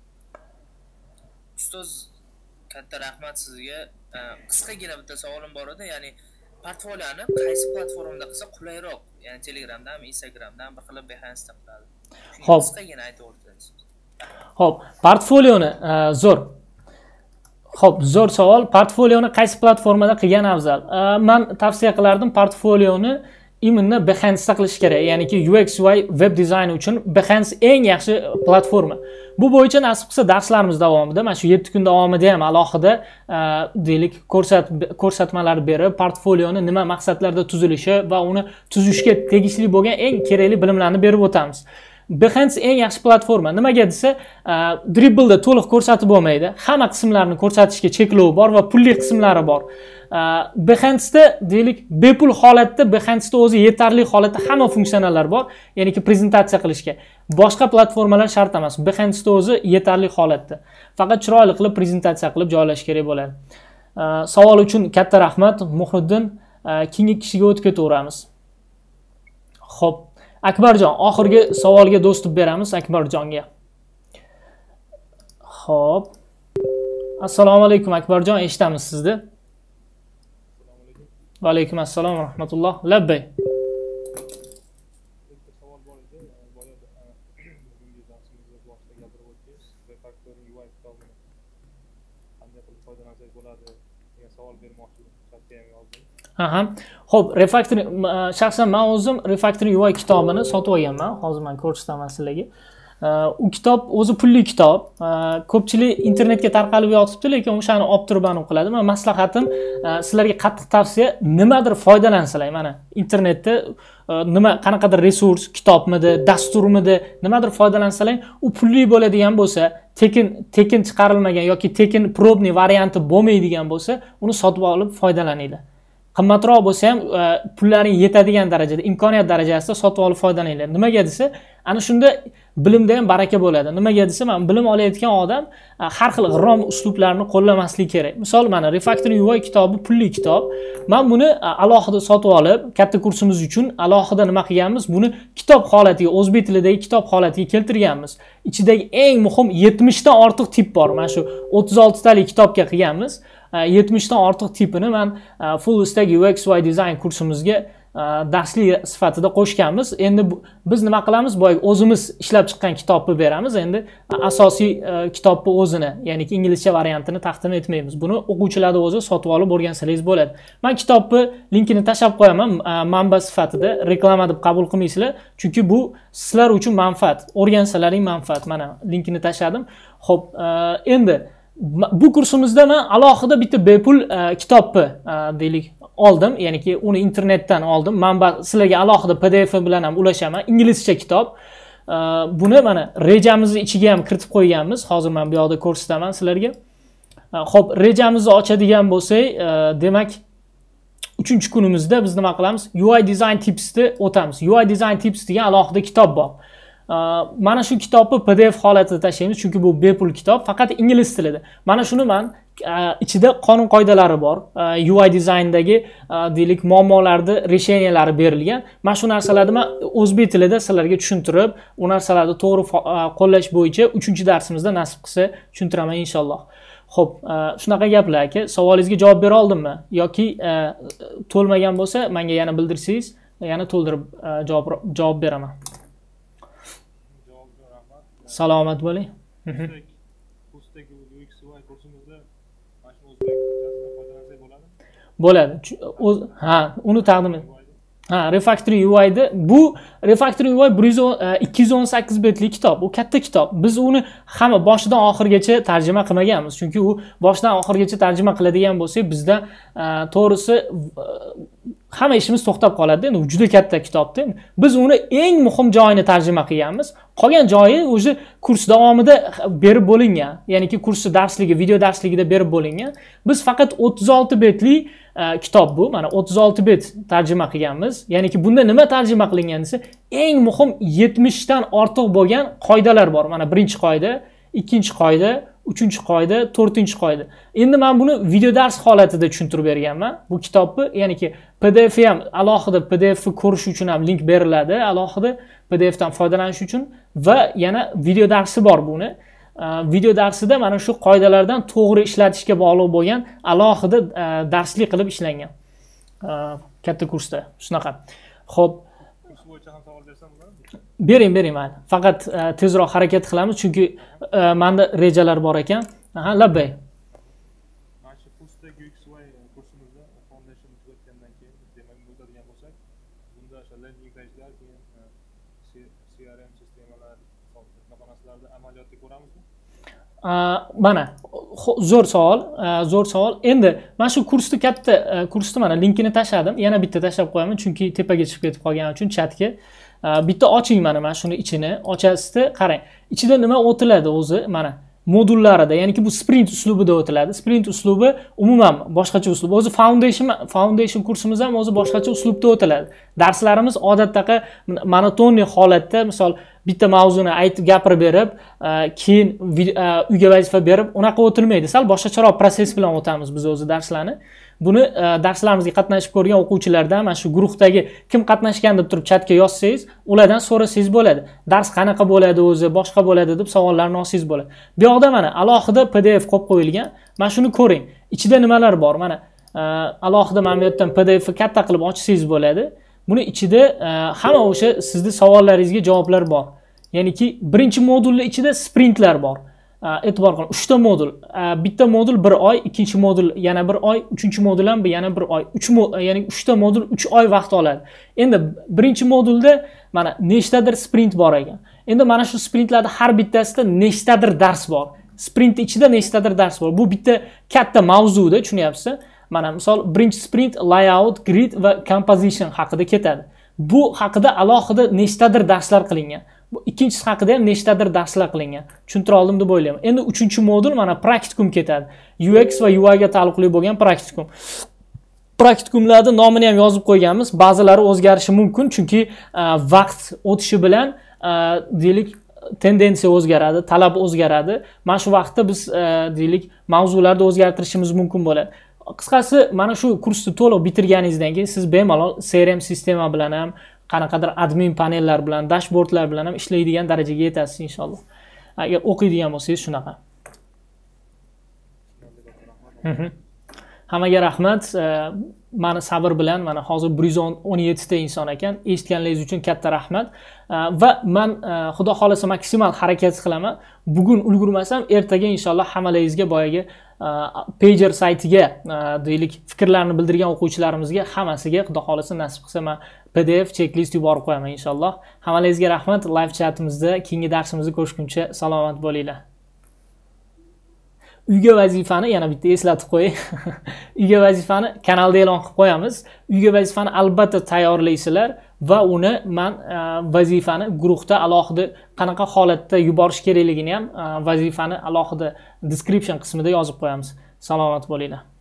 Ustoz, katta rahmat sizga. Qisqagina bitta savolim bor edi, ya'ni portfoliyoni qaysi platformada qilsa qulayroq? Ya'ni Telegramdanmi, Instagramdan, bir qilib Behance qiladi. Xo'p. Xo'p, portfolioni zo'r. Xo'p, zo'r savol. Portfolioni qaysi platformada qilgan afzal? Men tavsiya qilardim portfolioni imенно Behance da qilish kerak. Ya'niki U X U I web dizayn uchun Behance eng yaxshi platforma. Bu bo'yicha nasib qilsa darslarimiz davomida, mana shu yetti kun davomida ham alohida deylik ko'rsat ko'rsatmalar berib, portfolioni nima maqsadlarda tuzilishi va uni tuzishga tegishli bo'lgan eng kerakli bilimlarni berib o'tamiz. Behance eng yaxshi platforma. Nimaga desa, Dribble'da to'liq ko'rsatib bo'lmaydi. Hamma qismlarni ko'rsatishga cheklov bor va pulli qismlari bor. Behance'da deylik bepul holatda, Behance'da o'zi yetarli holatda hamma funksiyalar bor, ya'niki prezentatsiya qilishga. Boshqa platformalar shart emas. Behance'da o'zi yetarli holatda. Faqat chiroyli qilib prezentatsiya qilib joylash kerak bo'ladi. Savol uchun katta rahmat, Muhriddin. Keyingi kishiga o'tib ketaveramiz. Xo'p, Akbarjon, oxirgi savolga dostup beramiz Akbarjonga. Xo'p. Assalomu alaykum Akbarjon, eshitamiz sizni. Va alaykum assalom va rahmatulloh. Labbay. Savol bor edi. Boya bugungi darsimizda boshida gapirib o'tdingiz. Refaktor U I kitobini qanday qilib foydalansak bo'ladi degan savol bermoqchi edim. Chatga ham yozdim. Aha. Xo'p, refactoring shaxsan men o'zim refactoring U I kitobini sotib olganman. Hozir men ko'rsataman sizlarga. u kitob o'zi pulli kitob. Ko'pchilik internetga tarqalib yotibdi, lekin o'shani olib turib aniq qiladi. Men maslahatim sizlarga qattiq tavsiya, nimadir foydalansizlar. Mana internetda nima qanaqadir resurs, kitobmidi, dasturmidi, nimadir foydalansizlar, u pulli bo'ladigan bo'lsa, tekin tekin chiqarilmagan yoki tekin probniy varianti bo'lmaydigan bo'lsa, uni sotib olib foydalaninglar. Qimmatroq bo'lsa ham pullaring yetadigan darajada, imkoniyat darajasida sotib olib foydalaninglar. Nimaga desa, ana shunda bilimda ham baraka bo'ladi. Nimaga desa, men bilim olayotgan odam har xil g'irrom uslublarni qo'llamaslik kerak. Misol, mana Refactoring U I kitobi pulli kitob. Men buni alohida sotib olib, katta kursimiz uchun alohida nima qilganmiz? Buni kitob holatiga, o'zbek tilidagi kitob holatiga keltirganmiz. Ichidagi eng muhim yetmish dan ortiq tip bor. Mana shu o'ttiz olti talik kitobga qilganmiz. yetmish dan ortiq tipini men Full Stack U X U I Design kursimizga darslik sifatida qo'shganmiz. Endi biz nima qilamiz? Boy o'zimiz ishlab chiqqan kitobni beramiz. Endi asosiy kitobni o'zini, ya'ni inglizcha variantini taqdim etmaymiz. Buni o'quvchilarning o'zi sotib olib o'rgansangiz bo'ladi. Men kitobni linkini tashlab qo'yaman manba sifatida, reklama deb qabul qilmaysizlar, chunki bu sizlar uchun manfaat, o'rgansalaring manfaat. Mana linkini tashladim. Xo'p, endi bu kursimizda men alohida bitta bepul kitobni deylik oldim, ya'niki uni internetdan oldim. Manba sizlarga alohida P D F bilan ham ulashaman. Inglizcha kitob. Buni mana rejamizni ichiga ham kiritib qo'yganmiz. Hozir men bu yoqda ko'rsataman sizlarga. Xo'p, rejamizni ochadigan bo'lsak, demak uchinchi kunimizda biz nima qilamiz? U I Design Tipsni o'tamiz. U I Design Tips degan alohida kitob bor. Mana shu kitobni P D F holatida tashlaymiz, chunki bu bepul kitob, faqat ingliz tilida. Mana shuni men ichida qonun qoidalari bor. U I dizayndagi deylik muammolarni resheniyalari berilgan. Mana shu narsalarni men o'zbek tilida sizlarga tushuntirib, u narsalarni to'g'ri qo'llash bo'yicha uchinchi darsimizda nasib qilsa tushuntiraman inshaalloh. Xo'p, shunaqa gaplar aka. Savolingizga javob bera oldimmi yoki to'lmagan bo'lsa, menga yana bildirsangiz, yana to'ldirib javob javob beraman. Salomat bo'ling. Kursdagi U X U I kursimizda mana shu o'zbek tilida foydalansak bo'ladimi? Bo'ladi. Ha, uni taqdim et. Ha, Refactoring U I da bu Refactoring U I ikki yuz o'n sakkiz betli kitob. U katta kitob. Biz uni hamma boshidan oxirigacha tarjima qilmaganmiz. Chunki u boshidan oxirigacha tarjima qiladigan bo'lsak, bizda to'g'risi hamma ishimiz to'xtab qoladi. Endi u juda katta kitobda. Biz uni eng muhim joyini tarjima qilganmiz. Qolgan joyi o'zi kurs davomida berib bo'lingan. Ya'niki kursi darsligi, video darsligida berib bo'lingan. Biz faqat o'ttiz olti betli kitob bu. Mana o'ttiz olti bet tarjima qilganmiz. Ya'niki bunda nima tarjima qilingan desa, eng muhim yetmish dan ortiq bo'lgan qoidalar bor. Mana birinchi qoida, ikkinchi qoida, uchinchi qoida, to'rtinchi qoida. Endi men buni video dars holatida tushuntirib berganman. Bu kitobni, ya'niki P D F ham alohida P D F ko'rish uchun ham link beriladi, alohida P D F dan foydalanish uchun va yana video darsi bor buni. Video darsida mana shu qoidalardan to'g'ri ishlatishga bog'liq bo'lgan alohida darslik qilib ishlangan. Katta kursda shunaqa. Xo'p, kurs bo'yicha ham savol bersam bo'ladimi? Bering, bering mayli. Faqat tezroq harakat qilamiz, chunki menda rejalar bor ekan. Aha, labbay. Mana shu kursdagi U X U I kursimizda foundation tugatgandan keyin demak o'tadigan bo'lsak, bunda o'sha landing page'lar, keyin C R M sistemalar, maqonalarda amaliyotda ko'ramizmi? Mana zo'r savol, zo'r savol. Endi mana shu kursni katta kursni mana linkini tashladim. Yana bitta tashlab qo'yaman, chunki tepaga chiqib ketib qolgani uchun chatga. Bitta oching mana mana shuni ichini. Ochasizda qarang. Ichida nima o'tiladi o'zi? Mana modullarida, ya'ni bu sprint uslubida o'tiladi. Sprint uslubi umuman boshqacha uslub. O'zi foundation foundation kursimiz ham o'zi boshqacha uslubda o'tiladi. Darslarimiz odatdaqa monotonniy holatda, misol bitta mavzuni aytib gapirib berib, keyin uyga vazifa berib, unaqa o'tilmaydi. Sal boshqacharoq proses bilan o'tamiz biz o'zi darslarni. Buni darslarimizga qatnashib ko'rgan o'quvchilardan, mana shu guruhdagi kim qatnashgan deb turib chatga yozsangiz, ulardan so'rasangiz bo'ladi. Dars qanaqa bo'ladi o'zi, boshqa bo'ladi deb savollarni olsangiz bo'ladi. Bu yoqda mana alohida P D F qo'yib qo'yilgan. Mana shuni ko'ring. Ichida nimalar bor? Mana alohida mana bu yerdan P D F katta qilib ochsangiz bo'ladi. Buni ichida hamma o'sha sizning savollaringizga javoblar bor. Ya'niki birinchi modulning ichida sprintlar bor. e'tibor qiling, uchta modul. Bitta modul bir oy, ikkinchi modul yana bir oy, uchinchi modul ham yana bir oy. uch ya'ni uchta modul uch oy vaqt oladi. Endi birinchi modulda mana nechtadir sprint bor ekan. Endi mana shu sprintlarda har bittasida nechtadir dars bor. Sprint ichida nechtadir dars bor. Bu bitta katta mavzuda, tushunyapsiz? Mana misol birinchi sprint layout, grid va composition haqida ketadi. Bu haqida alohida nechtadir darslar qilingan. Bu ikkinchisi haqida ham nechtadir darslar qilingan. Tushuntira oldim deb o'ylayman. Endi uchinchi modul mana praktikum ketadi. U X va U I ga taalluqli bo'lgan praktikum. Praktikumlarda nomini ham yozib qo'yganmiz. Ba'zilari o'zgarishi mumkin, chunki vaqt o'tishi bilan deylik tendensiya o'zgaradi, talab o'zgaradi. Mana shu vaqtda biz deylik mavzularda o'zgartirishimiz mumkin bo'ladi. Qisqasi, mana shu kursni to'liq bitirganingizdan keyin siz bemalol C R M sistema bilan ham, qanaqadir admin panellar bilan, dashbordlar bilan ham ishlaydigan darajaga yetasiz inshaalloh. Agar o'qiydigan bo'lsangiz shunaqa. Hammaga rahmat. Mani sabr bilan mana hozir bir yuz o'n yetti ta inson ekan. Eshitganingiz uchun katta rahmat. Va men xudo xolasa maksimal harakat qilaman. Bugun ulgurmasam, ertaga inshaalloh hammalaringizga boyagi Pager saytiga deylik fikrlarini bildirgan o'quvchilarimizga hammasiga xudo xolasa nasib qilsa men P D F checklist yuborib qo'yaman inshaalloh. Hammalaringizga rahmat. Live chatimizda keyingi darsimizni ko'rishguncha salomat bo'linglar. Uyga vazifani yana bitta eslatib qo'yay. Uyga vazifani kanalda e'lon qilib qo'yamiz. Uyga vazifani albatta tayyorlaysizlar va uni men vazifani guruhda alohida qanaqa holatda yuborish kerakligini ham vazifani alohida description qismida yozib qo'yamiz. Salomat bo'linglar.